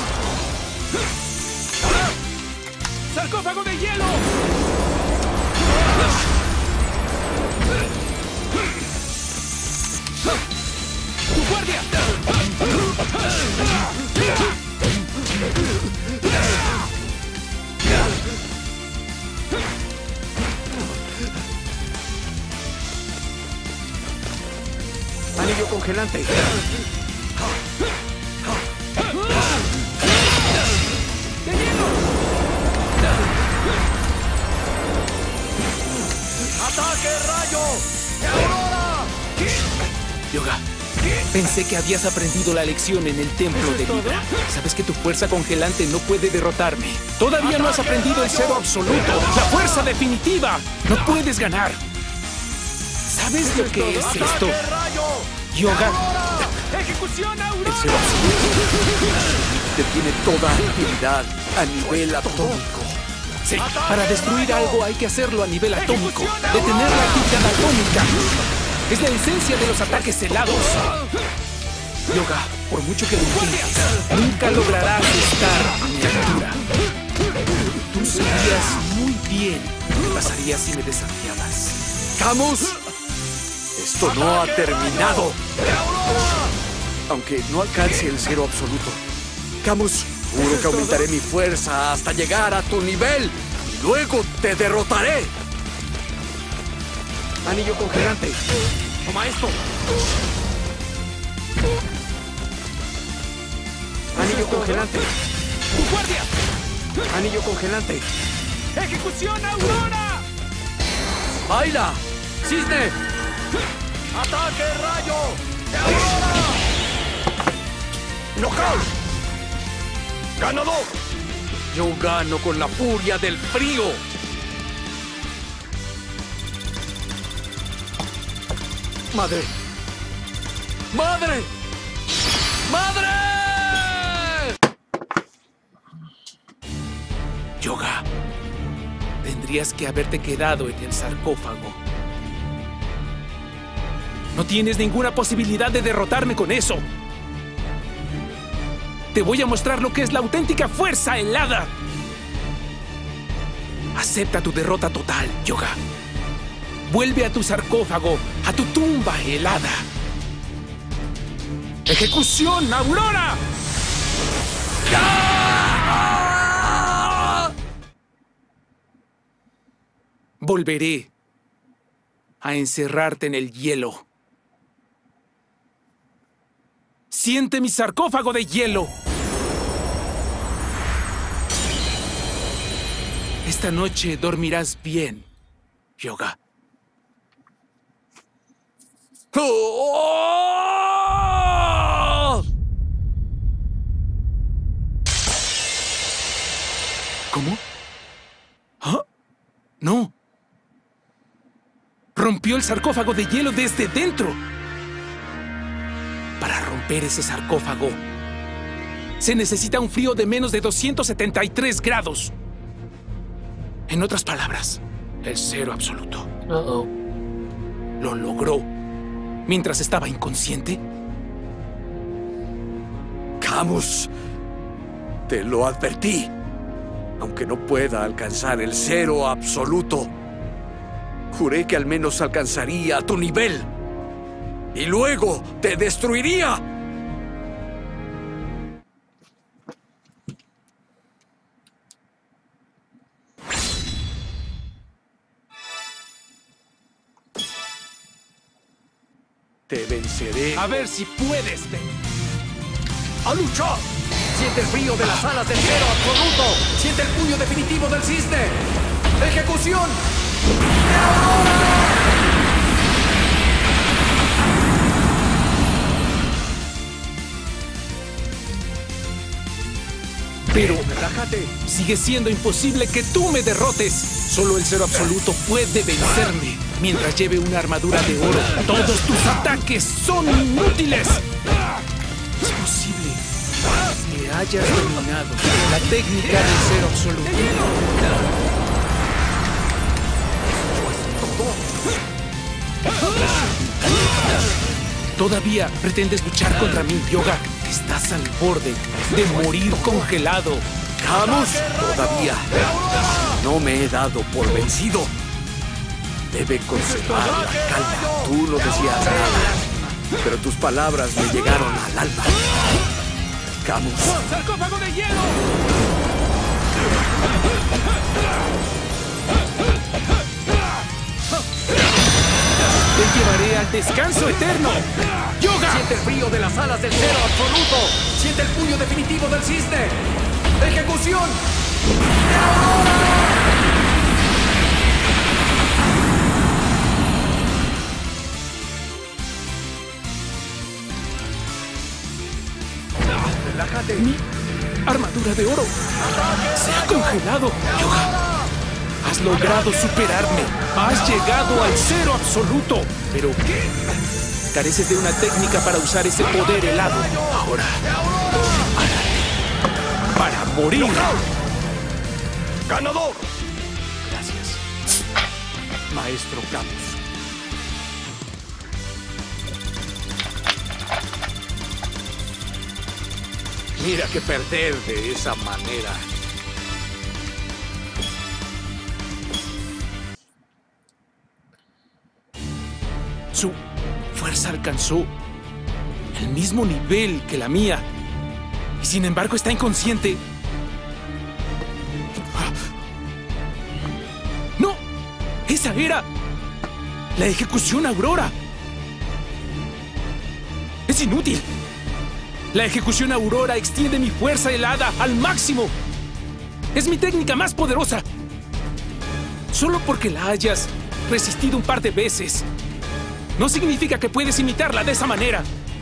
¡Sarcófago de hielo! ¡Tu guardia! Anillo congelante. ¡Ataque rayo! ¡De Aurora! Yoga, pensé que habías aprendido la lección en el templo de Libra. Sabes que tu fuerza congelante no puede derrotarme. Todavía no has aprendido el cero absoluto, la fuerza definitiva. No puedes ganar. ¿Sabes lo que es esto? Yoga. ¡Ejecución Aurora! El cero absoluto detiene toda actividad a nivel atómico. Sí, para destruir algo hay que hacerlo a nivel atómico. Detener la actividad atómica. Es la esencia de los ataques helados. Yoga, por mucho que lo intentes, nunca lograrás estar a mi altura. Tú sabías muy bien qué pasaría si me desafiabas. ¡Camus! Esto no ha terminado. Aunque no alcance el cero absoluto. Camus, juro que aumentaré mi fuerza hasta llegar a tu nivel. Y luego te derrotaré. Anillo congelante. Toma esto. Anillo congelante. ¡Tu guardia! Anillo congelante. ¡Ejecución Aurora! ¡Baila! ¡Cisne! ¡Ataque, rayo! ¡De Aurora! ¡Knockout! ¡Ganador! Yo gano con la furia del frío. ¡Madre! ¡Madre! ¡Madre! Yoga, tendrías que haberte quedado en el sarcófago. No tienes ninguna posibilidad de derrotarme con eso. Te voy a mostrar lo que es la auténtica fuerza helada. Acepta tu derrota total, Yoga. Vuelve a tu sarcófago, a tu tumba helada. ¡Ejecución, Aurora! Volveré a encerrarte en el hielo. Siente mi sarcófago de hielo. Esta noche dormirás bien, Yoga. ¿Cómo? ¿Ah? No. Rompió el sarcófago de hielo desde dentro. Para romper ese sarcófago, se necesita un frío de menos de 273 grados. En otras palabras, el cero absoluto. Lo logró mientras estaba inconsciente. Camus, te lo advertí. Aunque no pueda alcanzar el cero absoluto, juré que al menos alcanzaría tu nivel. Y luego te destruiría. Te venceré. A ver si puedes, ven. ¡A luchar! Siente el frío de las alas del cero absoluto. Siente el puño definitivo del cisne. ¡Ejecución! ¡De Aurora! Pero relájate. Sigue siendo imposible que tú me derrotes. Solo el cero absoluto puede vencerme. Mientras lleve una armadura de oro, todos tus ataques son inútiles. Es posible que hayas dominado la técnica del cero absoluto. ¿Todavía pretendes luchar contra mí, Yoga? Estás al borde de morir congelado. Camus, todavía no me he dado por vencido. Debe conservar la calma. Tú no decías nada, pero tus palabras me llegaron al alma. Camus. ¡Sarcófago de hielo! Te llevaré al descanso eterno. ¡Yoga! Siente el frío de las alas del cero absoluto. Siente el puño definitivo del cisne. ¡Ejecución! ¡De Aurora! Relájate. Mi armadura de oro se ha congelado. Yoga, has logrado superarme. Has llegado al cero absoluto. Pero careces de una técnica para usar ese poder helado. Ahora, para morir. ¡Ganador! Gracias, Maestro Camus. Mira que perder de esa manera. Su fuerza alcanzó el mismo nivel que la mía. Y sin embargo está inconsciente. ¡No! ¡Esa era la ejecución Aurora! ¡Es inútil! La ejecución Aurora extiende mi fuerza helada al máximo. Es mi técnica más poderosa. Solo porque la hayas resistido un par de veces, no significa que puedes imitarla de esa manera.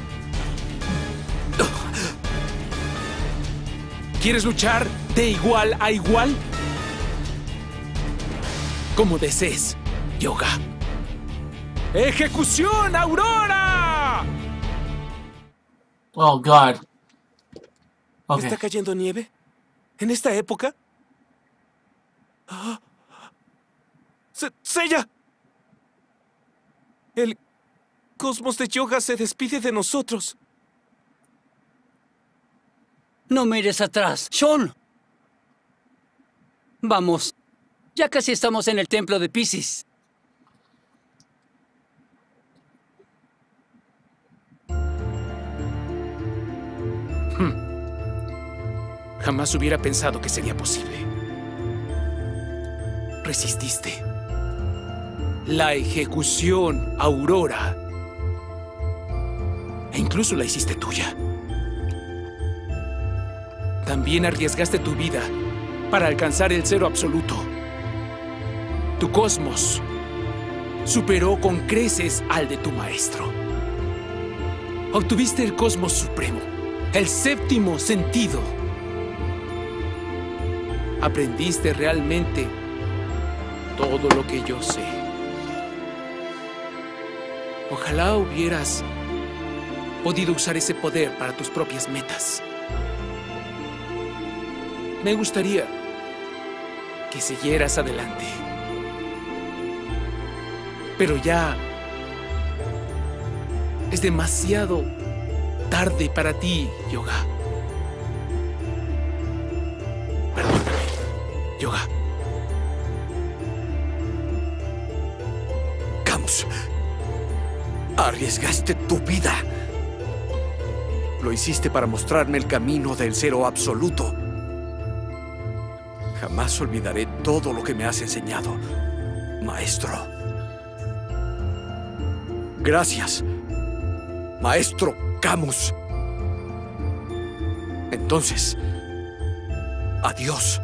¿Quieres luchar de igual a igual? Como desees, Yoga. ¡Ejecución, Aurora! Oh, God. Okay. ¿Está cayendo nieve? ¿En esta época? ¡Ah! ¡Seiya! El cosmos de Yoga se despide de nosotros. No mires atrás, Sean. Vamos. Ya casi estamos en el templo de Piscis. Jamás hubiera pensado que sería posible. Resististe. La ejecución, Aurora. E incluso la hiciste tuya. También arriesgaste tu vida para alcanzar el cero absoluto. Tu cosmos superó con creces al de tu maestro. Obtuviste el cosmos supremo, el séptimo sentido. Aprendiste realmente todo lo que yo sé. Ojalá hubieras podido usar ese poder para tus propias metas. Me gustaría que siguieras adelante. Pero ya es demasiado tarde para ti, Yoga. Perdóname, Yoga. Camus, arriesgaste tu vida. Lo hiciste para mostrarme el camino del cero absoluto. Jamás olvidaré todo lo que me has enseñado, maestro. Gracias, maestro Camus. Entonces, adiós.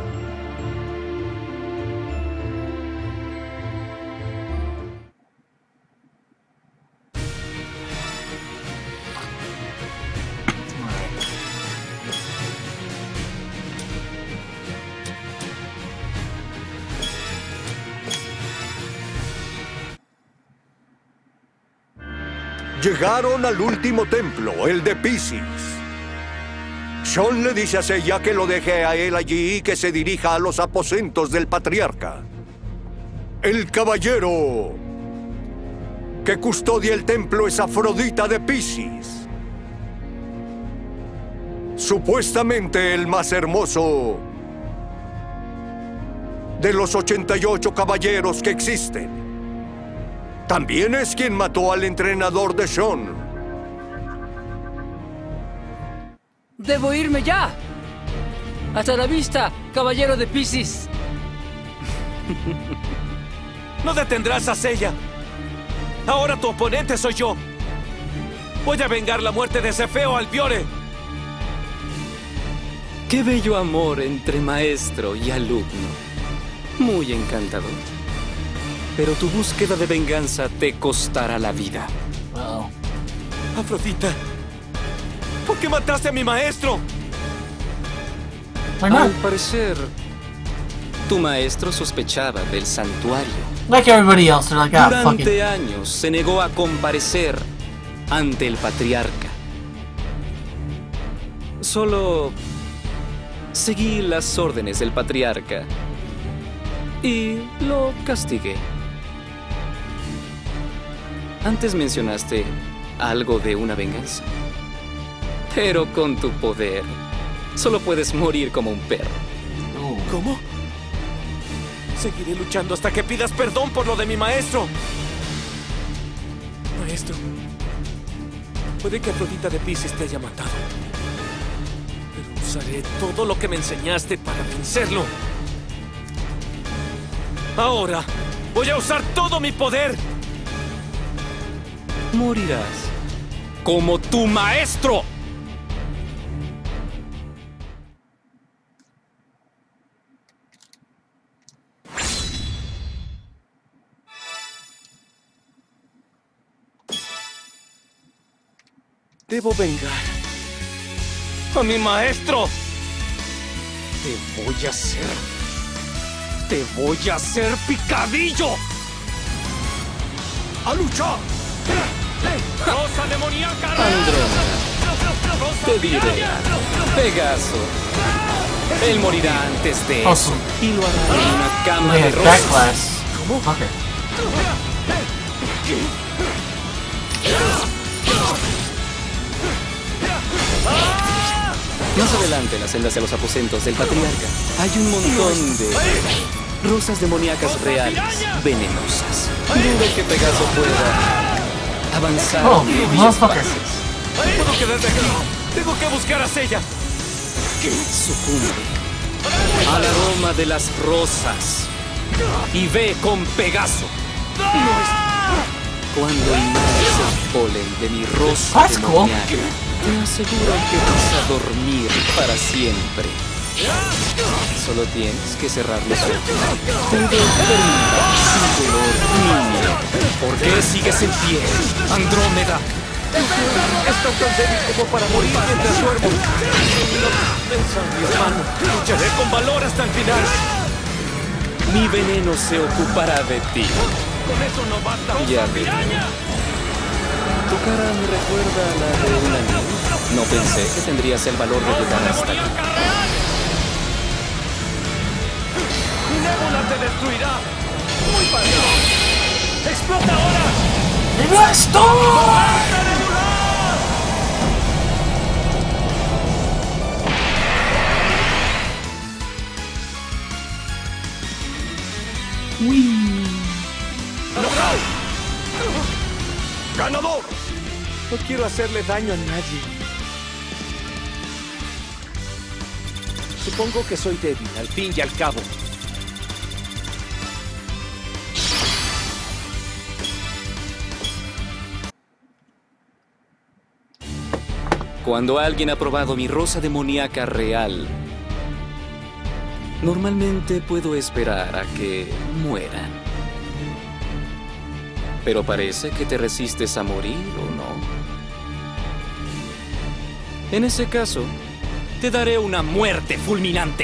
Llegaron al último templo, el de Piscis. Sean le dice a Seiya que lo deje a él allí y que se dirija a los aposentos del patriarca. El caballero que custodia el templo es Afrodita de Piscis. Supuestamente el más hermoso de los 88 caballeros que existen. También es quien mató al entrenador de Sean. ¡Debo irme ya! ¡Hasta la vista, caballero de Piscis! No detendrás a Seiya. Ahora tu oponente soy yo. Voy a vengar la muerte de ese feo Albiore. Qué bello amor entre maestro y alumno. Muy encantador. Pero tu búsqueda de venganza te costará la vida. Afrodita, ¿por qué mataste a mi maestro? Al parecer, tu maestro sospechaba del santuario. Like everybody else, they're like, ah, fuck it. Durante años se negó a comparecer ante el patriarca. Solo seguí las órdenes del patriarca y lo castigué. Antes mencionaste algo de una venganza. Pero con tu poder, solo puedes morir como un perro. ¿Cómo? Seguiré luchando hasta que pidas perdón por lo de mi maestro. Maestro, puede que Afrodita de Piscis te haya matado. Pero usaré todo lo que me enseñaste para vencerlo. Ahora, voy a usar todo mi poder. Morirás como tu maestro. Debo vengar a mi maestro. Te voy a hacer picadillo. ¡A luchar! ¡Rosa demoníaca! Andrómeda, te diré, Pegaso. Él morirá antes de eso y lo hará en una cama de rosas. ¿Cómo? Okay. Más adelante, en la senda hacia los aposentos del patriarca, hay un montón de rosas demoníacas reales, venenosas. Dudo que Pegaso pueda avanzar. Puedo quedarme aquí. Tengo que buscar a Seiya. Sucumbe al aroma de las rosas y ve con Pegaso. Cuando inhales el polen de mi rosa demoníaca, te aseguro que vas a dormir para siempre. Solo tienes que cerrar los ojos. Todo terminará sin dolor ni miedo. ¿Por qué sigues en pie, Andrómeda? Estás tan débil como para morir mientras duermo. Pensa, mi hermano. Lucharé con valor hasta el final. Mi veneno se ocupará de ti. Con eso no basta. Ya veré. Tu cara me recuerda a la de una niña. No pensé que tendrías el valor de llegar hasta aquí. ¡Mi nébula te destruirá! ¡Muy fácil! ¡Explota ahora! ¡Blasto! ¡Ganador! No quiero hacerle daño a nadie. Supongo que soy débil, al fin y al cabo. Cuando alguien ha probado mi rosa demoníaca real, normalmente puedo esperar a que mueran. Pero parece que te resistes a morir, ¿o no? En ese caso, te daré una muerte fulminante.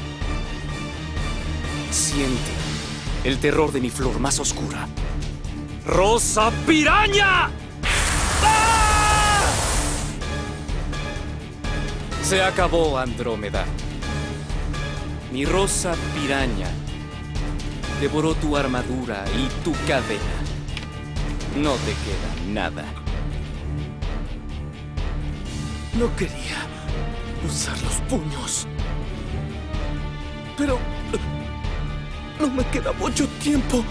Siente el terror de mi flor más oscura. ¡Rosa Piraña! ¡Ah! Se acabó, Andrómeda. Mi rosa piraña devoró tu armadura y tu cadena. No te queda nada. No quería usar los puños. Pero no me queda mucho tiempo.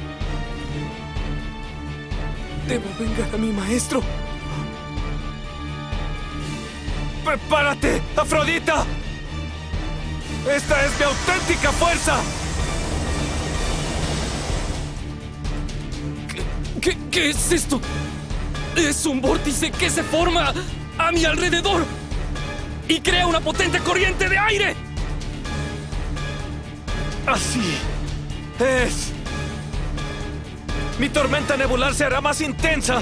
Debo vengar a mi maestro. ¡Prepárate, Afrodita! ¡Esta es mi auténtica fuerza! ¿Qué es esto? Es un vórtice que se forma a mi alrededor y crea una potente corriente de aire. Así es. Mi tormenta nebular se hará más intensa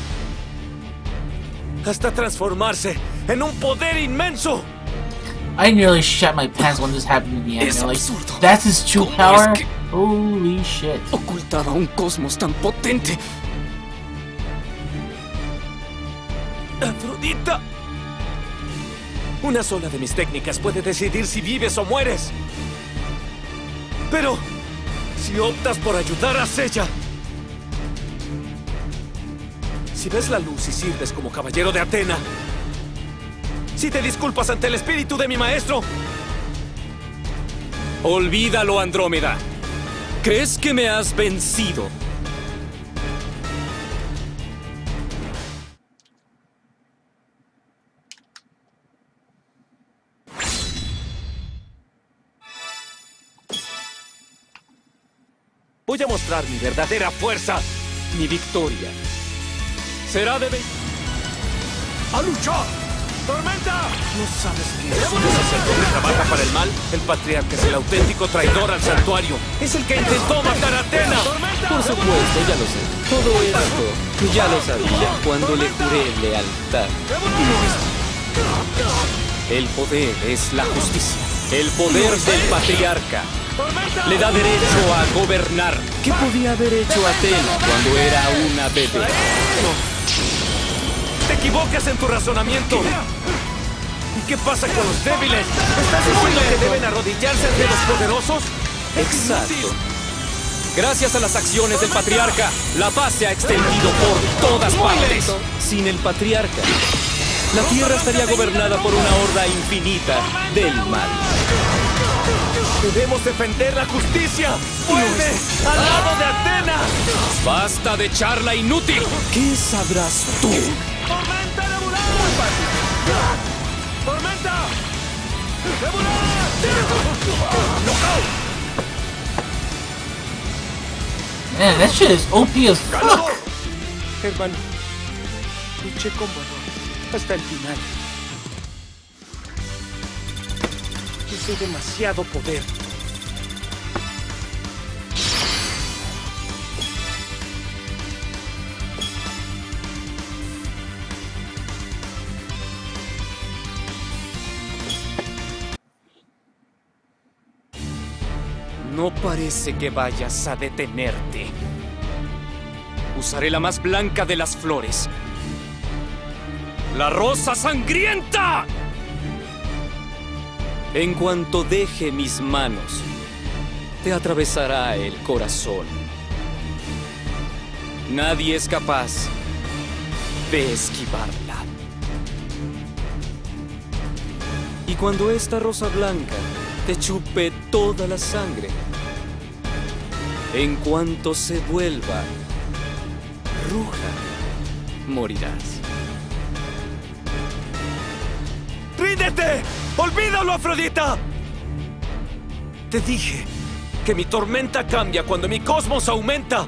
hasta transformarse en un poder inmenso. I nearly shat my pants when this happened in the end. Es Like, absurdo. that's his true power? Holy shit. Ocultaba un cosmos tan potente. Afrodita. Una sola de mis técnicas puede decidir si vives o mueres. Pero si optas por ayudar a Seiya, si ves la luz y sirves como caballero de Atena, si te disculpas ante el espíritu de mi maestro, olvídalo, Andrómeda. ¿Crees que me has vencido? voy a mostrar mi verdadera fuerza. Mi victoria será de... ¡A luchar! ¡Tormenta! ¿No sabes que es un sacerdote que trabaja para el mal? El patriarca es el auténtico traidor al santuario. Es el que intentó matar a Atena. Por supuesto, ya lo sé. Todo esto ya lo sabía cuando le juré lealtad. El poder es la justicia. El poder del patriarca le da derecho a gobernar. ¿Qué podía haber hecho Atena cuando era una bebé? Te equivocas en tu razonamiento. ¿Y qué pasa con los débiles? ¿Estás diciendo que deben arrodillarse ante los poderosos? Exacto. Gracias a las acciones del patriarca, la paz se ha extendido por todas partes. Sin el patriarca, la tierra estaría gobernada por una horda infinita del mal. Debemos defender la justicia. ¡Vuelve al lado de Atena! ¡Basta de charla inútil! ¿Qué sabrás tú? ¡Tormenta nebular! Muy fácil. ¡Tormenta! ¡Nebular! Man, that shit is OP as fuck. Hermano, luché con valor hasta el final. Usé demasiado poder. No parece que vayas a detenerte. Usaré la más blanca de las flores. ¡La rosa sangrienta! En cuanto deje mis manos, te atravesará el corazón. Nadie es capaz de esquivarla. Y cuando esta rosa blanca te chupe toda la sangre, en cuanto se vuelva roja, morirás. ¡Ríndete! ¡Olvídalo, Afrodita! Te dije que mi tormenta cambia cuando mi cosmos aumenta.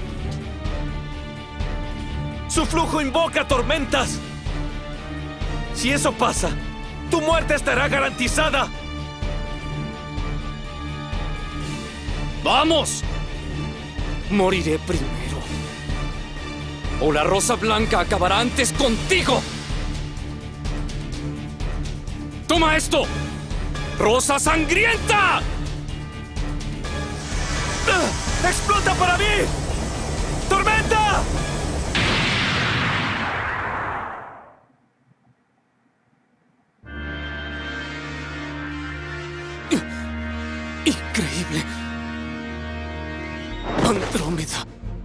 Su flujo invoca tormentas. Si eso pasa, tu muerte estará garantizada. ¡Vamos! Moriré primero. O la rosa blanca acabará antes contigo. ¡Toma esto! ¡Rosa sangrienta! ¡Explota para mí! ¡Tormenta! Increíble. Andrómeda.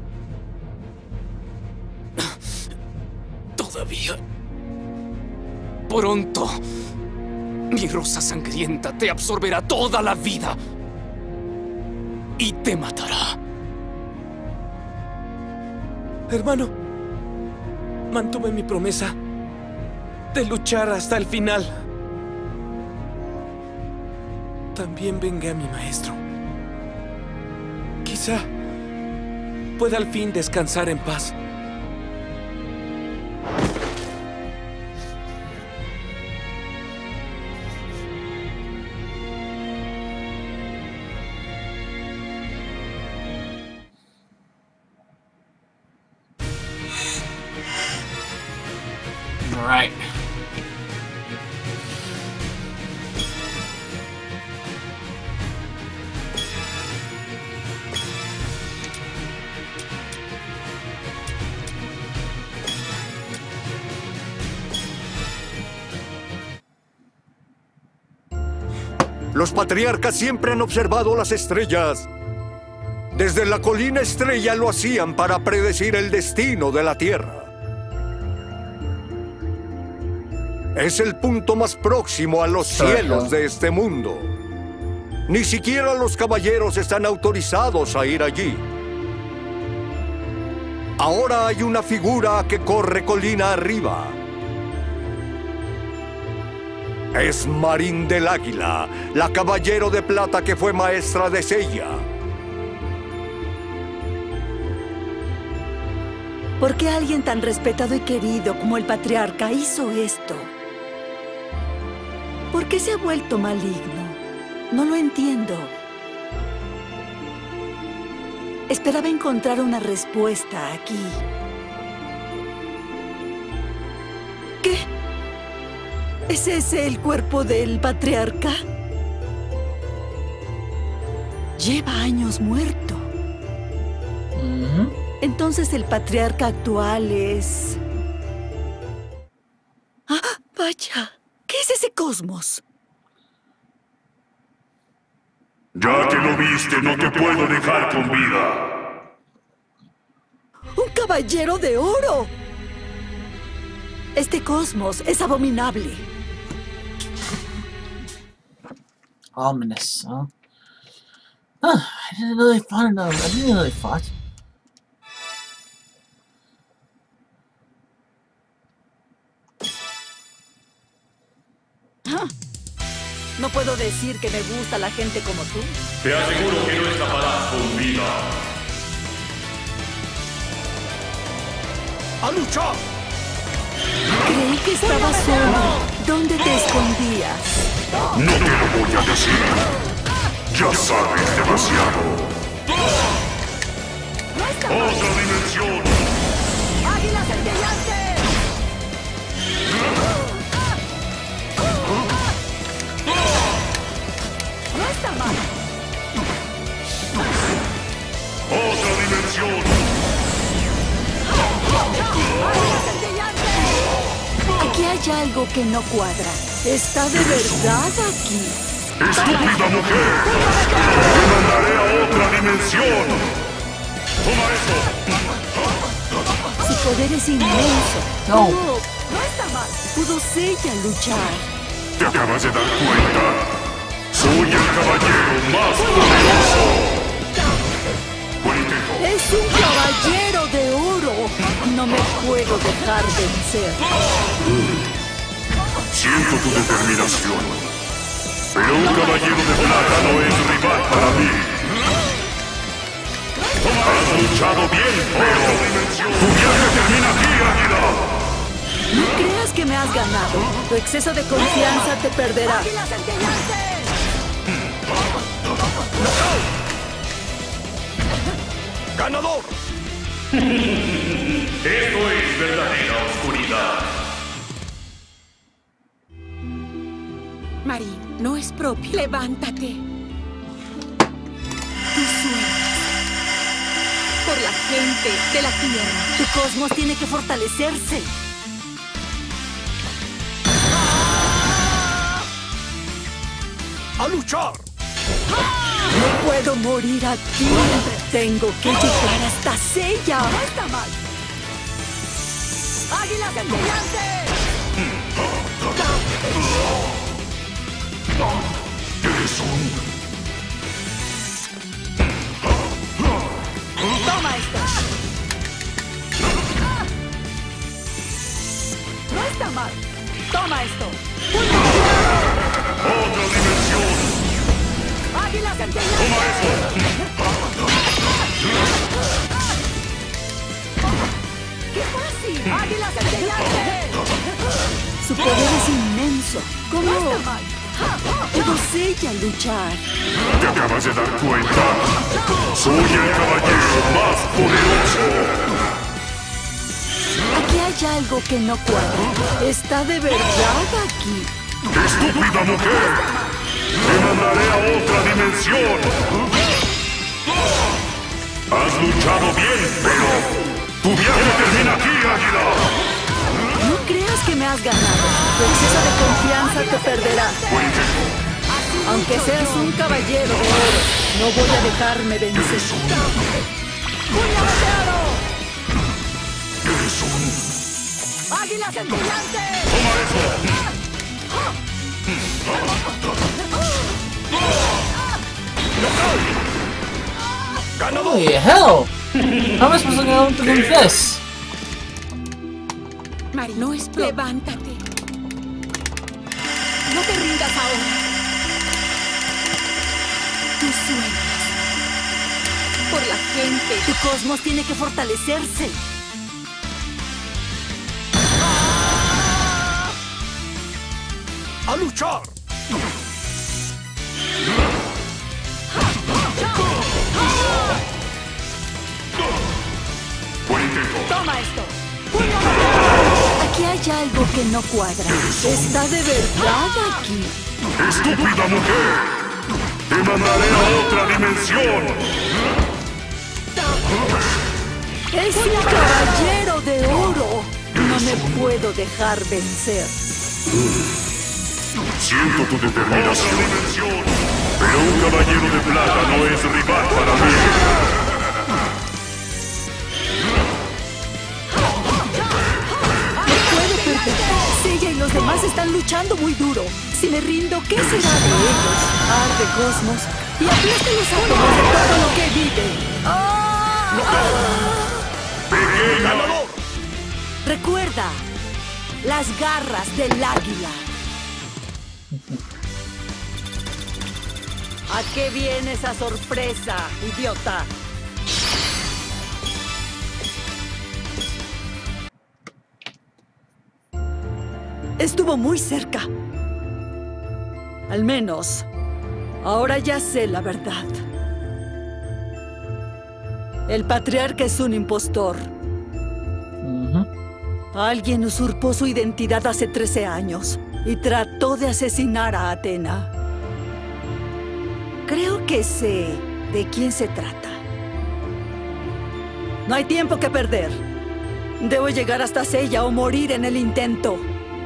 Todavía. Pronto. Mi rosa sangrienta te absorberá toda la vida. Y te matará. Hermano, mantuve mi promesa de luchar hasta el final. También vengué a mi maestro. Quizá pueda al fin descansar en paz. Right. Los patriarcas siempre han observado las estrellas. Desde la colina estrella lo hacían para predecir el destino de la Tierra. Es el punto más próximo a los cielos de este mundo. Ni siquiera los caballeros están autorizados a ir allí. Ahora hay una figura que corre colina arriba. Es Marín del Águila, la caballero de plata que fue maestra de Seiya. ¿Por qué alguien tan respetado y querido como el patriarca hizo esto? ¿Por qué se ha vuelto maligno? No lo entiendo. Esperaba encontrar una respuesta aquí. ¿Qué? ¿Es ese el cuerpo del patriarca? Lleva años muerto. Entonces el patriarca actual es... ¡Ah! ¡Vaya! ¿Qué es ese cosmos? Ya que lo viste, no te puedo dejar con vida. ¡Un caballero de oro! Este cosmos es abominable. Ominous, huh? I didn't know they fought enough. I didn't know they fought. No puedo decir que me gusta la gente como tú. Te aseguro que no escaparás con vida. ¡A luchar! Creí que estabas solo. ¿Dónde te escondías? No te lo voy a decir. Ya sabes demasiado. ¡Otra dimensión! ¡Águila centellante! No está mal. ¡Otra dimensión! ¡Águila centellante! Aquí hay algo que no cuadra. ¿Está de verdad aquí? ¡Estúpida mujer! ¡Te mandaré a otra dimensión! ¡Toma eso! Su poder es inmenso. No. No está mal. Pudo ella luchar. ¿Te acabas de dar cuenta? Soy el caballero más poderoso. Buen intento. Es un caballero de oro. No me puedo dejar vencer. Siento tu determinación. Pero un caballero de plata no es rival para mí. Has luchado bien, pero tu viaje termina aquí, Águila. No creas que me has ganado. Tu exceso de confianza te perderá. ¡Águila centellante! ¡Ganador! Esto es verdadera oscuridad. Marín, no es propio. Levántate. Tú sueñas por la gente de la Tierra. Tu cosmos tiene que fortalecerse. ¡A luchar! No puedo morir aquí. Tengo que llegar hasta Sella. No está mal. ¡Águila centellante! Eres un... ¡Toma esto! No está mal. ¡Toma esto! ¡Otra dimensión! ¡Águila centellante! ¡Toma eso! ¡Qué fácil! ¡Águila centellante! Su poder es inmenso. ¿Cómo? No está mal. Pudo ella luchar. ¿Te acabas de dar cuenta? Soy el caballero más poderoso. Aquí hay algo que no cuadra. ¿Está de verdad aquí? ¡Estúpida mujer! ¡Te mandaré a otra dimensión! Has luchado bien, pero tu viaje termina aquí, Águila. No creas que me has ganado. Tu exceso de confianza te perderá. Aunque seas un caballero de oro, no voy a dejarme vencer. ¡Puñal de oro! Eres un... ¡Águila centellante! ¡Toma eso! Holy hell! How am I supposed to go through this? Mari, no es pro. Levántate. No te rindas ahora. Tú sueñas por la gente. Tu cosmos tiene que fortalecerse. ¡A luchar! Hay algo que no cuadra. ¿Está de verdad aquí? ¡Estúpida mujer! ¡Te mandaré a otra dimensión! ¡Es un caballero de oro! No me puedo dejar vencer. Siento tu determinación, pero un caballero de plata no es rival para mí. No puedo perder. Seiya y los demás están luchando muy duro. Si me rindo, ¿qué será de ellos? Arde Cosmos y aplasta los átomos de todo lo que vive. ¡Ganador! Recuerda, las garras del águila. ¿A qué viene esa sorpresa, idiota? Estuvo muy cerca. Al menos, ahora ya sé la verdad. El patriarca es un impostor. Alguien usurpó su identidad hace 13 años y trató de asesinar a Athena. Creo que sé de quién se trata. No hay tiempo que perder. Debo llegar hasta Seiya o morir en el intento.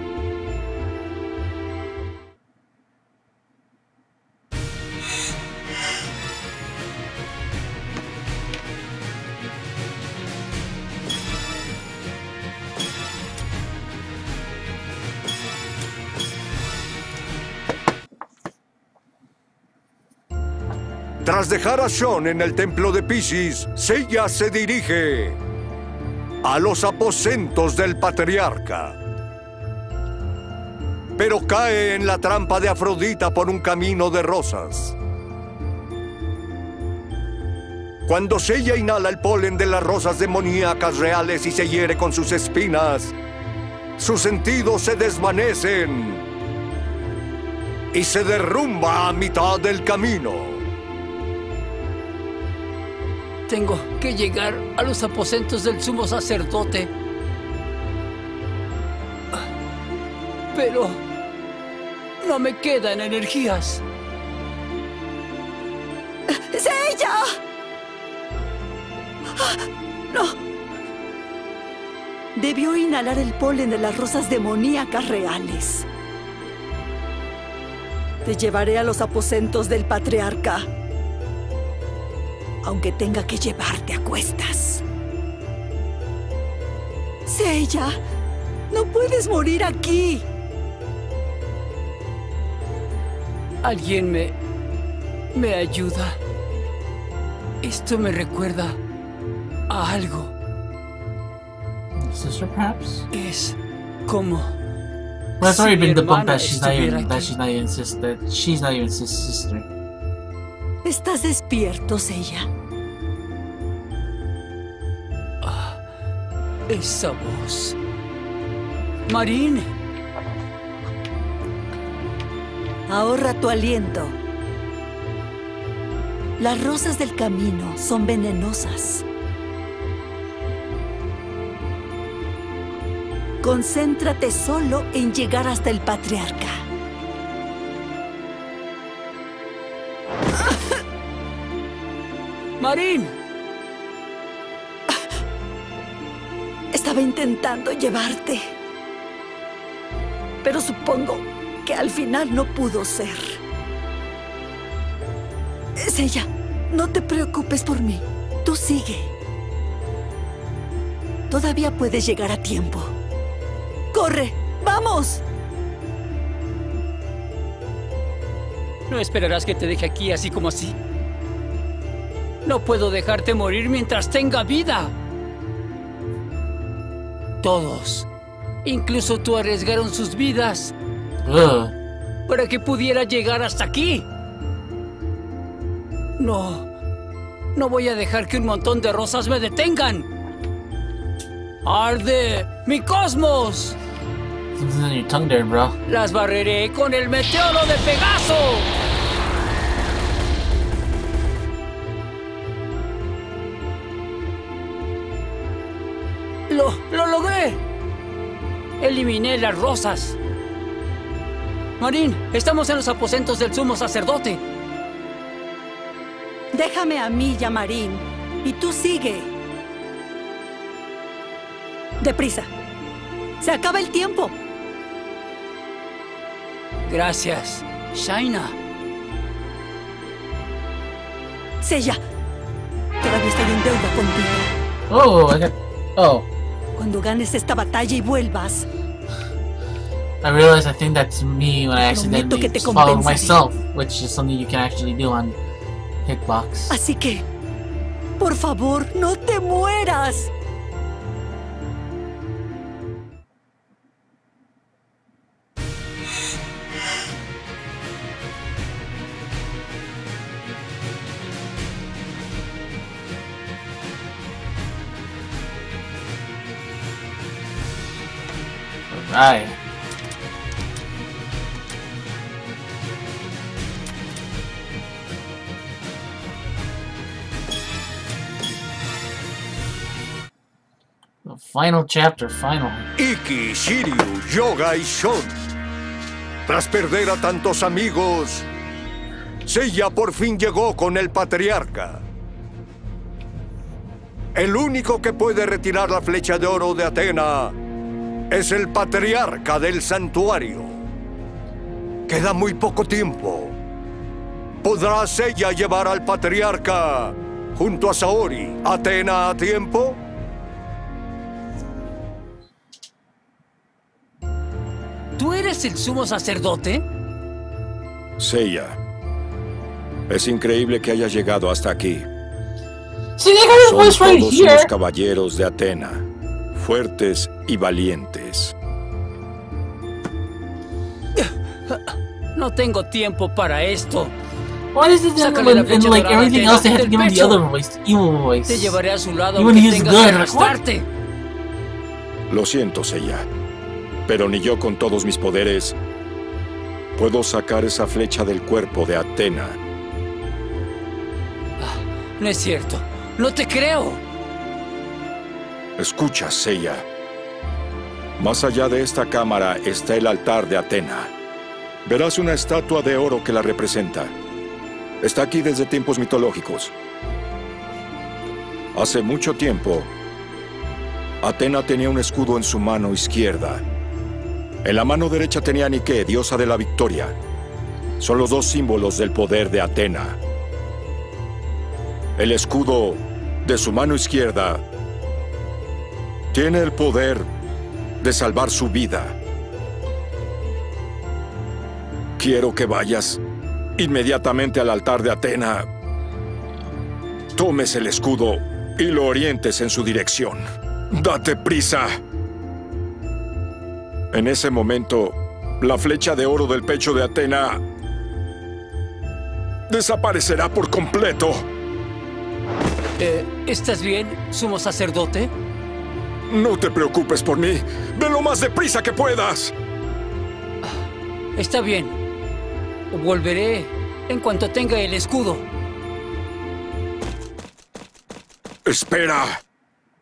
Tras dejar a Shon en el templo de Piscis, Seiya se dirige a los aposentos del patriarca. Pero cae en la trampa de Afrodita por un camino de rosas. Cuando Seiya inhala el polen de las rosas demoníacas reales y se hiere con sus espinas, sus sentidos se desvanecen y se derrumba a mitad del camino. Tengo que llegar a los aposentos del sumo sacerdote. Pero no me quedan energías. ¡Seiya! ¡No! Debió inhalar el polen de las rosas demoníacas reales. Te llevaré a los aposentos del patriarca. Aunque tenga que llevarte a cuestas. Seiya, no puedes morir aquí. Alguien me ayuda. Esto me recuerda a algo. Sister, perhaps? Es como... Well, it's already been debunked that she's not even sister. ¿Estás despierto, Seiya? Esa voz. Marine. Ahorra tu aliento. Las rosas del camino son venenosas. Concéntrate solo en llegar hasta el patriarca. ¡Marine! Estaba intentando llevarte. Pero supongo que al final no pudo ser. Seiya, no te preocupes por mí. Tú sigue. Todavía puedes llegar a tiempo. ¡Corre! ¡Vamos! No esperarás que te deje aquí así como así. No puedo dejarte morir mientras tenga vida. Todos, incluso tú, arriesgaron sus vidas para que pudiera llegar hasta aquí. No voy a dejar que un montón de rosas me detengan. ¡Arde mi cosmos! Something's in your tongue there, bro. Las barreré con el meteoro de Pegaso. ¡Lo logré! Eliminé las rosas. Marín, estamos en los aposentos del sumo sacerdote. Déjame a mí, Yamarín. Y tú sigue. Deprisa. Se acaba el tiempo. Gracias, Shaina. Seiya, todavía estoy en deuda contigo. Cuando ganes esta batalla y vuelvas. I realize I think that's me when I accidentally swallowed myself, which is something you can actually do on Hitbox. Así que, por favor, no te mueras. Right. The final chapter, final. Ikki, Shiryu, Yoga y Shun. Tras perder a tantos amigos, Seiya por fin llegó con el patriarca. El único que puede retirar la flecha de oro de Atena es el patriarca del santuario. Queda muy poco tiempo. ¿Podrá Seiya llevar al patriarca junto a Saori a Atena a tiempo? ¿Tú eres el sumo sacerdote? Seiya, es increíble que hayas llegado hasta aquí. Son todos unos caballeros de Atena, fuertes y valientes. No tengo tiempo para esto. Why is it that when like everything else they have to give him the other voice, the evil voice? Te llevaré a su lado Even aunque he's tengas good. que arrastrarte. Lo siento, Seiya, pero ni yo con todos mis poderes puedo sacar esa flecha del cuerpo de Atena. No es cierto. No te creo. Escucha, Seiya. Más allá de esta cámara está el altar de Atena. Verás una estatua de oro que la representa. Está aquí desde tiempos mitológicos. Hace mucho tiempo, Atena tenía un escudo en su mano izquierda. En la mano derecha tenía a Nike, diosa de la victoria. Son los dos símbolos del poder de Atena. El escudo de su mano izquierda tiene el poder de salvar su vida. Quiero que vayas inmediatamente al altar de Atena, tomes el escudo y lo orientes en su dirección. ¡Date prisa! En ese momento, la flecha de oro del pecho de Atena desaparecerá por completo. ¿Estás bien, sumo sacerdote? No te preocupes por mí. Ve lo más deprisa que puedas. Está bien. Volveré en cuanto tenga el escudo. Espera.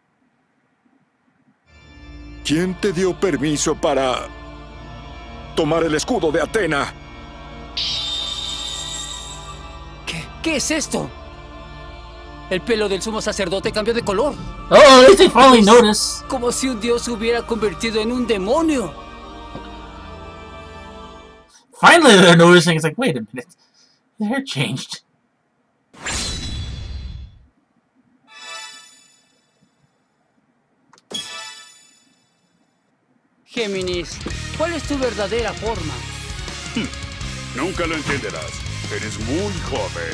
¿Quién te dio permiso para tomar el escudo de Atena? ¿Qué es esto? El pelo del sumo sacerdote cambió de color. Oh, at least they finally noticed. Como si un dios se hubiera convertido en un demonio. Finally they're noticing. It's like, wait a minute. Their hair changed. Géminis, ¿cuál es tu verdadera forma? Nunca lo entenderás. Eres muy joven.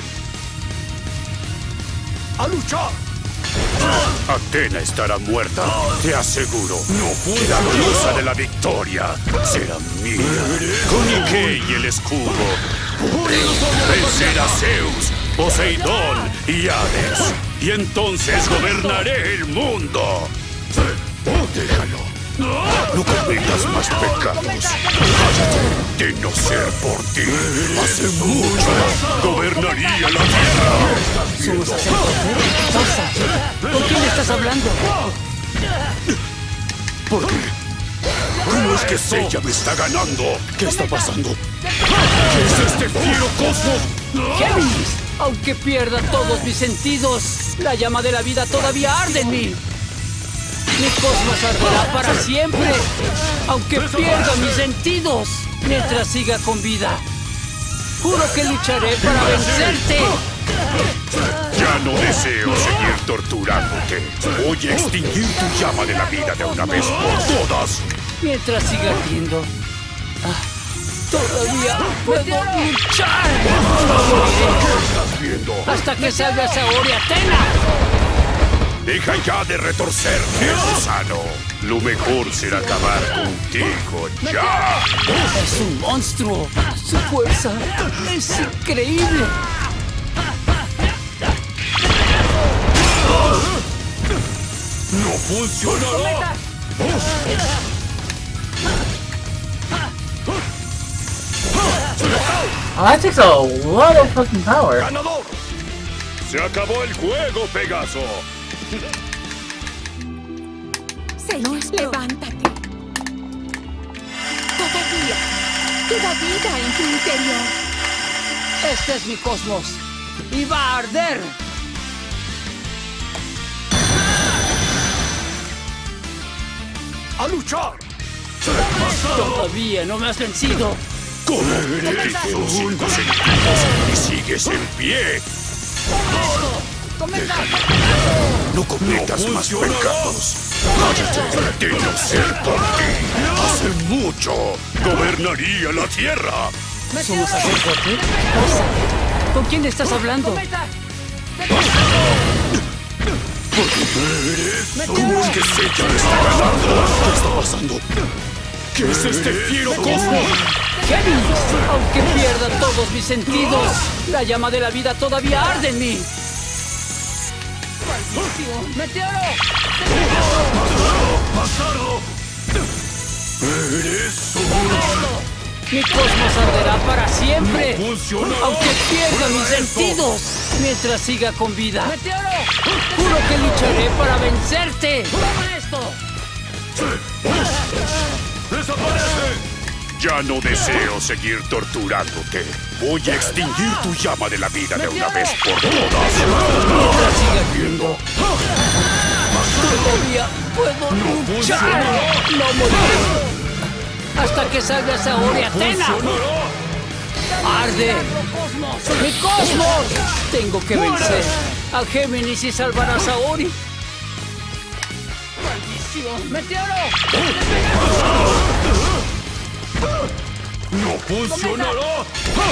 ¡A luchar! Atena estará muerta, te aseguro. No puedo. La diosa de la victoria será mía. Con Nike y el escudo. Vencer a Zeus, Poseidón y Hades. Y entonces gobernaré el mundo. Déjalo. No cometas más pecados. De no ser por ti, hace mucho gobernaría la tierra. ¿Sumo sacerdote? Pausa. ¿Con quién estás hablando? ¿Por qué? ¿Cómo es que Seiya me está ganando? ¿Qué está pasando? ¿Qué es este fiero cosmos? ¡Géminis! Aunque pierda todos mis sentidos, la llama de la vida todavía arde en mí. Mi cosmos arderá para siempre, aunque pierda mis sentidos, mientras siga con vida. Juro que lucharé para vencerte. Ya no deseo seguir torturándote. Voy a extinguir tu llama de la vida de una vez por todas. Mientras siga ardiendo, todavía puedo luchar. ¿Qué estás viendo? Hasta que salga Saori Athena. Deja ya de retorcerte, gusano. Lo mejor será acabar contigo ya. Es un monstruo. Su fuerza es increíble. ¡No funcionará! Oh, that takes a lot of fucking power. ¡Ganador! ¡Se acabó el juego, Pegaso! Levántate. Todavía queda vida en tu interior. Este es mi cosmos y va a arder. ¡A luchar! Todavía no me has vencido. Cómete tus 5 sentidos y sigues en pie. No cometas más pecados. Cállate, de no ser por ti. Hace mucho gobernaría la tierra. ¿Somos sacerdote? ¿Con quién estás hablando? ¿Cómo es que Seiya me está ganando? ¿Qué está pasando? ¿Qué es este fiero cosmos? ¡Géminis! Aunque pierda todos mis sentidos, la llama de la vida todavía arde en mí. ¡Meteoro! ¡Bastardo! ¡Eres Mi cosmos arderá para siempre, funcionará. aunque pierda mis sentidos, mientras siga con vida. Juro que lucharé para vencerte. ¡Toma esto! ¡Desaparece! Ya no deseo seguir torturándote. Voy a extinguir tu llama de la vida de una vez por todas. Mientras siga ardiendo, todavía puedo luchar. No moriré hasta que salga Saori Athena. ¡Arde! ¡Mi cosmos! Tengo que vencer a Géminis y salvar a Saori. ¡Maldición! ¡Meteoro! ¡No funcionará!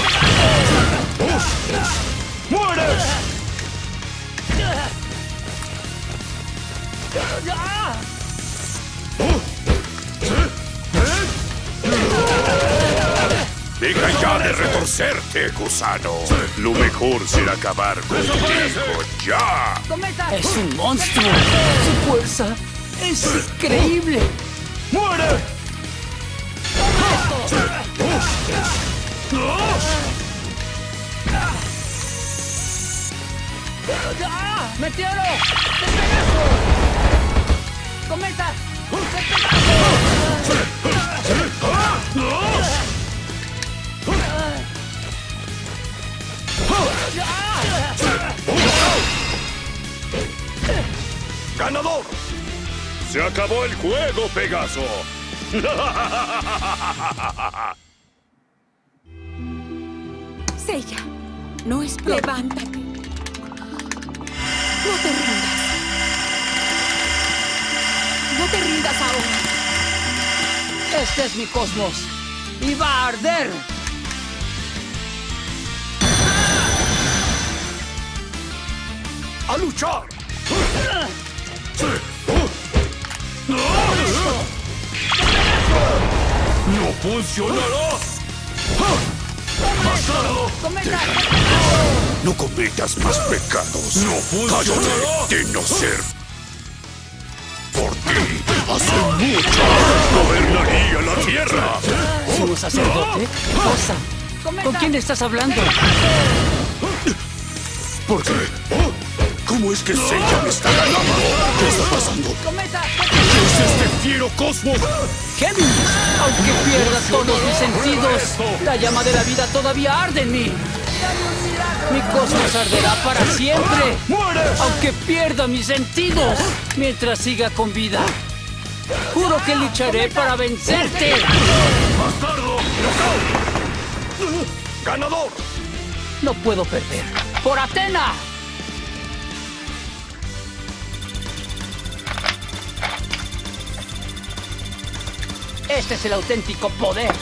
¡Muere! Deja ya de retorcerte, gusano. Lo mejor será acabar contigo ya. Es un monstruo. Su fuerza es increíble. ¡Muere! ¡Meteoro! ¡Cometa! ¡Ganador! ¡Se acabó el juego, Pegaso! Seiya, no es levántate. No te rindas. No te rindas ahora. Este es mi cosmos y va a arder. ¡A luchar! ¡No funcionará! ¡Bastardo! No cometas más pecados. ¡No funcionará! Cállate, de no ser por ti. Hace mucho gobernaría la tierra. ¿Sumo sacerdote? Pasa. ¿Con quién estás hablando? ¿Por qué? ¿Cómo es que Seiya me está ganando? ¿Qué está pasando? es este fiero cosmos? Géminis, aunque pierda todos mis sentidos, la llama de la vida todavía arde en mí. Mi cosmos arderá para siempre, aunque pierda mis sentidos, mientras siga con vida. Juro que lucharé para vencerte. ¡Bastardo! ¡Ganador! No puedo perder. ¡Por Athena! Este es el auténtico poder.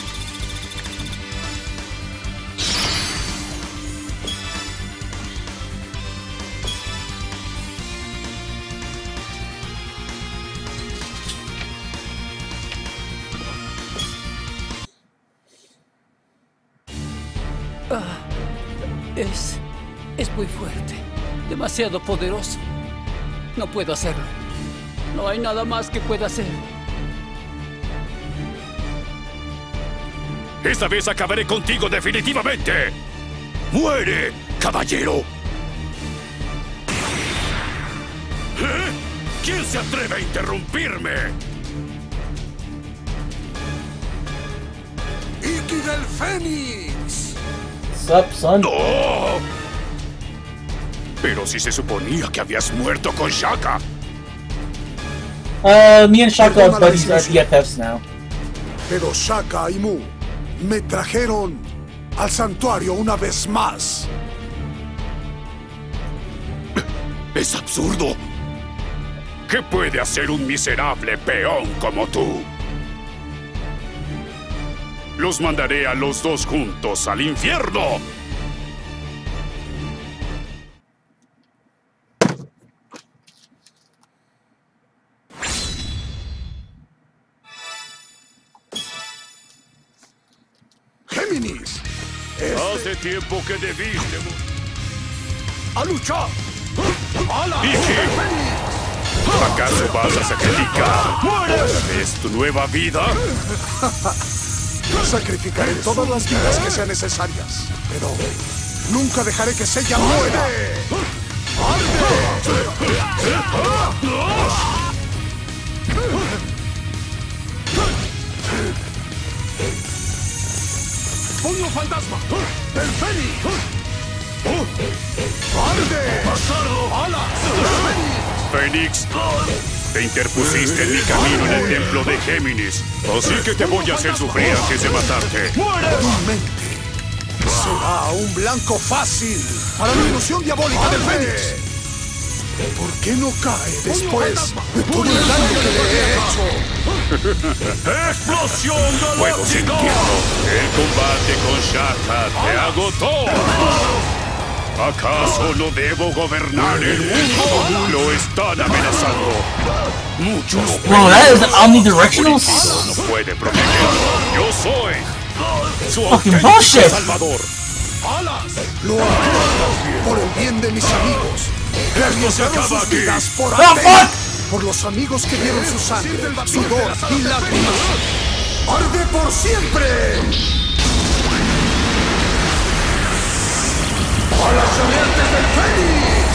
Es muy fuerte, demasiado poderoso. No puedo hacerlo. No hay nada más que pueda hacer. Esta vez acabaré contigo definitivamente. ¡Muere, caballero! ¿Eh? ¿Quién se atreve a interrumpirme? ¡Iki del Fénix! Sup, son? ¡No! Pero si se suponía que habías muerto con Shaka. Me and Shaka are buddies at BFFs now. Pero Shaka y Mu me trajeron al santuario una vez más. Es absurdo. ¿Qué puede hacer un miserable peón como tú? Los mandaré a los dos juntos al infierno. ¡Géminis! Hace tiempo que debiste... ¡A luchar! Iki, ¿acaso vas a sacrificar otra vez tu nueva vida? Sacrificaré todas las vidas que sean necesarias, pero nunca dejaré que Seiya muera. ¡Puño fantasma! ¡El Fénix! ¡Arde! ¡Bastardo! ¡Alas! Fénix, te interpusiste en mi camino en el templo de Géminis, así que te voy a hacer sufrir antes de matarte. Tu mente será un blanco fácil para la ilusión diabólica del Fénix. ¿Por qué no cae después de todo el daño que le he hecho? ¡Explosión galáctica! Puedo sentirlo. El combate con Shaka te agotó. ¿Acaso no debo gobernar el mundo? Lo están amenazando. Muchos... Bro, that is omnidirectional? No puede protegerlo. Yo soy su fucking auténtico bullshit. salvador. ¡Alas! Lo hago por el bien de mis amigos. Arriesgaron sus vidas por Athena, por los amigos que dieron su sangre, sudor y lágrimas. ¡Arde por siempre! ¡A las llameantes del Fénix!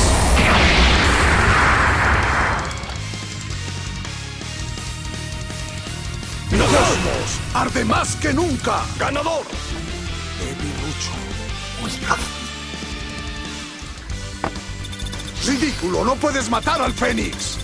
¡Cosmos arde más que nunca! ¡Ganador! Debilucho. ¡Ridículo! ¡No puedes matar al Fénix!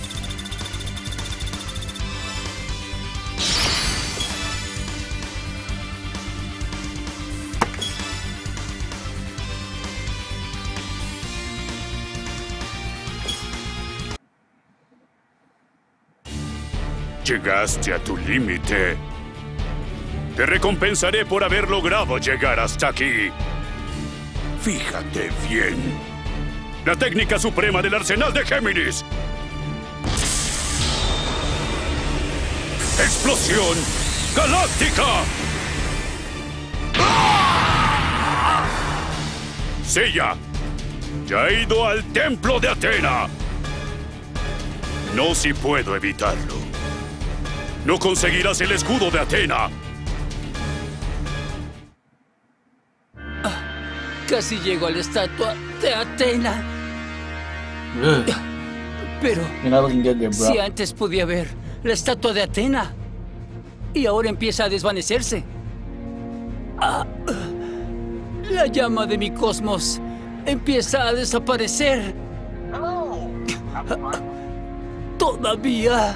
Llegaste a tu límite. Te recompensaré por haber logrado llegar hasta aquí. Fíjate bien. La técnica suprema del arsenal de Géminis. ¡Explosión galáctica! Seiya, ya he ido al templo de Athena. No si puedo evitarlo. No conseguirás el escudo de Athena. Casi llego a la estatua de Athena. Pero You're not looking good there, bro. si antes podía ver la estatua de Atena. Y ahora empieza a desvanecerse. La llama de mi cosmos empieza a desaparecer. Todavía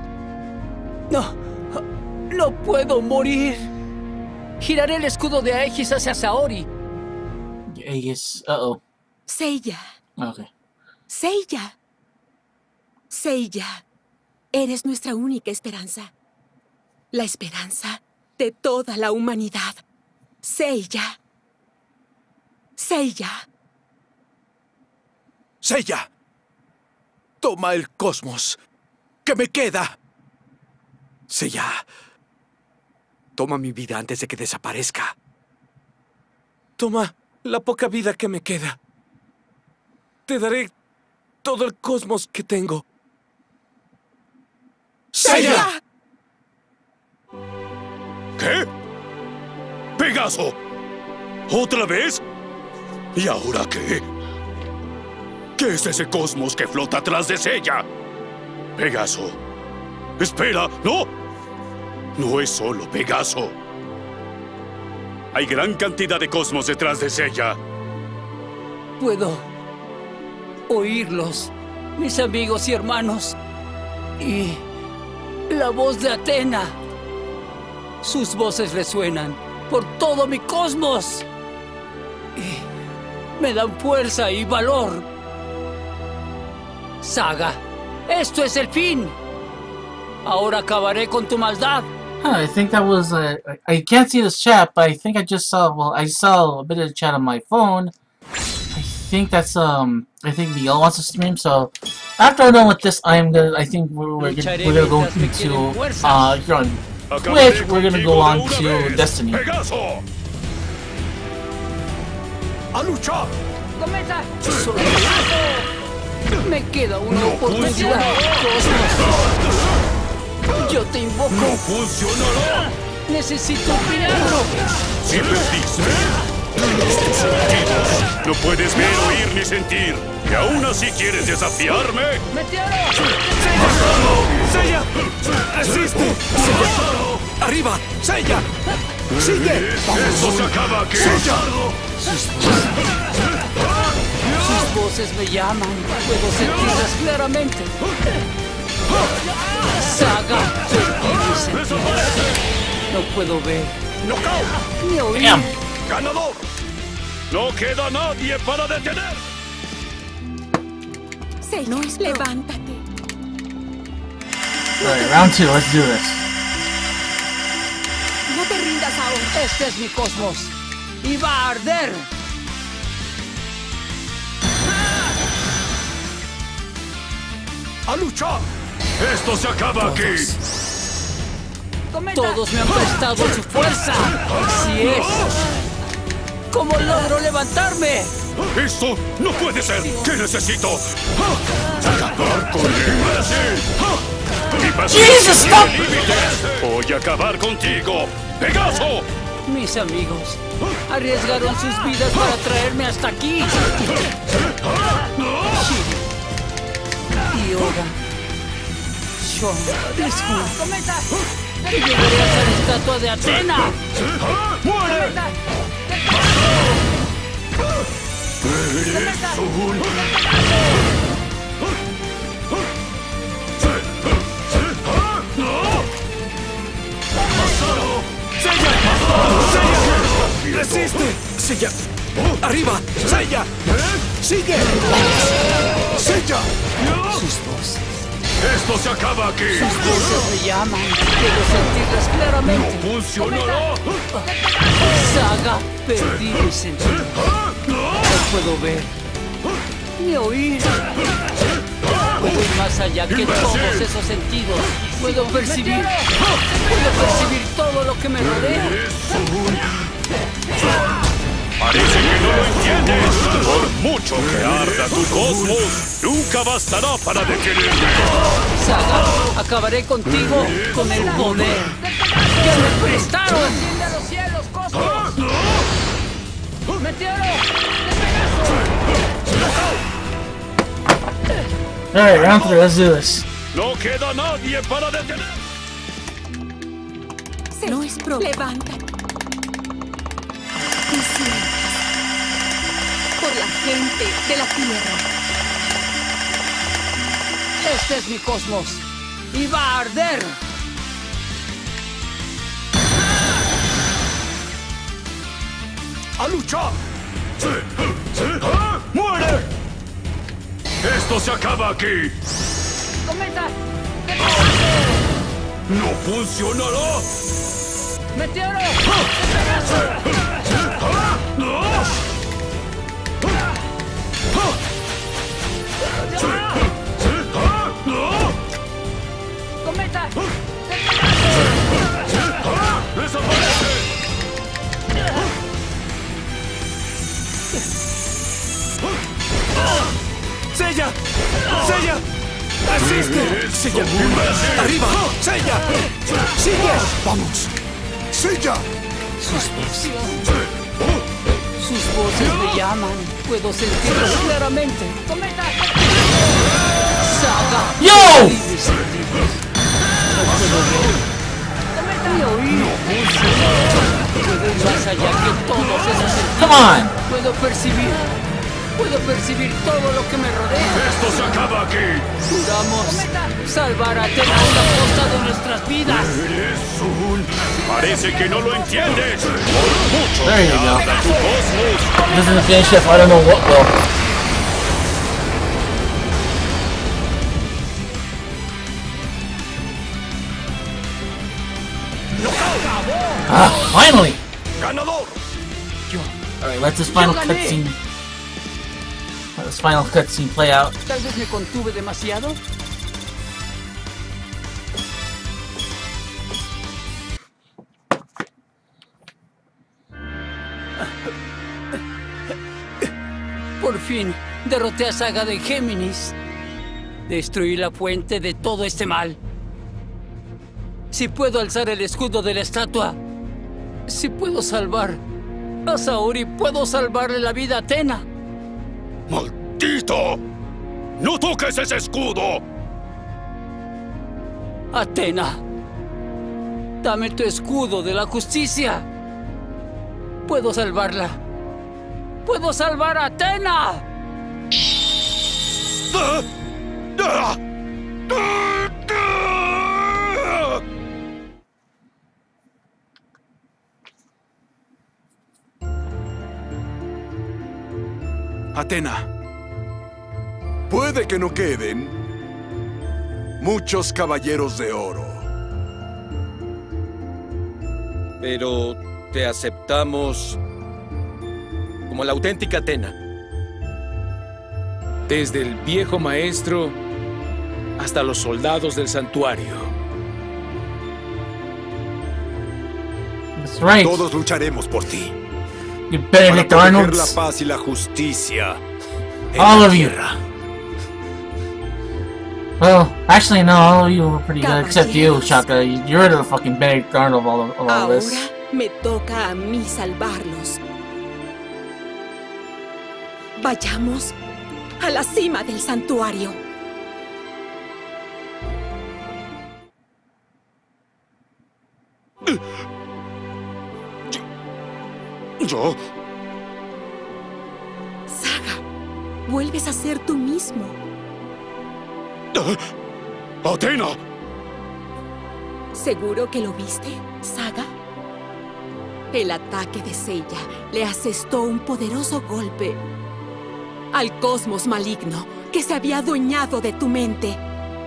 no puedo morir. Giraré el escudo de Aegis hacia Saori. Aegis, Seiya. Okay. Seiya. Seiya, eres nuestra única esperanza. La esperanza de toda la humanidad. Seiya. Seiya. Seiya. Toma el cosmos que me queda. Seiya. Toma mi vida antes de que desaparezca. Toma la poca vida que me queda. Te daré todo el cosmos que tengo. ¡Seiya! ¿Qué? ¡Pegaso! ¿Otra vez? ¿Y ahora qué? ¿Qué es ese cosmos que flota atrás de Seiya? Pegaso. Espera, no. No es solo Pegaso. Hay gran cantidad de cosmos detrás de Seiya. Puedo oírlos, mis amigos y hermanos. Y la voz de Atena. Sus voces resuenan por todo mi cosmos. Y me dan fuerza y valor. Saga, esto es el fin. Ahora acabaré con tu maldad. I think that was I can't see this chat, but I think I just saw, well, I saw a bit of the chat on my phone. I think that's, I think Miguel wants to stream, so after I'm done with this, I think we're gonna go into, here on Twitch, we're gonna go on to Destiny. ¡A luchar! ¡Cometa! Me queda una oportunidad, Cosmos. Yo te invoco. ¡No funcionará! Necesito un milagro. Si perdiste tus sentidos, no puedes ver, oír ni sentir. ¿Y aún así quieres desafiarme? ¡Seiya! ¡Resiste! ¡Seiya! ¡Arriba! ¡Seiya! ¡Sigue! ¡Eso se acaba aquí! Sus voces me llaman. Puedo sentirlas claramente. Saga, no puedo ver. Ni oír. ¡Ganador! ¡No queda nadie para detener! No es levántate. Alright, round 2, let's do this. No te rindas aún. Este es mi cosmos. Y va a arder. ¡A luchar! ¡Esto se acaba aquí! Todos me han prestado su fuerza. Así es. ¿Cómo logro levantarme? ¡Esto no puede ser! ¿Qué necesito? ¡Acabar con él! Jesus, stop! ¡Voy a acabar contigo! ¡Pegaso! Mis amigos arriesgaron sus vidas para traerme hasta aquí. Y ahora yo disculpa. Y llegaré a ser estatua de Atena. ¡Muere! ¡Eres un... ¡Resiste! ¡Seiya! ¡Arriba! ¡Seiya! ¡Sigue! ¡Seiya! Sus voces. ¡Esto se acaba aquí! Sus voces me llaman. Puedo sentirlas claramente. ¡No funcionará! Saga, perdí mi sentido. No puedo ver ni oír. Puedo ir más allá que todos esos sentidos. Puedo percibir todo lo que me rodea. Parece que no lo entiendes. Por mucho que arda tu cosmos, nunca bastará para detenerme. Saga, acabaré contigo con el poder que me prestaron. ¡Asciende a los cielos, cosmos! ¡Meteoro! Alright, round 3, let's do this. ¡No queda nadie para detener! No es problema. Levántate. ¿Qué sientes? Por la gente de la Tierra. Este es mi cosmos. Y va a arder. ¡A luchar! ¡Muere! ¡Esto se acaba aquí! ¡Cometa! ¡No funcionará! ¡Meteoro! ¡Cometa! ¡Desaparece! ¡Sella! ¡Sella! ¡Asiste! ¡Sella! ¡Arriba! ¡Sella! ¡Sigue! ¡Vamos! ¡Sella! Sus voces me llaman. Puedo sentirlos claramente. ¡Cometa! ¡Saga! ¡Yo! No puedo ver. ¡Cometa! ¡Mi oído! Puedo ir más allá que todos esos sentidos. Come on. Puedo percibir todo lo que me rodea. ¡Esto se acaba aquí! Juramos salvar a Atena a la costa de nuestras vidas. ¡Eres un... Parece que no lo entiendes. Por mucho There you que go. abra tu cosmos. Doesn't finish if I don't know what will. Finally! ¡Ganador! Alright, let this final cutscene. Let this final cutscene play out. Tal vez me contuve demasiado. Por fin, derroté a Saga de Géminis. Destruí la fuente de todo este mal. Si puedo alzar el escudo de la estatua, si puedo salvar a Saori, puedo salvarle la vida a Atena. ¡Maldito! ¡No toques ese escudo! Atena, dame tu escudo de la justicia. Puedo salvarla. ¡Puedo salvar a Atena! Atena. Puede que no queden muchos caballeros de oro. Pero te aceptamos como la auténtica Atena. Desde el viejo maestro hasta los soldados del santuario. That's right. Todos lucharemos por ti. You better Para hit the proteger Arnolds. la paz y la justicia. en All la of you. tierra. Well, actually, no, all of you were pretty good, except you, Shaka. You're the fucking Benedict Arnold of all this. Ahora me toca a mí salvarlos. Vayamos a la cima del santuario. ¿Yo? Saga, vuelves a ser tú mismo. ¡Atena! ¿Seguro que lo viste, Saga? El ataque de Seiya le asestó un poderoso golpe al cosmos maligno que se había adueñado de tu mente.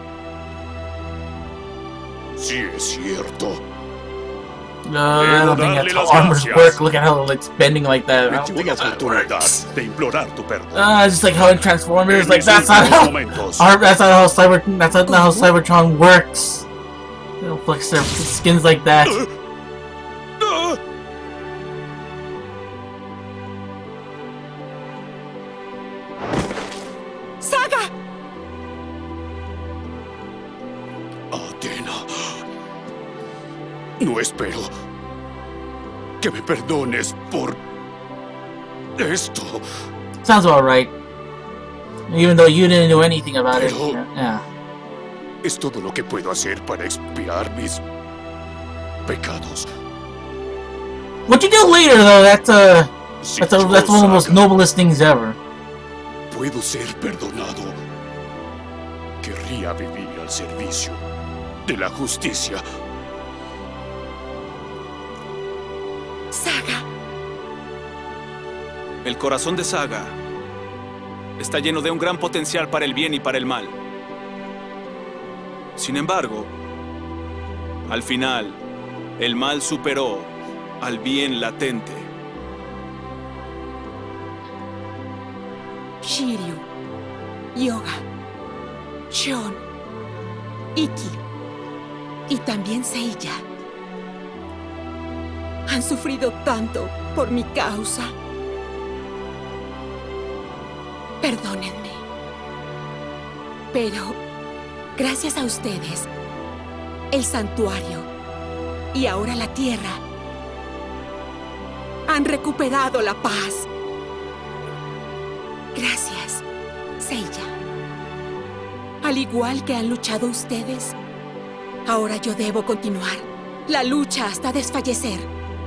Sí, es cierto. No, I don't think that's how armors work. Look at how it's bending like that. I don't think that's how it works. De implorar tu perdón. It's just like how in Transformers, like that's not how. That's not how Cybertron works. They don't flex their skins like that. ¡Saga! Atena. No espero que me perdones por esto. Sounds about right. Even though you didn't do anything about it. Yeah. Es todo lo que puedo hacer para expiar mis pecados. What you do later, though, that's one of the most noblest things ever. Puedo ser perdonado. Querría vivir al servicio de la justicia. Saga. El corazón de Saga está lleno de un gran potencial para el bien y para el mal. Sin embargo, al final, el mal superó al bien latente. Shiryu, Yoga, Shion, Iki y también Seiya han sufrido tanto por mi causa. Perdónenme. Pero, gracias a ustedes, el santuario y ahora la tierra han recuperado la paz. Gracias, Seiya. Al igual que han luchado ustedes, ahora yo debo continuar la lucha hasta desfallecer.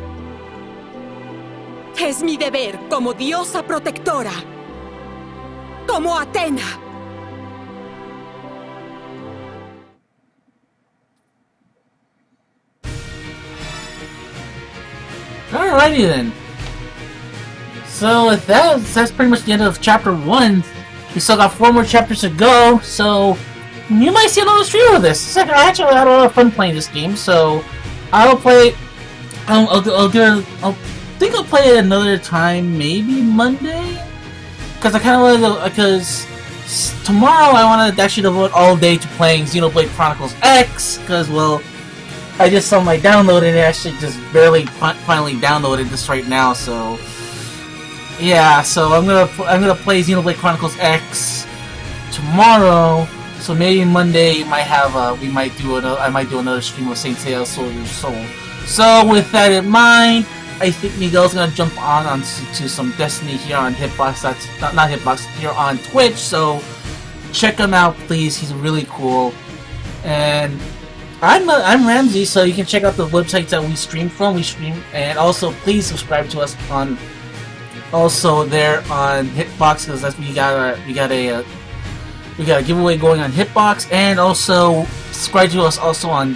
Es mi deber como diosa protectora, como Athena. Alrighty then. So with that, that's pretty much the end of chapter 1. We still got 4 more chapters to go, so you might see another stream of this. I actually had a lot of fun playing this game, so I'll play. I think I'll play it another time, maybe Monday, because I kind of want to. Because tomorrow I want to actually devote all day to playing Xenoblade Chronicles X, because well, I just saw my download and it actually just barely finally downloaded this right now, so. Yeah, so I'm gonna play Xenoblade Chronicles X tomorrow. So maybe Monday you might have I might do another stream of Saint Seiya Soldier's Soul. So with that in mind, I think Miguel's gonna jump on to some Destiny here on Hitbox. That's not Hitbox, here on Twitch. So check him out, please. He's really cool. And I'm Ramsey, so you can check out the websites that we stream from. And also please subscribe to us on. Also there on Hitbox, because that's we got a giveaway going on Hitbox, and also subscribe to us also on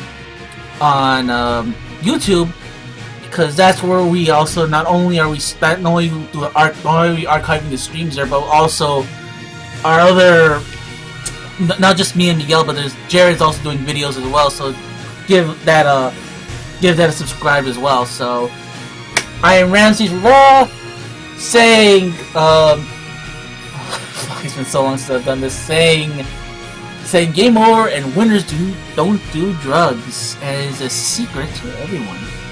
YouTube, because that's where we also not only are we archiving the streams there, but also our other, not just me and Miguel, but there's Jared's also doing videos as well. So give that a subscribe as well. So I am Ramsey's Raw. Saying, fuck, it's been so long since I've done this. Saying game over, and winners don't do drugs, and it's a secret to everyone.